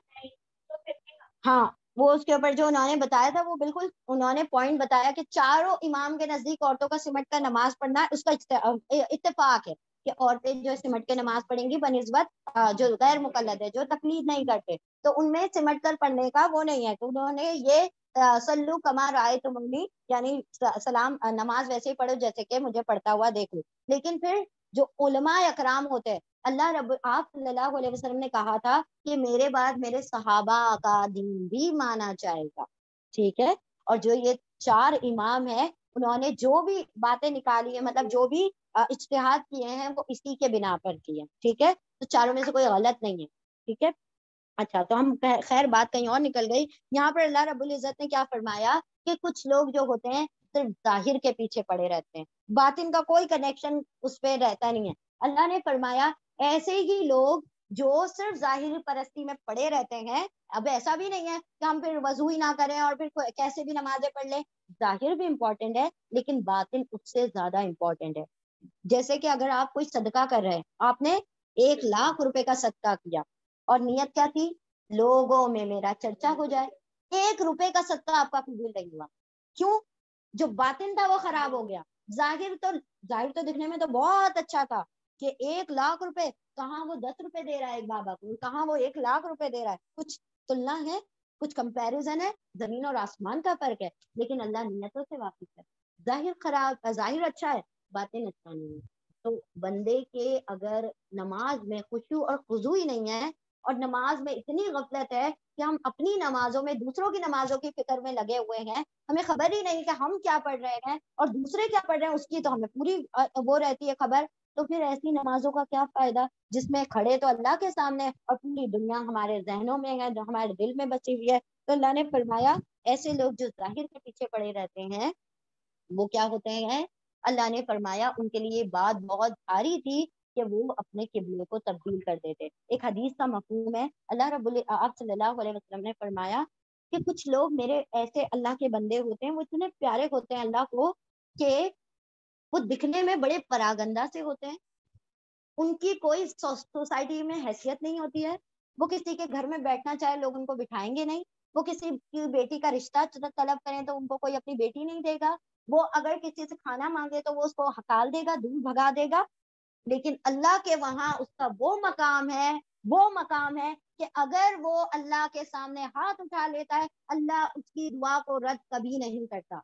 ہاں وہ اس کے اوپر جو انہوں نے بتایا تھا وہ بالکل انہوں نے پوائنٹ بتایا کہ چاروں امام کے نزدیک عورتوں کا سمٹ کر نماز پڑھنا اس کا اتفاق ہے کہ عورتیں جو سمٹ کے نماز پڑھیں گی بنسبت جو غیر مقلد ہے, جو تقلید نہیں کرتے, تو ان میں سمٹ کر پڑھنے کا وہ نہیں ہے. تو انہوں نے یہ سلو کما رائے تو منگلی, یعنی سلام نماز ویسے ہی پڑھو جیسے کہ مجھے پڑھتا ہوا دیکھو. لیکن پھر جو علماء اکرام ہوتے ہیں, آپ صلی اللہ علیہ وسلم نے کہا تھا کہ میرے بعد میرے صحابہ کا دین بھی مانا جائے گا. ٹھیک ہے, اور جو یہ 4 امام ہیں انہوں نے جو بھی باتیں نکالی ہیں, مطلب جو بھی اجتہاد کیے ہیں وہ اسی کے بنا پر کیے ہیں. ٹھیک ہے, تو چاروں میں سے کوئی غلط نہیں ہے. ٹھیک ہے, اچھا تو ہم خیر بات کہیں اور نکل گئی. یہاں پر اللہ رب العزت نے کیا فرمایا کہ کچھ لوگ جو ہوتے ہیں صرف ظاہر کے پیچھے پڑے رہتے ہیں, باطن کا کوئی کنیکشن اس پہ رہتا نہیں ہے. اللہ نے فرمایا ایسے ہی لوگ جو صرف ظاہر پرستی میں پڑے رہتے ہیں, اب ایسا بھی نہیں ہے کہ ہم پھر وضو ہی نہ کریں اور پھر کیسے بھی نمازیں پڑھ لیں. ظاہر بھی امپورٹنٹ ہے لیکن باطن اس سے زیادہ امپورٹنٹ ہے. جیسے کہ اگر آپ کوئی صدقہ کر رہے ہیں, آپ نے 1,00,000 روپے کا صدقہ کیا اور نیت کیا تھی؟ لوگوں میں میرا چرچا ہو جائے. 1 روپے کا صدقہ آپ کا قبول نہیں ہوا. کیوں؟ جو باطن تھا وہ خراب ہو گیا. ظاہر تو دکھنے میں تو بہت اچھا تھا کہ 1,00,000 روپے, کہاں وہ 10 روپے دے رہا ہے ایک بابا کو, کہاں وہ 1,00,000 روپے دے رہا ہے. کچھ تلنا ہے, کچھ کمپیریزن ہے, زمین اور آسمان کا فرق ہے. لیکن اللہ نیتوں سے واقف ہے. ظاہر اچھا ہے, باطن اچھا نہیں ہے. تو بندے کے اگر نماز میں خشوع اور خضوع ہی نہیں ہے, اور نماز میں اتنی غفلت ہے کہ ہم اپنی نمازوں میں دوسروں کی نمازوں کی فکر میں لگے ہوئے ہیں, ہمیں خبر ہی نہیں کہ ہم کیا پڑھ رہے ہیں اور دوسرے کیا پڑھ رہے ہیں اس کی تو ہمیں پوری وہ رہتی ہے خبر. تو پھر ایسی نمازوں کا کیا فائدہ جس میں کھڑے تو اللہ کے سامنے اور پوری دنیا ہمارے ذہنوں میں ہے, جو ہمارے دل میں بچی ہوئی ہے. تو اللہ نے فرمایا ایسے لوگ جو ظاہر کے پیچھے پڑے رہتے ہیں وہ کیا ہوتے ہیں؟ اللہ نے فرمایا ان کے لیے بات بہت بھاری تھی کہ وہ اپنے قبلے کو تبدیل کر دیتے. ایک حدیث کا مفہوم ہے, آپ صلی اللہ علیہ وسلم نے فرمایا کہ کچھ لوگ میرے ایسے اللہ کے بندے ہوتے ہیں, وہ اتنے پیارے ہوتے ہیں اللہ کو کہ وہ دکھنے میں بڑے پراگندہ سے ہوتے ہیں, ان کی کوئی سوسائٹی میں حیثیت نہیں ہوتی ہے, وہ کسی کے گھر میں بیٹھنا چاہے لوگ ان کو بٹھائیں گے نہیں, وہ کسی کی بیٹی کا رشتہ طلب کریں تو ان کو کوئی اپنی بیٹی نہیں دے گا, وہ اگر کسی سے کھانا مانگے تو وہ اس کو ہکال دے گا, دور بھگا دے گا. لیکن اللہ کے وہاں اس کا وہ مقام ہے کہ اگر وہ اللہ کے سامنے ہاتھ اٹھا لیتا ہے, اللہ اس کی دعا کو رد کبھی نہیں کرتا.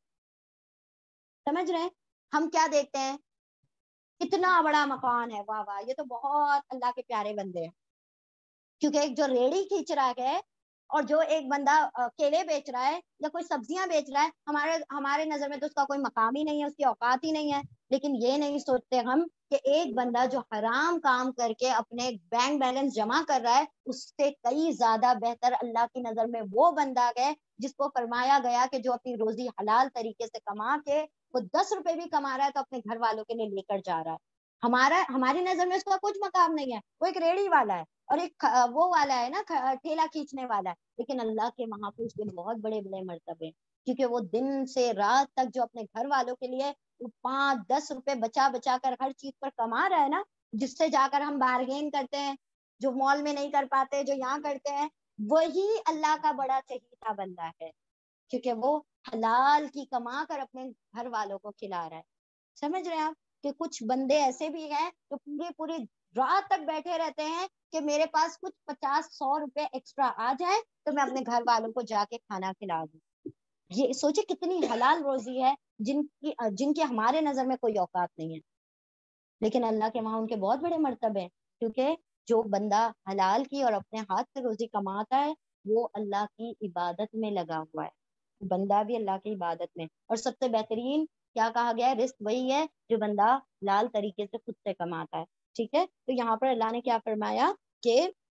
سمجھ رہے ہیں؟ ہم کیا دیکھتے ہیں, اتنا بڑا مکان ہے, واہ واہ یہ تو بہت اللہ کے پیارے بندے ہیں. کیونکہ ایک جو ریڑھی کھینچ رہا ہے اور جو ایک بندہ کیلے بیچ رہا ہے یا کوئی سبزیاں بیچ رہا ہے، ہمارے نظر میں تو اس کا کوئی مقام ہی نہیں ہے، اس کی اوقات ہی نہیں ہے. لیکن یہ نہیں سوچتے ہم کہ ایک بندہ جو حرام کام کر کے اپنے بینک بیلنس جمع کر رہا ہے، اس سے کئی زیادہ بہتر اللہ کی نظر میں وہ بندہ ہے جس کو فرمایا گیا کہ جو اپنی روزی حلال طریقے سے کما کے وہ 10 روپے بھی کما رہا ہے تو اپنے گھر والوں کے لیے لے کر جا رہا ہے. ہماری نظر میں اس کا کچھ مقام نہیں ہے، وہ ایک ریڑھی والا ہے اور ایک وہ والا ہے نا ٹھیلا کھینچنے والا ہے. لیکن اللہ کے وہاں پہ اس کے بہت بڑے بڑے مرتبے، کیونکہ وہ دن سے رات تک جو اپنے گھر والوں کے لیے 5-10 روپے بچا بچا کر ہر چیز پر کما رہا ہے نا، جس سے جا کر ہم بارگین کرتے ہیں، جو مال میں نہیں کر پاتے، جو یہاں کرتے ہیں، وہی اللہ کا بڑا چہیتا بندہ ہے، کیونکہ وہ حلال کی کما کر اپنے گھر والوں کو کھلا رہا ہے. سمجھ رہے ہیں آپ کہ کچھ بندے ایسے بھی ہیں جو پوری رات تک بیٹھے رہتے ہیں کہ میرے پاس کچھ 50-100 روپے ایکسٹرا آ جائے تو میں اپنے گھر والوں کو جا کے کھانا کھلا دوں. یہ سوچے کتنی حلال روزی ہے جن کی ہمارے نظر میں کوئی اوقات نہیں ہے، لیکن اللہ کے وہاں ان کے بہت بڑے مرتبے ہیں. کیونکہ جو بندہ حلال کی اور اپنے ہاتھ سے روزی کماتا ہے وہ اللہ کی عبادت میں لگا ہوا ہے، بندہ بھی اللہ کی عبادت میں. اور سب سے بہترین کیا کہا گیا ہے؟ رزق وہی ہے جو بندہ حلال طریقے سے خود سے کماتا ہے. ٹھیک ہے، تو یہاں پر اللہ نے کیا فرمایا کہ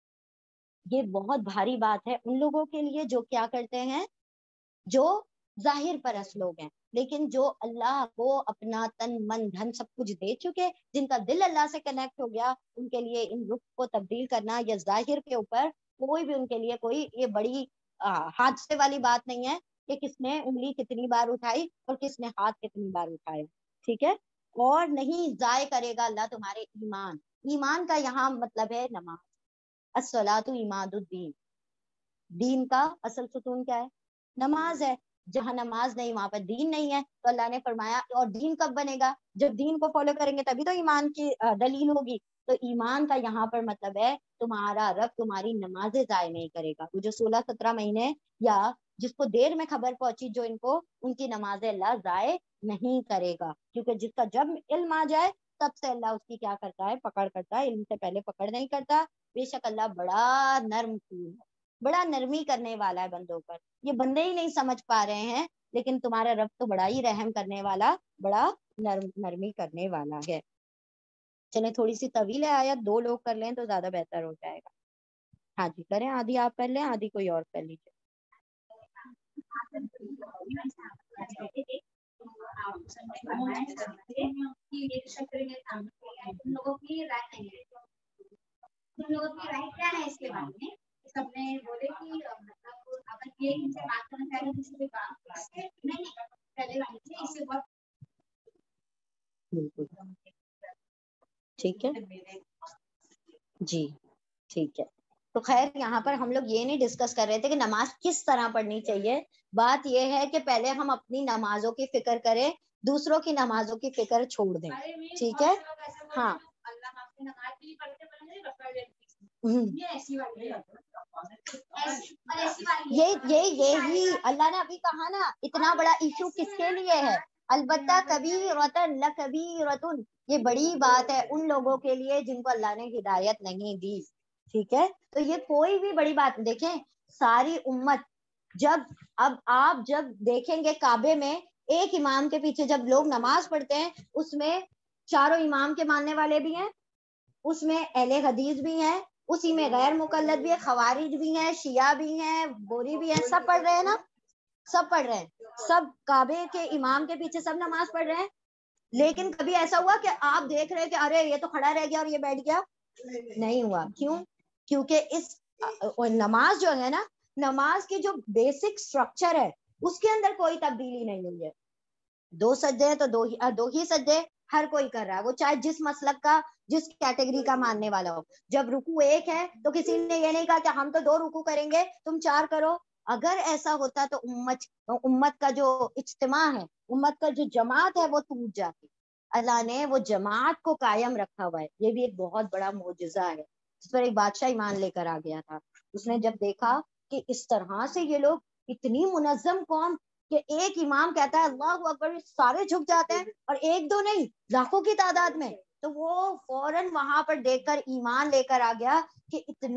یہ بہت بھاری بات ہے ان لوگوں کے لیے جو کیا کرتے ہیں، جو ظاہر پرست لوگ ہیں، لیکن جو اللہ کو اپنا تن من دھن سب کچھ دے چکے، جن کا دل اللہ سے کنیکٹ ہو گیا، ان کے لیے ان رخ کو تبدیل کرنا یا ظاہر کے اوپر کوئی بھی ان کے لیے کوئی یہ بڑی حادثے والی بات نہیں ہے کہ کس نے انگلی کتنی بار اٹھائی اور کس نے ہاتھ کتنی بار اٹھایا. ٹھیک ہے، اور نہیں ضائع کرے گا اللہ تمہارے ایمان. ایمان کا یہاں مطلب ہے نماز. الصلاۃ عماد الدین، دین کا اصل ستون کیا ہے؟ نماز ہے. جہاں نماز نہیں وہاں پر دین نہیں ہے. تو اللہ نے فرمایا اور دین کب بنے گا؟ جب دین کو فالو کریں گے تبھی تو ایمان کی دلیل ہوگی. تو ایمان کا یہاں پر مطلب ہے تمہارا رب تمہاری نمازیں ضائع نہیں کرے گا. وہ جو 16-17 مہینے یا جس کو دیر میں خبر پہنچی جو ان کی نمازیں اللہ ضائع نہیں کرے گا، کیونکہ جس کا جب علم آ جائے تب سے اللہ اس کی کیا کرتا ہے؟ پکڑ کرتا ہے. علم سے پہلے پکڑ نہیں کرتا. بے شک اللہ بڑا نرم ہے، بڑا نرمی کرنے والا ہے بندوں پر. یہ بندے ہی نہیں سمجھ پا رہے ہیں، لیکن تمہارا رب تو بڑا ہی رحم کرنے والا، بڑا نرمی کرنے والا ہے. چلیں تھوڑی سی طویل ہے آیت، 2 لوگ کر لیں تو زیادہ بہتر ہو جائے گا. ہاں جی کریں، آدھی آپ کر لیں، آدھی کوئی اور کر لیجیے. بالکل ٹھیک ہے جی ٹھیک ہے. تو خیر یہاں پر ہم لوگ یہ نہیں ڈسکس کر رہے تھے کہ نماز کس طرح پڑھنی چاہیے. بات یہ ہے کہ پہلے ہم اپنی نمازوں کی فکر کریں، دوسروں کی نمازوں کی فکر چھوڑ دیں. ٹھیک ہے، ہاں یہی اللہ نے ابھی کہا نا، اتنا بڑا ایشو کس کے لیے ہے؟ البتہ کبیرۃ لکبیرۃ، یہ بڑی بات ہے ان لوگوں کے لیے جن کو اللہ نے ہدایت نہیں دی. ٹھیک ہے، تو یہ کوئی بھی بڑی بات دیکھیں، ساری امت اب آپ جب دیکھیں گے کعبے میں ایک امام کے پیچھے جب لوگ نماز پڑھتے ہیں، اس میں چاروں امام کے ماننے والے بھی ہیں، اس میں اہل حدیث بھی ہیں، اسی میں غیر مقلد بھی ہے، خوارج بھی ہیں، شیعہ بھی ہیں، بوری بھی ہیں، سب پڑھ رہے ہیں نا، سب پڑھ رہے ہیں، سب کعبے کے امام کے پیچھے سب نماز پڑھ رہے ہیں. لیکن کبھی ایسا ہوا کہ آپ دیکھ رہے کہ ارے یہ تو کھڑا رہ گیا اور یہ بیٹھ گیا؟ نہیں ہوا. کیوں؟ کیونکہ اس نماز جو ہے نا، نماز کی جو بیسک سٹرکچر ہے اس کے اندر کوئی تبدیلی نہیں ہوئی ہے. 2 سجدے ہیں تو دو ہی سجدے ہر کوئی کر رہا ہے، وہ چاہے جس مسلک کا جس کیٹیگری کا ماننے والا ہو. جب رکوع 1 ہے تو کسی نے یہ نہیں کہا کہ ہم تو 2 رکوع کریں گے تم 4 کرو. اگر ایسا ہوتا تو امت کا جو اجتماع ہے، امت کا جو جماعت ہے وہ ٹوٹ جاتی. اللہ نے وہ جماعت کو قائم رکھا ہوا ہے. یہ بھی ایک بہت بڑا معجزہ ہے. اس پر ایک بادشاہ ایمان لے کر آ گیا تھا. اس نے جب دیکھا کہ اس طرح سے یہ لوگ اتنی منظم قوم کہ ایک امام کہتا ہے اللہ اکبر، سارے جھک جاتے ہیں، اور 1-2 نہیں لاکھوں کی تعداد میں، تو وہ فوراً وہاں پر دیکھ کر ایمان لے کر آ گیا کہ اتنا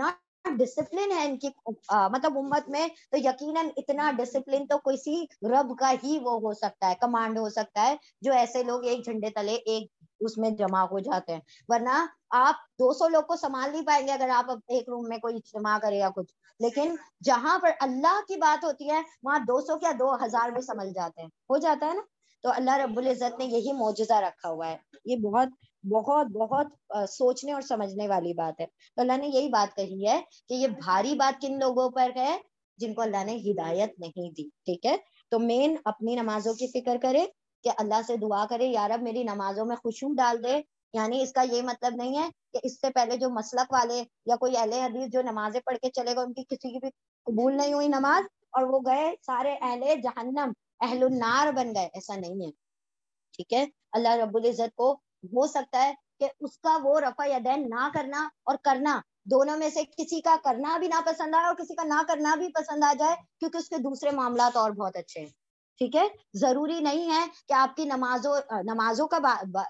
ڈسپلن ہے ان کی مطلب امت میں, تو یقیناً اتنا ڈسپلن تو کسی رب کا ہی وہ ہو سکتا ہے, کمانڈ ہو سکتا ہے, جو ایسے لوگ ایک جھنڈے تلے ایک اس میں جمع ہو جاتے ہیں. ورنہ آپ 200 لوگ کو سنبھال نہیں پائیں گے اگر آپ ایک روم میں کوئی اجتماع کرے یا کچھ, لیکن جہاں پر اللہ کی بات ہوتی ہے وہاں 200 کیا 2000 بھی سنبھل جاتے ہیں, ہو جاتا ہے نا. تو اللہ رب العزت نے یہی معجزہ رکھا ہوا ہے. یہ بہت بہت بہت سوچنے اور سمجھنے والی بات ہے. تو اللہ نے یہی بات کہی ہے کہ یہ بھاری بات کن لوگوں پر ہے, جن کو اللہ نے ہدایت نہیں دی. ٹھیک ہے, تو مین اپنی نمازوں کی فکر کرے کہ اللہ سے دعا کرے یا رب میری نمازوں میں خشوع ڈال دے. یعنی اس کا یہ مطلب نہیں ہے کہ اس سے پہلے جو مسلک والے یا کوئی اہل حدیث جو نمازیں پڑھ کے چلے گئے, ان کی کسی کی بھی قبول نہیں ہوئی نماز اور وہ گئے سارے اہل جہنم اہل النار بن گئے, ایسا نہیں ہے. ٹھیک ہے, اللہ رب العزت کو ہو سکتا ہے کہ اس کا وہ رفع یدین نہ کرنا اور کرنا, دونوں میں سے کسی کا کرنا بھی نہ پسند آئے اور کسی کا نہ کرنا بھی پسند آ جائے, کیونکہ اس کے دوسرے معاملات اور بہت اچھے ہیں. ٹھیک ہے, ضروری نہیں ہے کہ آپ کی نمازوں کا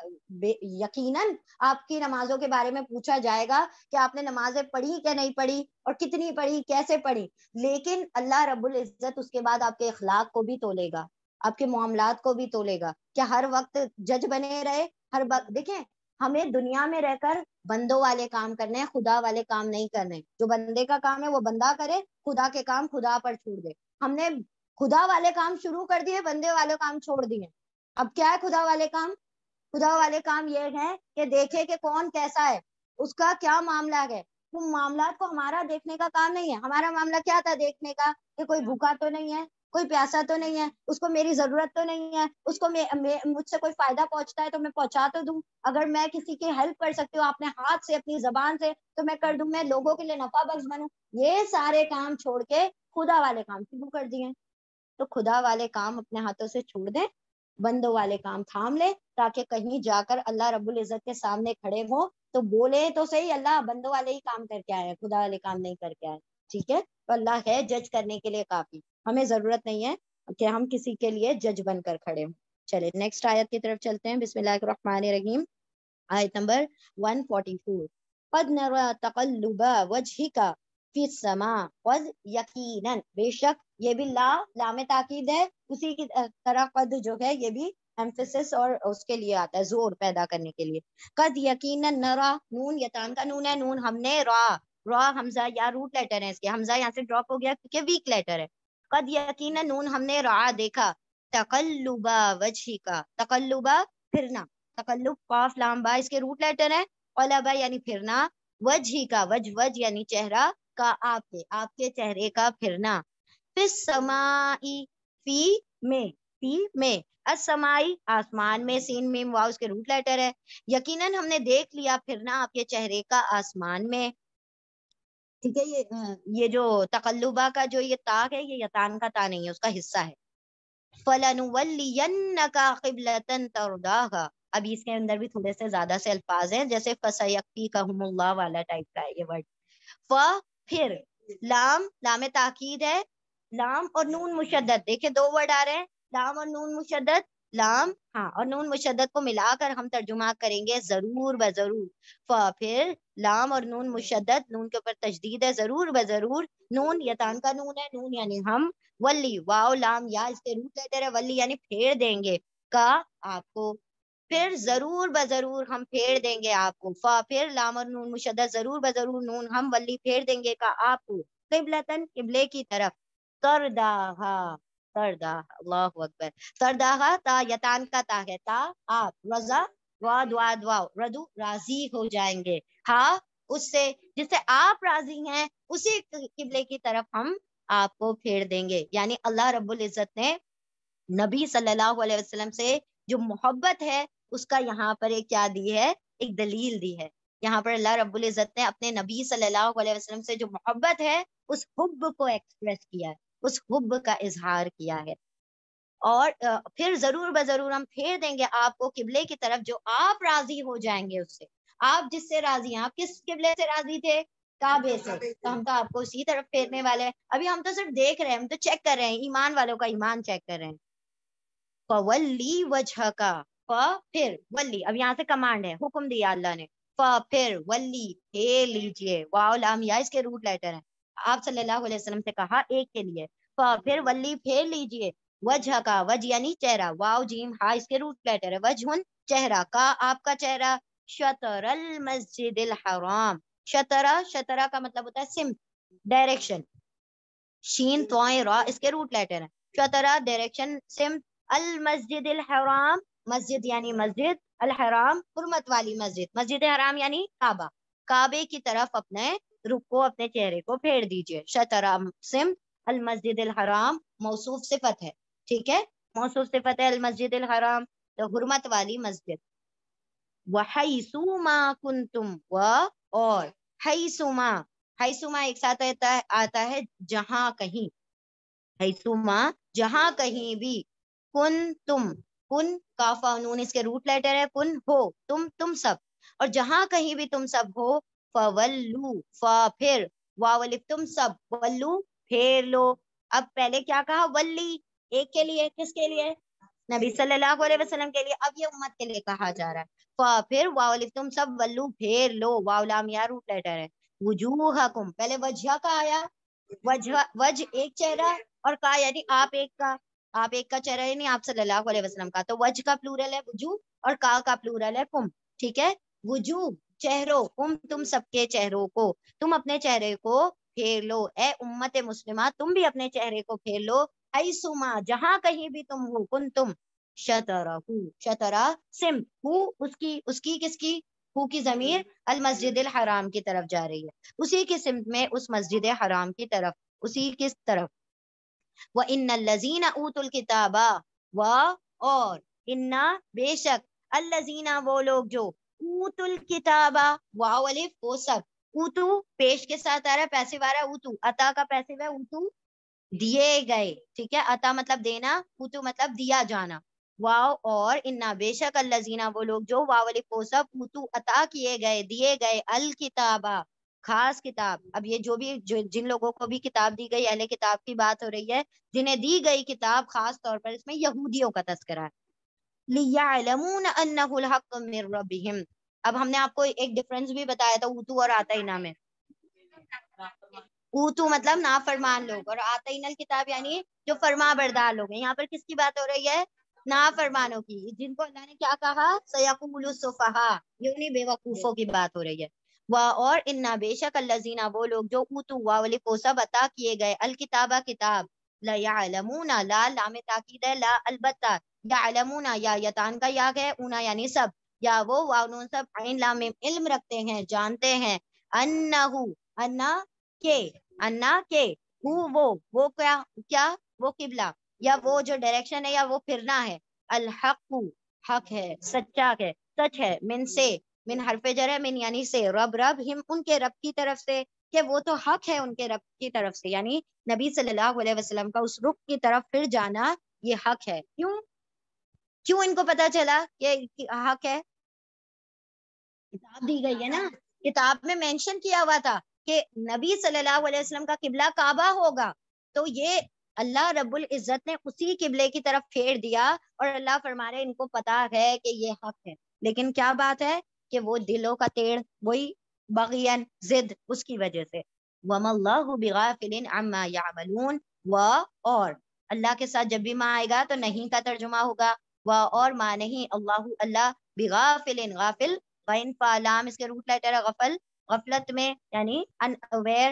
یقیناً آپ کی نمازوں کے بارے میں پوچھا جائے گا کہ آپ نے نمازیں پڑھی کہ نہیں پڑھی اور کتنی پڑھی, کیسے پڑھی, لیکن اللہ رب العزت اس کے بعد آپ کے اخلاق کو بھی تولے گا, آپ کے معاملات کو بھی تولے گا. کیا ہر وقت جج بنے رہے, ہر وقت دیکھیں ہمیں دنیا میں رہ کر بندوں والے کام کرنے ہیں, خدا والے کام نہیں کرنے. جو بندے کا کام ہے وہ بندہ کرے, خدا کے کام خدا پر چھوڑ دے. ہم نے خدا والے کام شروع کر دیے, بندے والے کام چھوڑ دیے. اب کیا ہے خدا والے کام؟ خدا والے کام یہ ہے کہ دیکھے کہ کون کیسا ہے, اس کا کیا معاملہ ہے. وہ معاملات کو ہمارا دیکھنے کا کام نہیں ہے. ہمارا معاملہ کیا تھا دیکھنے کا, کہ کوئی بھوکا تو نہیں ہے, کوئی پیاسا تو نہیں ہے, اس کو میری ضرورت تو نہیں ہے, اس کو مجھ سے کوئی فائدہ پہنچتا ہے تو میں پہنچا تو دوں, اگر میں کسی کی ہیلپ کر سکتی ہوں اپنے ہاتھ سے اپنی زبان سے تو میں کر دوں, میں لوگوں کے لیے نفع بخش بنوں. یہ سارے کام چھوڑ کے خدا والے کام شروع کر دیے. تو خدا والے کام اپنے ہاتھوں سے چھوڑ دیں, بندوں والے کام تھام لے, تاکہ کہیں جا کر اللہ رب العزت کے سامنے کھڑے ہوں تو بولے تو صحیح اللہ بندوں والے ہی کام کر کے آئے, خدا والے کام نہیں کر کے آئے. ٹھیک ہے, تو اللہ ہے جج کرنے کے لیے کافی, ہمیں ضرورت نہیں ہے کہ ہم کسی کے لیے جج بن کر کھڑے ہوں. چلے نیکسٹ آیت کی طرف چلتے ہیں. بسم اللہ الرحمن الرحیم, آیت نمبر 144. قد نرى تقلب وجهك فی السماء, قد یقیناً, بے شک, یہ بھی لام تاکید ہے, اسی کی طرح قد جو ہے یہ بھی ایمفیسس اور اس کے لیے آتا ہے زور پیدا کرنے کے لیے. قد یقیناً, نرا نون یتان کا نون ہے, نون ہم نے را حمزہ یا روٹ لیٹر ہے اس کے, حمزہ یہاں سے ڈراپ ہو گیا کیونکہ ویک لیٹر ہے. قد یقیناً نون ہم نے را دیکھا, تقلبا وجہی کا, تقلبا پھرنا, تقلب قاف لام با اس کے روٹ لیٹر ہے, قلبا یعنی پھرنا, وجہی کا, وج یعنی چہرہ, کا آپ کے چہرے کا پھرنا, فی السمائی فی میں, السمائی آسمان میں, سین میم واو اس کے روٹ لیٹر ہے. یقیناً ہم نے دیکھ لیا پھرنا آپ کے چہرے کا آسمان میں. ٹھیک ہے, یہ جو تقلبہ کا جو یہ تا ہے یہ یتان کا تا نہیں ہے, اس کا حصہ ہے. فَلَنُوَلِّيَنَّكَ قِبْلَةً تَرْضَاهَا, ابھی اس کے اندر بھی تھوڑے سے زیادہ سے الفاظ ہیں, جیسے فَسَيَكْفِيكَهُمُ اللَّهُ والا ٹائپ کا ہے یہ ورڈ. پھر لام تاکید ہے, لام اور نون مشدد, دیکھیں دو ورڈ آ رہے ہیں, لام اور نون مشدد, لام ہاں اور نون مشدد کو ملا کر ہم ترجمہ کریں گے ضرور بضرور. پھر لام اور نون مشدد, نون کے اوپر تشدید ہے, ضرور بضرور, نون یتان کا نون ہے, نون یعنی ہم, ولی واو لام یا اس کے روٹ لیٹر ہے, ولی یعنی پھیر دیں گے, کا آپ کو, پھر ضرور بضرور ہم پھیر دیں گے آپ کو. پھر لام اور نون مشدد, ضرور بضرور, نون ہم, ولی پھیر دیں گے, کا آپ کو, قبلتن قبلے کی طرف, ترداہا, اللہ اکبر, ترداہا تا یتان کا تا ہے, تا آپ, رضا واد واو, ردو راضی ہو جائیں گے, ہاں اس سے جس سے آپ راضی ہیں اسی قبلے کی طرف ہم آپ کو پھیر دیں گے. یعنی اللہ رب العزت نے نبی صلی اللہ علیہ وسلم سے جو محبت ہے اس کا یہاں پر ایک کیا دی ہے, ایک دلیل دی ہے. یہاں پر اللہ رب العزت نے اپنے نبی صلی اللہ علیہ وسلم سے جو محبت ہے اس حب کو ایکسپریس کیا ہے, اس حب کا اظہار کیا ہے. اور پھر ضرور بضرور ہم پھیر دیں گے آپ کو قبلے کی طرف جو آپ راضی ہو جائیں گے اس سے. آپ جس سے راضی ہیں, آپ کس قبلے سے راضی تھے, کعبے سے, تو ہم تو آپ کو اسی طرف پھیرنے والے ہیں. ابھی ہم تو صرف دیکھ رہے ہیں, ہم تو چیک کر رہے ہیں, ایمان والوں کا ایمان چیک کر رہے ہیں. فَوَلِّ وَجْهَكَ, پھر ولی, اب یہاں سے کمانڈ ہے, حکم دیا اللہ نے, پھر ولی پھیر لیجئے، واو لام یا اس کے روٹ لیٹر ہیں، آپ صلی اللہ علیہ وسلم سے کہا ایک کے لیے، پھر ولی پھیر لیجئے، وجہ کا، وجہ یعنی چہرہ، واو جیم ہا اس کے روٹ لیٹر ہے، وجہن چہرہ، کا آپ کا چہرہ، شطر المسجد الحرام، شطرہ، شطرہ کا مطلب ہوتا ہے سمت، ڈائریکشن، شین توائیں را اس کے روٹ لیٹر ہیں، شطرہ ڈائریکشن سمت، المسجد الحرام مسجد یعنی مسجد، الحرام حرمت والی مسجد، مسجد حرام یعنی کعبہ، کعبے کی طرف اپنے رخ کو، اپنے چہرے کو پھیر دیجئے، شطرہ سمت المسجد الحرام موصوف صفت ہے، ٹھیک ہے، موصوف صفت ہے المسجد الحرام، تو حرمت والی مسجد، وَحَيْثُمَا كُنْتُمْ اور حیثما، حیثما ایک ساتھ آتا ہے جہاں کہیں، حیثما جہاں کہیں بھی، کنتم، کن کاف و نون اس کے روٹ لیٹر ہے، کن ہو تم سب، اور جہاں کہیں بھی تم سب ہو، فولو پھر واو الف تم سب، ولو پھیر لو، اب پہلے کیا کہا، ولی ایک کے لیے، کس کے لیے، نبی صلی اللہ علیہ وسلم کے لیے، اب یہ امت کے لیے کہا جا رہا ہے، پھر واو الف تم سب، ولو پھیر لو، واو لام یا روٹ لیٹر ہے، وجوہکم پہلے وجہ کا آیا، وجہ ایک چہرہ، اور کا یعنی آپ ایک کا، آپ ایک کا چہرہ یعنی آپ صلی اللہ علیہ وسلم کا، تو وجہ کا پلورل ہے وجوہ، اور کا پلورل ہے کم، ٹھیک ہے، وجوہ چہروں، تم سب کے چہروں کو، تم اپنے چہرے کو پھیر لو، اے امت مسلمہ تم بھی اپنے چہرے کو پھیر لو، حیثما جہاں کہیں بھی تم ہو، کنتم، شطرہ شطرہ سم ہو اس کی کس کی، ہو کی ضمیر المسجد الحرام کی طرف جا رہی ہے، اسی کی سمت میں اس مسجد حرام کی طرف، اسی کس طرف، وَإِنَّ الَّذِينَ أُوتُوا الْكِتَابَ اور اِنَّا بے شک، الَّذِينَ وہ لوگ جو، اوتوا الکتابہ واو الف وہ سب، اوتو پیش کے ساتھ آ رہا ہے، پیسے آ رہا ہے، اوتو عطا کا پیسے ہے، اوتو دیے گئے، ٹھیک ہے، عطا مطلب دینا، اوتو مطلب دیا جانا، واو اور انا بے شک، الذین وہ لوگ جو، واو الف وہ سب، اوتو عطا کیے گئے، دیے گئے، الکتابہ خاص کتاب، اب یہ جو بھی جن لوگوں کو بھی کتاب دی گئی، اہل کتاب کی بات ہو رہی ہے، جنہیں دی گئی کتاب، خاص طور پر اس میں یہودیوں کا تذکرہ ہے، لِيَعْلَمُونَ أَنَّهُ الْحَقُّ مِنْ رَبِّهِمْ، اب ہم نے آپ کو ایک ڈفرنس بھی بتایا تھا اوتو اور آتینا میں، اوتو مطلب نافرمان لوگ، اور آتینا الکتاب یعنی جو فرما بردار لوگ ہیں، یہاں پر کس کی بات ہو رہی ہے، نافرمانوں کی، جن کو اللہ نے کیا کہا، سَيَقُولُ السُّفَهَاءُ یعنی بے وقوفوں کی بات ہو رہی ہے، اور انا بے شک، الذین وہ لوگ جو، اوتو واو الف وہ سب عطا کیے گئے، الکتابہ کتاب، لا یعلمون لا لام تاکید ہے، لا البتہ، یعلمون یا یتان کا یا ہے، اونا یعنی سب، یا وہ واو نون سب عین لام میم علم رکھتے ہیں، جانتے ہیں، انہو انا کے وہ کیا وہ قبلہ، یا وہ جو ڈائریکشن ہے، یا وہ پھرنا ہے، الحق حق ہے، سچا ہے، سچ ہے، من سے، من حرف جر ہے، من یعنی سے، رب ہم ان کے رب کی طرف سے، کہ وہ تو حق ہے ان کے رب کی طرف سے، یعنی نبی صلی اللہ علیہ وسلم کا اس رخ کی طرف پھر جانا یہ حق ہے، کیوں ان کو پتا چلا کہ حق ہے، کتاب دی گئی ہے نا، کتاب میں مینشن کیا ہوا تھا کہ نبی صلی اللہ علیہ وسلم کا قبلہ کعبہ ہوگا، تو یہ اللہ رب العزت نے اسی قبلے کی طرف پھیر دیا، اور اللہ فرما رہے ان کو پتا ہے کہ یہ حق ہے، لیکن کیا بات ہے کہ وہ دلوں کا تیڑ، وہی بغین ضد، اس کی وجہ سے، وَمَا اللَّهُ بِغَافِلٍ عَمَّا يَعْمَلُونَ اور اللہ کے ساتھ جب بھی ماں آئے گا تو نہیں کا ترجمہ ہوگا، اور ماں نہیں، اللہ بغافل غافل، وَإِن فَعَلَامِ اس کے روٹ لیٹر ہے غفل، غفلت میں یعنی ان اویئر،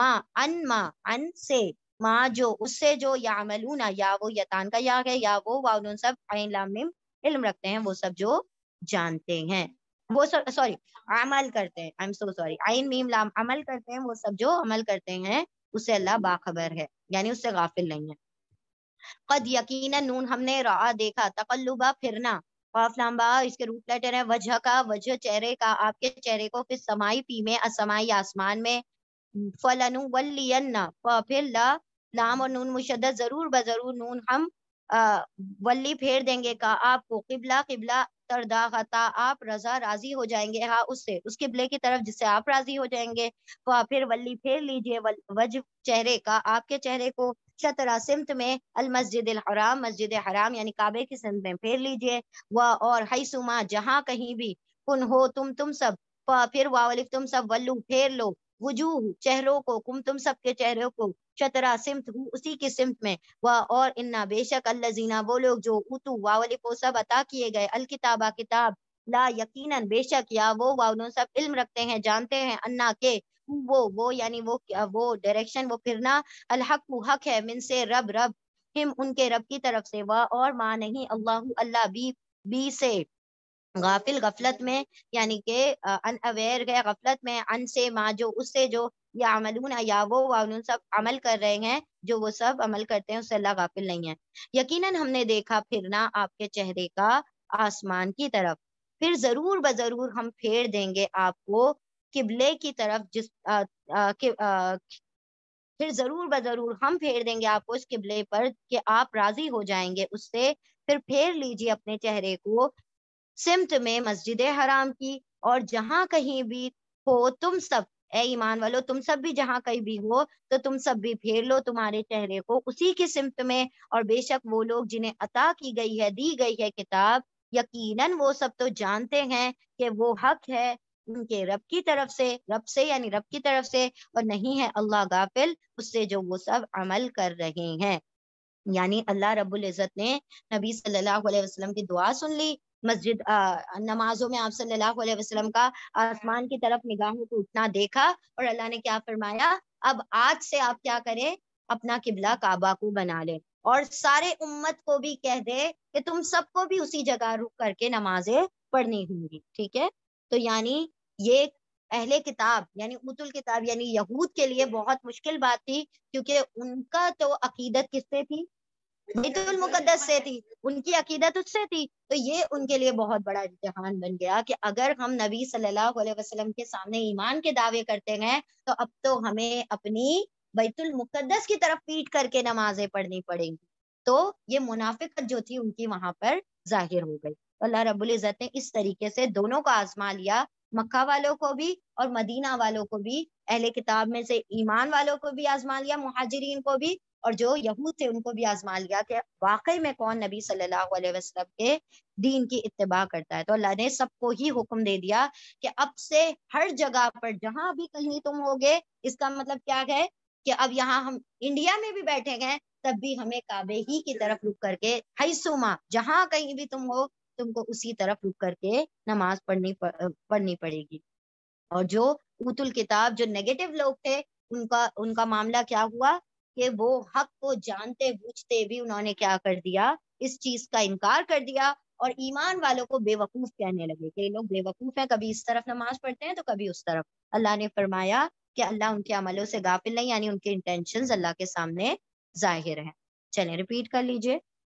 ان سے، ماں جو اس سے جو، یعملون یا وہ یتان کا یا ہے، یا وہ واو سب عین لام میم علم رکھتے ہیں، وہ سب جو جانتے ہیں، وہ سوری عمل کرتے ہیں، I'm so sorry، عین میم لام عمل کرتے ہیں، وہ سب جو عمل کرتے ہیں، اس سے اللہ باخبر ہے، یعنی اس سے غافل نہیں ہے، قد یقینا نون ہم نے رعا دیکھا، تقلبہ پھرنا، قاف لام با اس کے روٹ لیٹر ہے، وجہ کا وجہ چہرے کا، آپ کے چہرے کو، پھر سمائی پی میں، اسمائی آسمان میں، فلنو ولین پھر لام اور نون مشدد، ضرور بضرور نون ہم ولی پھیر دیں گے کا آپ کو، قبلہ تردا خطا آپ رضا راضی ہو جائیں گے، ہاں اس سے، اس قبلے کی طرف جس سے آپ راضی ہو جائیں گے، پھر ولی پھیر لیجئے، وجہ چہرے کا، آپ کے چہرے کو، شطرہ سمت میں، المسجد الحرام مسجد حرام یعنی کعبے کی سمت میں پھیر لیجئے، اور حیثما جہاں کہیں بھی، کن ہو تم سب، پھر واولف تم سب ولو پھیر لو وجوہ چہروں کو کم تم سب کے چہروں کو شطرا سمت اسی کی سمت میں اور انا بے شک الذین وہ لوگ جو اوتو واولف وہ سب عطا کیے گئے الکتابہ کتاب لا یقیناً بے شک یا وہ واؤنو سب علم رکھتے ہیں جانتے ہیں انا کے وہ یعنی وہ ڈائریکشن وہ پھرنا الحق حق ہے من سے رب ہم ان کے رب کی طرف سے اور ماں نہیں اللہ بی سے غافل غفلت میں یعنی کہ ان اویئر ہے غفلت میں ان سے ماں جو اس سے جو یا عملون یا وہ سب عمل کر رہے ہیں جو وہ سب عمل کرتے ہیں اس سے اللہ غافل نہیں ہے یقیناً ہم نے دیکھا پھرنا آپ کے چہرے کا آسمان کی طرف پھر ضرور بضرور ہم پھیر دیں گے آپ کو قبلے کی طرف پھر ضرور بضرور ہم پھیر دیں گے آپ کو اس قبلے پر کہ آپ راضی ہو جائیں گے اس سے پھر پھیر لیجیے اپنے چہرے کو سمت میں مسجد حرام کی اور جہاں کہیں بھی ہو تم سب اے ایمان والو تم سب بھی جہاں کہیں بھی ہو تو تم سب بھی پھیر لو تمہارے چہرے کو اسی کی سمت میں اور بے شک وہ لوگ جنہیں عطا کی گئی ہے دی گئی ہے کتاب یقیناً وہ سب تو جانتے ہیں کہ وہ حق ہے ان کے رب کی طرف سے یعنی رب کی طرف سے اور نہیں ہے اللہ غافل اس سے جو وہ سب عمل کر رہے ہیں یعنی اللہ رب العزت نے نبی صلی اللہ علیہ وسلم کی دعا سن لی مسجد نمازوں میں آپ صلی اللہ علیہ وسلم کا آسمان کی طرف نگاہوں کو اٹھنا دیکھا اور اللہ نے کیا فرمایا اب آج سے آپ کیا کریں اپنا قبلہ کعبہ کو بنا لیں اور سارے امت کو بھی کہہ دے کہ تم سب کو بھی اسی جگہ رک کر کے نمازیں پڑھنی ہوں گی ٹھیک ہے تو یعنی یہ اہل کتاب یعنی اوت الکتاب یعنی یہود کے لیے بہت مشکل بات تھی کیونکہ ان کا تو عقیدت کس سے تھی بیت المقدس سے تھی ان کی عقیدت اس سے تھی تو یہ ان کے لیے بہت بڑا امتحان بن گیا کہ اگر ہم نبی صلی اللہ علیہ وسلم کے سامنے ایمان کے دعوے کرتے ہیں تو اب تو ہمیں اپنی بیت المقدس کی طرف پیٹ کر کے نمازیں پڑھنی پڑیں گی تو یہ منافقت جو تھی ان کی وہاں پر ظاہر ہو گئی اللہ رب العزت نے اس طریقے سے دونوں کو آزما لیا مکہ والوں کو بھی اور مدینہ والوں کو بھی اہل کتاب میں سے ایمان والوں کو بھی آزما لیا مہاجرین کو بھی اور جو یہود تھے ان کو بھی آزما لیا کہ واقعی میں کون نبی صلی اللہ علیہ وسلم کے دین کی اتباع کرتا ہے تو اللہ نے سب کو ہی حکم دے دیا کہ اب سے ہر جگہ پر جہاں بھی کہیں تم ہوگے اس کا مطلب کیا ہے کہ اب یہاں ہم انڈیا میں بھی بیٹھے گئے تب بھی ہمیں کعبے ہی کی طرف رک کر کے حیثما جہاں کہیں بھی تم ہو تم کو اسی طرف رک کر کے نماز پڑھنی پڑے گی اور جو اوت الکتاب جو نیگیٹو لوگ تھے ان کا معاملہ کیا ہوا کہ وہ حق کو جانتے بوجھتے بھی انہوں نے کیا کر دیا اس چیز کا انکار کر دیا اور ایمان والوں کو بے وقوف کہنے لگے کہ یہ لوگ بے وقوف ہیں کبھی اس طرف نماز پڑھتے ہیں تو کبھی اس طرف اللہ نے فرمایا کہ اللہ ان کے عملوں سے غافل نہیں یعنی ان کے انٹینشنز اللہ کے سامنے ظاہر ہیں چلیں ریپیٹ کر لیجئے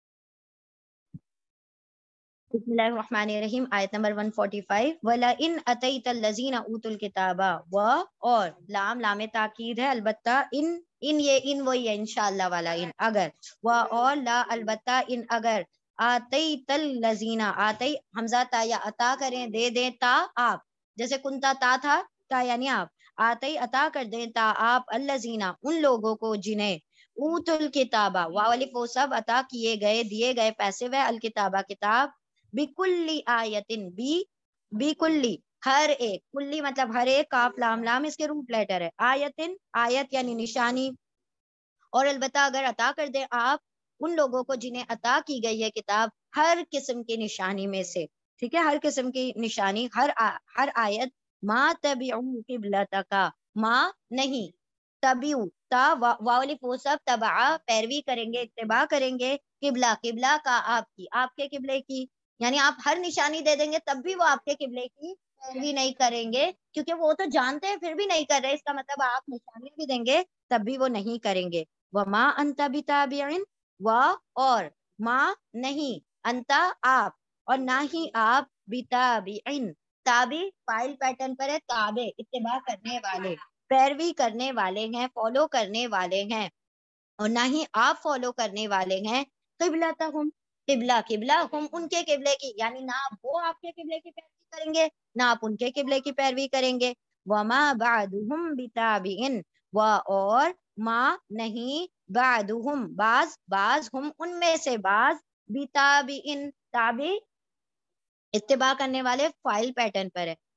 بسم اللہ الرحمن الرحیم آیت نمبر 145 وَلَئِنْ أَتَيْتَ الَّذِينَ أُوتُوا الْكِتَابَ اور لام تاکید ہے البتہ ان یہ ان وہی ہے انشاءاللہ والا ان اگر اور لا البتہ ان اگر آتیت الذین آتی حمزہ تا یا عطا کریں دے دیں تا آپ جیسے کنتا تا تھا تا یعنی آپ آتی عطا کر دیں تا آپ الذین ان لوگوں کو جنہیں اوت الکتابہ واولف وہ سب عطا کیے گئے دیے گئے پیسے وہ الکتابہ کتاب بکلی آیتن بکلی ہر ایک کلی مطلب ہر ایک کاف لام اس کے روٹ لیٹر ہے آیتن آیت یعنی نشانی اور البتہ اگر عطا کر دیں آپ ان لوگوں کو جنہیں عطا کی گئی ہے کتاب ہر قسم کی نشانی میں سے ٹھیک ہے ہر قسم کی نشانی ہر آیت ما تبعوا قبلتک ما نہیں تبعوا تا واولف وہ سب تبع پیروی کریں گے اتباع کریں گے قبلہ کا آپ کے قبلے کی یعنی آپ ہر نشانی دے دیں گے تب بھی وہ آپ کے قبلے کی پیروی نہیں کریں گے کیونکہ وہ تو جانتے ہیں پھر بھی نہیں کر رہے اس کا مطلب آپ نشانی بھی دیں گے تب بھی وہ نہیں کریں گے وما انت بتابع اور ما نہیں انتا آپ اور نہ ہی آپ بتابع تابع فائل پیٹرن پر ہے تابع اتباع کرنے والے پیروی کرنے والے ہیں فالو کرنے والے ہیں اور نہ ہی آپ فالو کرنے والے ہیں قبلتہم قبلہ ہم ان کے قبلے کی یعنی نہ وہ آپ کے قبلے کی پیروی کریں گے نہ آپ ان کے قبلے کی پیروی کریں گے وما بعدہم بتابعن اور ما نہیں بعدہم بعض ہم ان میں سے بعض بتابعن تابع اتباع کرنے والے فائل پیٹرن پر ہے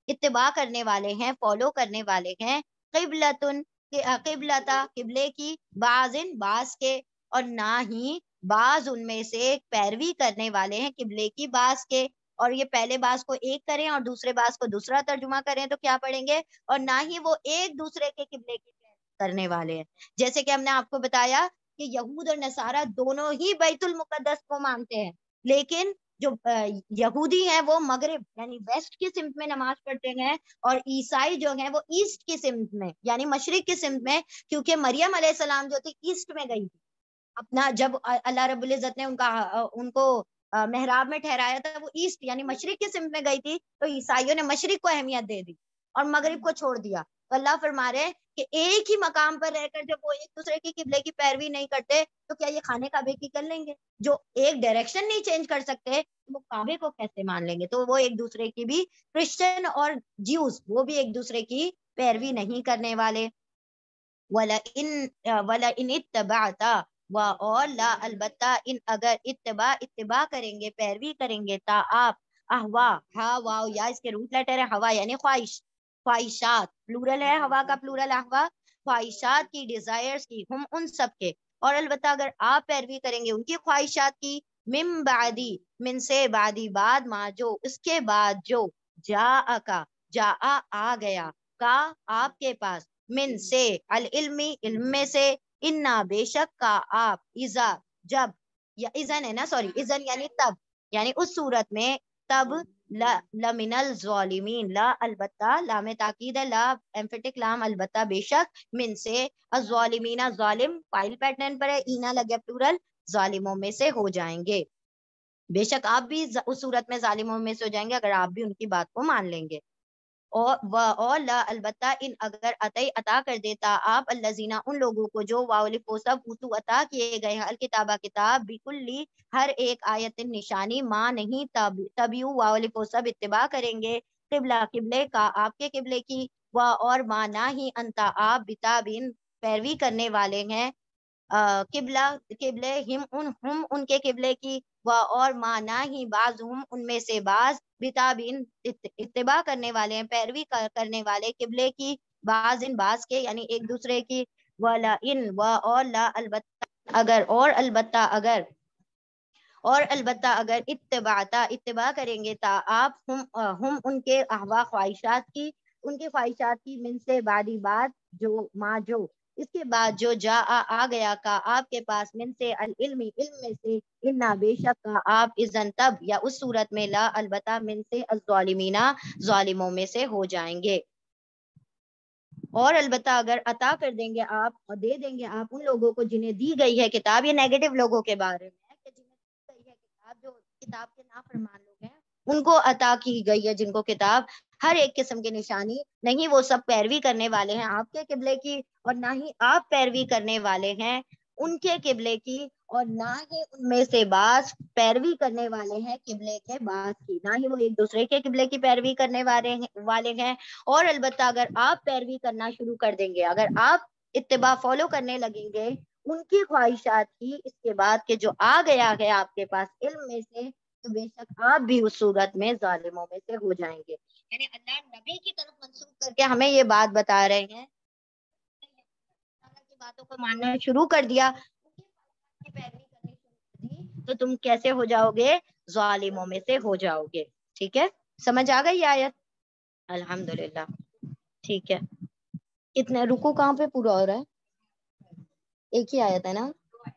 اتباع کرنے والے ہیں، فالو کرنے والے ہیں، قبلتن قبلتا قبلے کی، بعضن بعض کے، اور نہ ہی بعض ان میں سے پیروی کرنے والے ہیں قبلے کی بعض کے. اور یہ پہلے بعض کو ایک کریں اور دوسرے بعض کو دوسرا ترجمہ کریں تو کیا پڑھیں گے؟ اور نہ ہی وہ ایک دوسرے کے قبلے کی کرنے والے ہیں. جیسے کہ ہم نے آپ کو بتایا کہ یہود اور نصارہ دونوں ہی بیت المقدس کو مانتے ہیں، لیکن جو یہودی ہیں وہ مغرب یعنی ویسٹ کی سمت میں نماز پڑھتے ہیں، اور عیسائی جو ہیں وہ ایسٹ کی سمت میں یعنی مشرق کی سمت میں، کیونکہ مریم علیہ السلام جو تھی ایسٹ میں گئی تھی اپنا، جب اللہ رب العزت نے ان کو محراب میں ٹھہرایا تھا وہ ایسٹ یعنی مشرق کی سمت میں گئی تھی، تو عیسائیوں نے مشرق کو اہمیت دے دی اور مغرب کو چھوڑ دیا. تو اللہ فرما رہے کہ ایک ہی مقام پر رہ کر جب وہ ایک دوسرے کی قبلے کی پیروی نہیں کرتے تو کیا یہ خانے کعبے کی کر لیں گے؟ جو ایک ڈائریکشن نہیں چینج کر سکتے وہ کعبے کو کیسے مان لیں گے؟ تو وہ ایک دوسرے کی بھی، کرسچن اور جیوز وہ بھی ایک دوسرے کی پیروی نہیں کرنے والے. وَلَئِنِ اتَّبَعْتَ اور لا البتہ ان اگر اتباع کریں گے، پیروی کریں گے، تا آپ احوا ہا واو یا اس کے روٹ لیٹر ہے ہوا یعنی خواہش، خواہشات پلورل ہے، ہوا کا پلورل احوا، خواہشات کی، ڈیزائرز کی، ہم ان سب کے. اور البتہ اگر آپ پیروی کریں گے ان کی خواہشات کی، من بعدی من سے بعدی بعد ما جو اس کے بعد جو جا آ گیا کا آپ کے پاس، من سے العلمی علم میں سے، انا بے شک کا آپ، اذا جب، یا اذن ہے نا سوری اذن یعنی تب، یعنی اس صورت میں، تب لمن الظالمین لا البتہ، لام تاکید ہے، لا ایمفیٹک لام البتہ بے شک، من سے الظالمین ظالم فائل پیٹرن پر ہے، اینا لگے پلورل، ظالموں میں سے ہو جائیں گے. بے شک آپ بھی اس صورت میں ظالموں میں سے ہو جائیں گے اگر آپ بھی ان کی بات کو مان لیں گے. اور لا البتہ ان اگر عطا کر دیتا آپ الذین ان لوگوں کو جو اوتو عطا کیے گئے الکتابہ کتاب، بکلی ہر ایک آیت نشانی، ماں نہیں تبیو واولفوسب اتباع کریں گے، قبلہ قبلے کا آپ کے قبلے کی، اور ماں نہ ہی انتا آپ بتابین پیروی کرنے والے ہیں، قبلے ہم ان کے قبلے کی، اور ماں نہ ہی بعض ہم ان میں سے بعض بتابین اتباع کرنے والے ہیں، پیروی کرنے والے قبلے کی، بعض ان بعض کے یعنی ایک دوسرے کی. ولا ان اور لا البتہ اگر اتباع کریں گے تا آپ ہم ان کے احوا خواہشات کی، ان کی خواہشات کی، من سے بعدی بعد جو ما جو اس کے بعد جو جا آ گیا کا آپ کے پاس، من سے العلم علم میں سے، انا بے شک کا آپ، اذن تب یا اس صورت میں، لا البتہ من سے الظالمین ظالموں میں سے ہو جائیں گے. اور البتہ اگر عطا کر دیں گے آپ اور دے دیں گے آپ ان لوگوں کو جنہیں دی گئی ہے کتاب، یہ نیگیٹو لوگوں کے بارے میں ہے کہ جنہیں دی گئی ہے کتاب، جو کتاب کے نافرمان لوگ ہیں ان کو عطا کی گئی ہے جن کو کتاب، ہر ایک قسم کی نشانی نہیں، وہ سب پیروی کرنے والے ہیں آپ کے قبلے کی، اور نہ ہی آپ پیروی کرنے والے ہیں ان کے قبلے کی، اور نہ ہی ان میں سے بعض پیروی کرنے والے ہیں قبلے کے بعض کی، نہ ہی وہ ایک دوسرے کے قبلے کی پیروی کرنے والے ہیں. اور البتہ اگر آپ پیروی کرنا شروع کر دیں گے، اگر آپ اتباع فالو کرنے لگیں گے ان کی خواہشات کی، اس کے بعد کہ جو آ گیا ہے آپ کے پاس علم میں سے، تو بے شک آپ بھی اس صورت میں ظالموں میں سے ہو جائیں گے. یعنی اللہ نبی کی طرف منسوخ کر کے ہمیں یہ بات بتا رہے ہیں، اللہ کی باتوں کو ماننا شروع کر دیا، پیروی کرنی شروع کر دی، تو تم کیسے ہو جاؤ گے؟ ظالموں میں سے ہو جاؤ گے. ٹھیک ہے، سمجھ آ گئی آیت؟ الحمدللہ. ٹھیک ہے، کتنے رکو کہاں پہ پورا ہو رہا ہے؟ ایک ہی آیت ہے نا،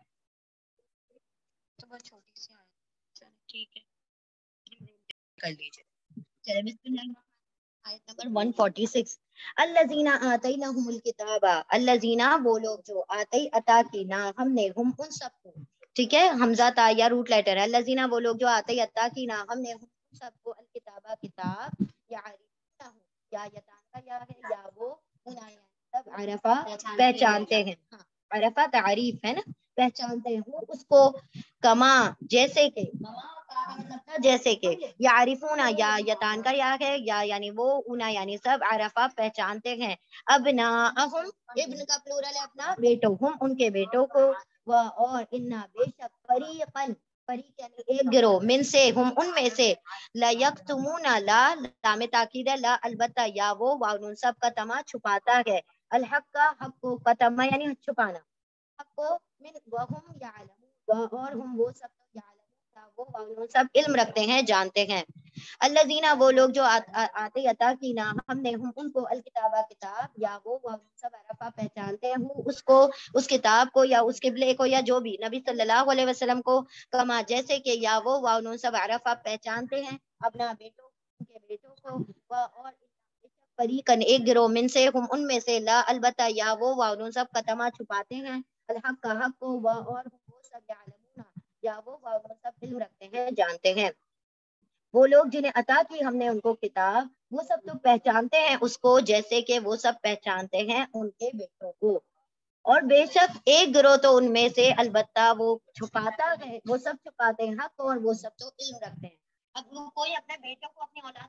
تو بہت چھوٹی سی آیت. ٹھیک ہے کر لیجیے. چلے بسم اللہ. آیت نمبر 146. الذین آتیناہم الکتاب، الذین وہ لوگ جو عطا کی نا ہم نے، ہم ان سب کو، ٹھیک ہے، حمزہ تا یا روٹ لیٹر ہے، الذین وہ لوگ جو عطا کی نا ہم نے، ہم سب کو، الکتابہ کتاب، یا یتان کا یا ہے، یا وہ سب عرفہ پہچانتے ہیں، عرفہ تعریف ہے نا، پہچانتے ہیں اس کو، کما جیسے کہ، جیسے کہ، یعرفون یا یتان کا یا ہے، یا یعنی وہ اونا یعنی سب، عرفہ پہچانتے ہیں، ابناءہم ابن کا پلورل ہے اپنا، بیٹوں، ہم ان کے بیٹوں کو، اور انا بے شک فریقاً فریق یعنی ایک گروہ، من سے ہم ان میں سے، لا یکتمون، لا لام تاکید ہے، لا البتہ، یا وہ واو نون سب کا تما چھپاتا ہے، الحق کا حق کو، کا تما یعنی چھپانا، حق کو، من وہم یعلمون، اور ہم وہ سب یعلمون، وہ واو نون سب علم رکھتے ہیں، جانتے ہیں، الذین وہ لوگ جو آتے عطا کی نا ہم نے ہم ان کو، الکتابہ کتاب، یا وہ سب عرفہ پہچانتے ہیں اس کو، اس کتاب کو، یا اس قبلے کو، یا جو بھی نبی صلی اللہ علیہ وسلم کو، کما جیسے کہ، یا وہ واؤ سب عرفہ پہچانتے ہیں اپنا بیٹوں کے بیٹوں کو، اور فریقن ایک گروہ، من سے ہم ان میں سے، لا البتہ، یا وہ واؤ سب قتما چھپاتے ہیں، الحق کا حق کو، اور وہ سب یعلمون، یا وہ واؤ سب علم رکھتے ہیں، جانتے ہیں، وہ لوگ جنہیں عطا کی ہم نے ان کو کتاب، وہ سب تو پہچانتے ہیں اس کو، جیسے کہ وہ سب پہچانتے ہیں ان کے بیٹوں کو، اور بے شک ایک گروہ تو ان میں سے، البتہ وہ چھپاتا ہے، وہ سب چھپاتے ہیں حق، اور وہ سب تو علم رکھتے ہیں۔ اب وہ کوئی اپنے بیٹوں کو، اپنی اولاد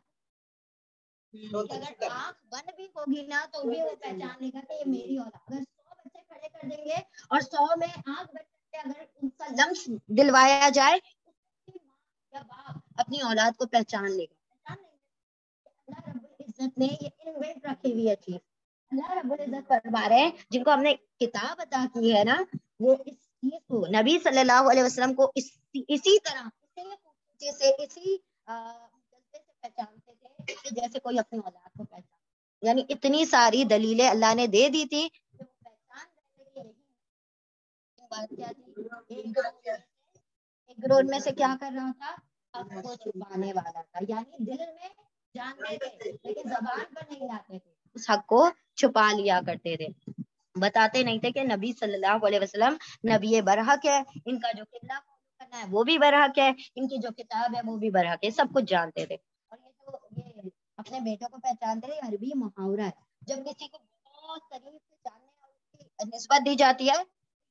اگر آنکھ بند بھی ہوگی نا تو بھی وہ پہچان لے گا کہ یہ میری اولاد، اگر 100 بچے کھڑے کر دیں گے اور 100 میں آنکھ بند سے اگر ان کا لمس دلوایا جائے، یا باپ اپنی اولاد کو پہچان لے گا۔ اللہ رب العزت نے یہ انوینٹ رکھی ہوئی ہے چیز، اللہ رب العزت فرما رہے ہیں جن کو ہم نے کتاب عطا کی ہے نا، وہ اس چیز کو نبی صلی اللہ علیہ وسلم کو اسی طرح اسی جذبے سے پہچانتے تھے کہ جیسے کوئی اپنی اولاد کو پہچان، یعنی اتنی ساری دلیلیں اللہ نے دے دی تھی کہ وہ پہچان رہے تھے۔ بات کیا تھی؟ ایک گروہ میں سے کیا کر رہا تھا؟ حق کو چھپانے والا تھا، یعنی دل میں جانتے تھے لیکن زبان پر نہیں لاتے تھے، اس حق کو چھپا لیا کرتے تھے، بتاتے نہیں تھے کہ نبی صلی اللہ علیہ وسلم نبی برحق ہے، ان کا جو قبلہ کرنا ہے وہ بھی برحق ہے، ان کی جو کتاب ہے وہ بھی برحق ہے، سب کچھ جانتے تھے۔ اور یہ اپنے بیٹوں کو پہچانتے تھے، عربی محاورہ ہے، جب کسی کو بہت قریب سے جاننے اور اس کی نسبت دی جاتی ہے،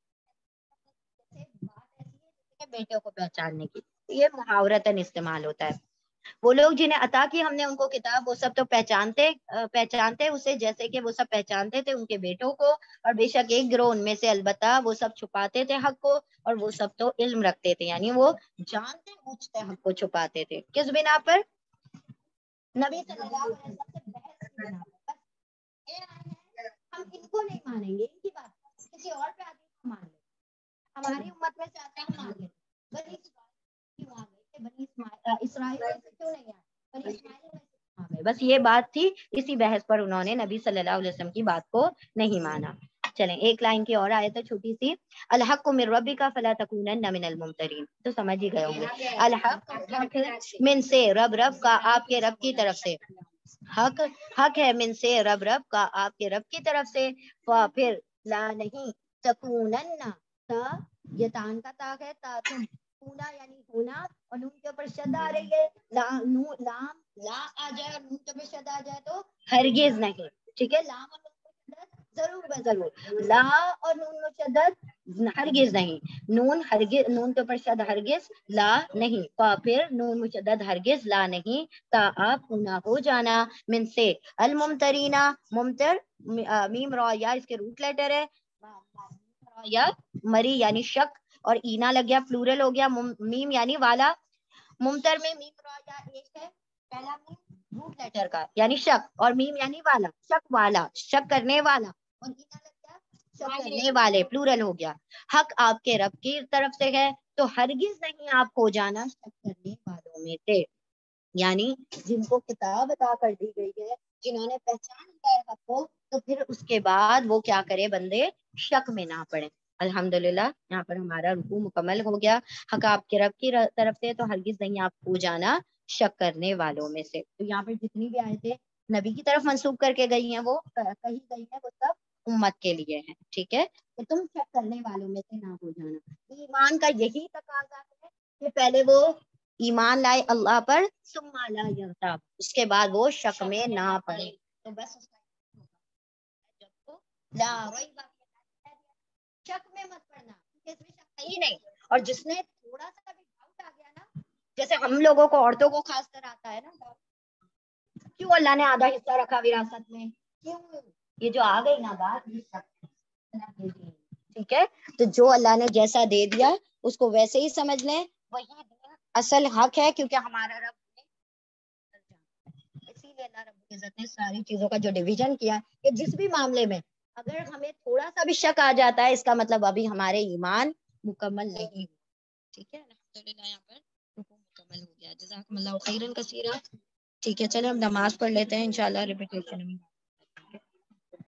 بیٹوں کو پہچاننے کی، یہ محاورتاً استعمال ہوتا ہے۔ وہ لوگ جنہیں عطا کی ہم نے ان کو کتاب، وہ سب تو پہچانتے اسے، جیسے کہ وہ سب پہچانتے تھے ان کے بیٹوں کو، اور بے شک ایک گروہ ان میں سے، البتہ وہ سب چھپاتے تھے حق کو، اور وہ سب تو علم رکھتے تھے، یعنی وہ جانتے بوجھتے حق کو چھپاتے تھے، کس بنا پر؟ نبی صلی اللہ علیہ وسلم سے بحث کی بنا پر، ہم ان کو نہیں مانیں گے، ان کی بات کسی اور پہ آگے مان لیں، ہماری امت میں سے آتا ہے مان لیں، بنی اسرائیل میں سے کیوں نہیں آئے، بنی اسرائیل میں سے آئے، بس یہ بات تھی، اسی بحث پر انہوں نے نبی صلی اللہ علیہ وسلم کی بات کو نہیں مانا۔ چلیں ایک لائن کی اور آیت ہے چھوٹی سی، الحق من ربک فلا تکونن من الممترین، تو سمجھ ہی گئے ہوں گے، الحق من سے، رب کا، آپ کے رب کی طرف سے، حق ہے، من سے، رب کا، آپ کے رب کی طرف سے، پھر لا نہیں، تکونن، تا یہ تان کا تاغ ہے، تا تم، ہونا یعنی ہونا، اور نون کے اوپر شد آ رہی ہے، لام لا آ جائے اور نون کے اوپر شد آ جائے تو ہرگز نہیں، ٹھیک ہے، لام اور نون کو شدت ضرور ضرور، لا اور نون کو شدت ہرگز نہیں، نون کے اوپر شد ہرگز، لا نہیں، پھر نون مشدد ہرگز، لا نہیں، تا آپ ہونا ہو جانا، من سے، الممترینا، ممتر میم را یا اس کے روٹ لیٹر ہے، یا مری یعنی شک، اور اینا لگ گیا پلورل ہو گیا، میم یعنی والا، ممتر میں میم را یا ایک ہے، پہلا میم روٹ لیٹر کا یعنی شک، اور میم یعنی والا، شک والا، شک کرنے والا، اور اینا لگ گیا شک کرنے والے، پلورل ہو گیا، حق آپ کے رب کی طرف سے ہے، تو ہرگز نہیں آپ ہو جانا شک کرنے والوں میں سے، یعنی جن کو کتاب عطا کر دی گئی ہے، جنہوں نے پہچان لیا ہے حق کو، تو پھر اس کے بعد وہ کیا کرے، بندے شک میں نہ پڑے۔ الحمدللہ یہاں پر ہمارا رکوع مکمل ہو گیا، حق آپ کے رب کی طرف سے، تو ہرگز نہیں آپ ہو جانا شک کرنے والوں میں سے۔ تو یہاں پر جتنی بھی آیتیں نبی کی طرف منسوب کر کے گئی ہیں، وہ کہی گئی ہیں، وہ سب امت کے لیے ہیں، ٹھیک ہے، کہ تم شک کرنے والوں میں سے نہ ہو جانا۔ ایمان کا یہی تقاضا ہے کہ پہلے وہ ایمان لائے اللہ پر، ثم لا یرتاب، اس کے بعد وہ شک میں نہ پڑے، تو بس لا ریب، شک میں مت پڑنا، اس میں شک ہی نہیں، اور جس نے تھوڑا سا بھی ڈاؤٹ آ گیا نا، جیسے ہم لوگوں کو، عورتوں کو خاص کر آتا ہے نا، کیوں اللہ نے آدھا حصہ رکھا وراثت میں، کیوں، یہ جو آ گئی نا بات، ٹھیک ہے، تو جو اللہ نے جیسا دے دیا اس کو ویسے ہی سمجھ لیں، وہی دین اصل حق ہے، کیونکہ ہمارا رب اسی لیے اللہ رب العزت نے ساری چیزوں کا جو ڈویژن کیا کہ جس بھی معاملے میں اگر ہمیں تھوڑا سا بھی شک آ جاتا ہے، اس کا مطلب ابھی ہمارے ایمان مکمل نہیں ہوا. ٹھیک ہے، الحمدللہ یہاں پر رکوع مکمل ہو گیا. جزاکم اللہ خیرا کثیرا. ٹھیک ہے، چلیں ہم نماز پڑھ لیتے ہیں، انشاءاللہ ریپیٹیشن میں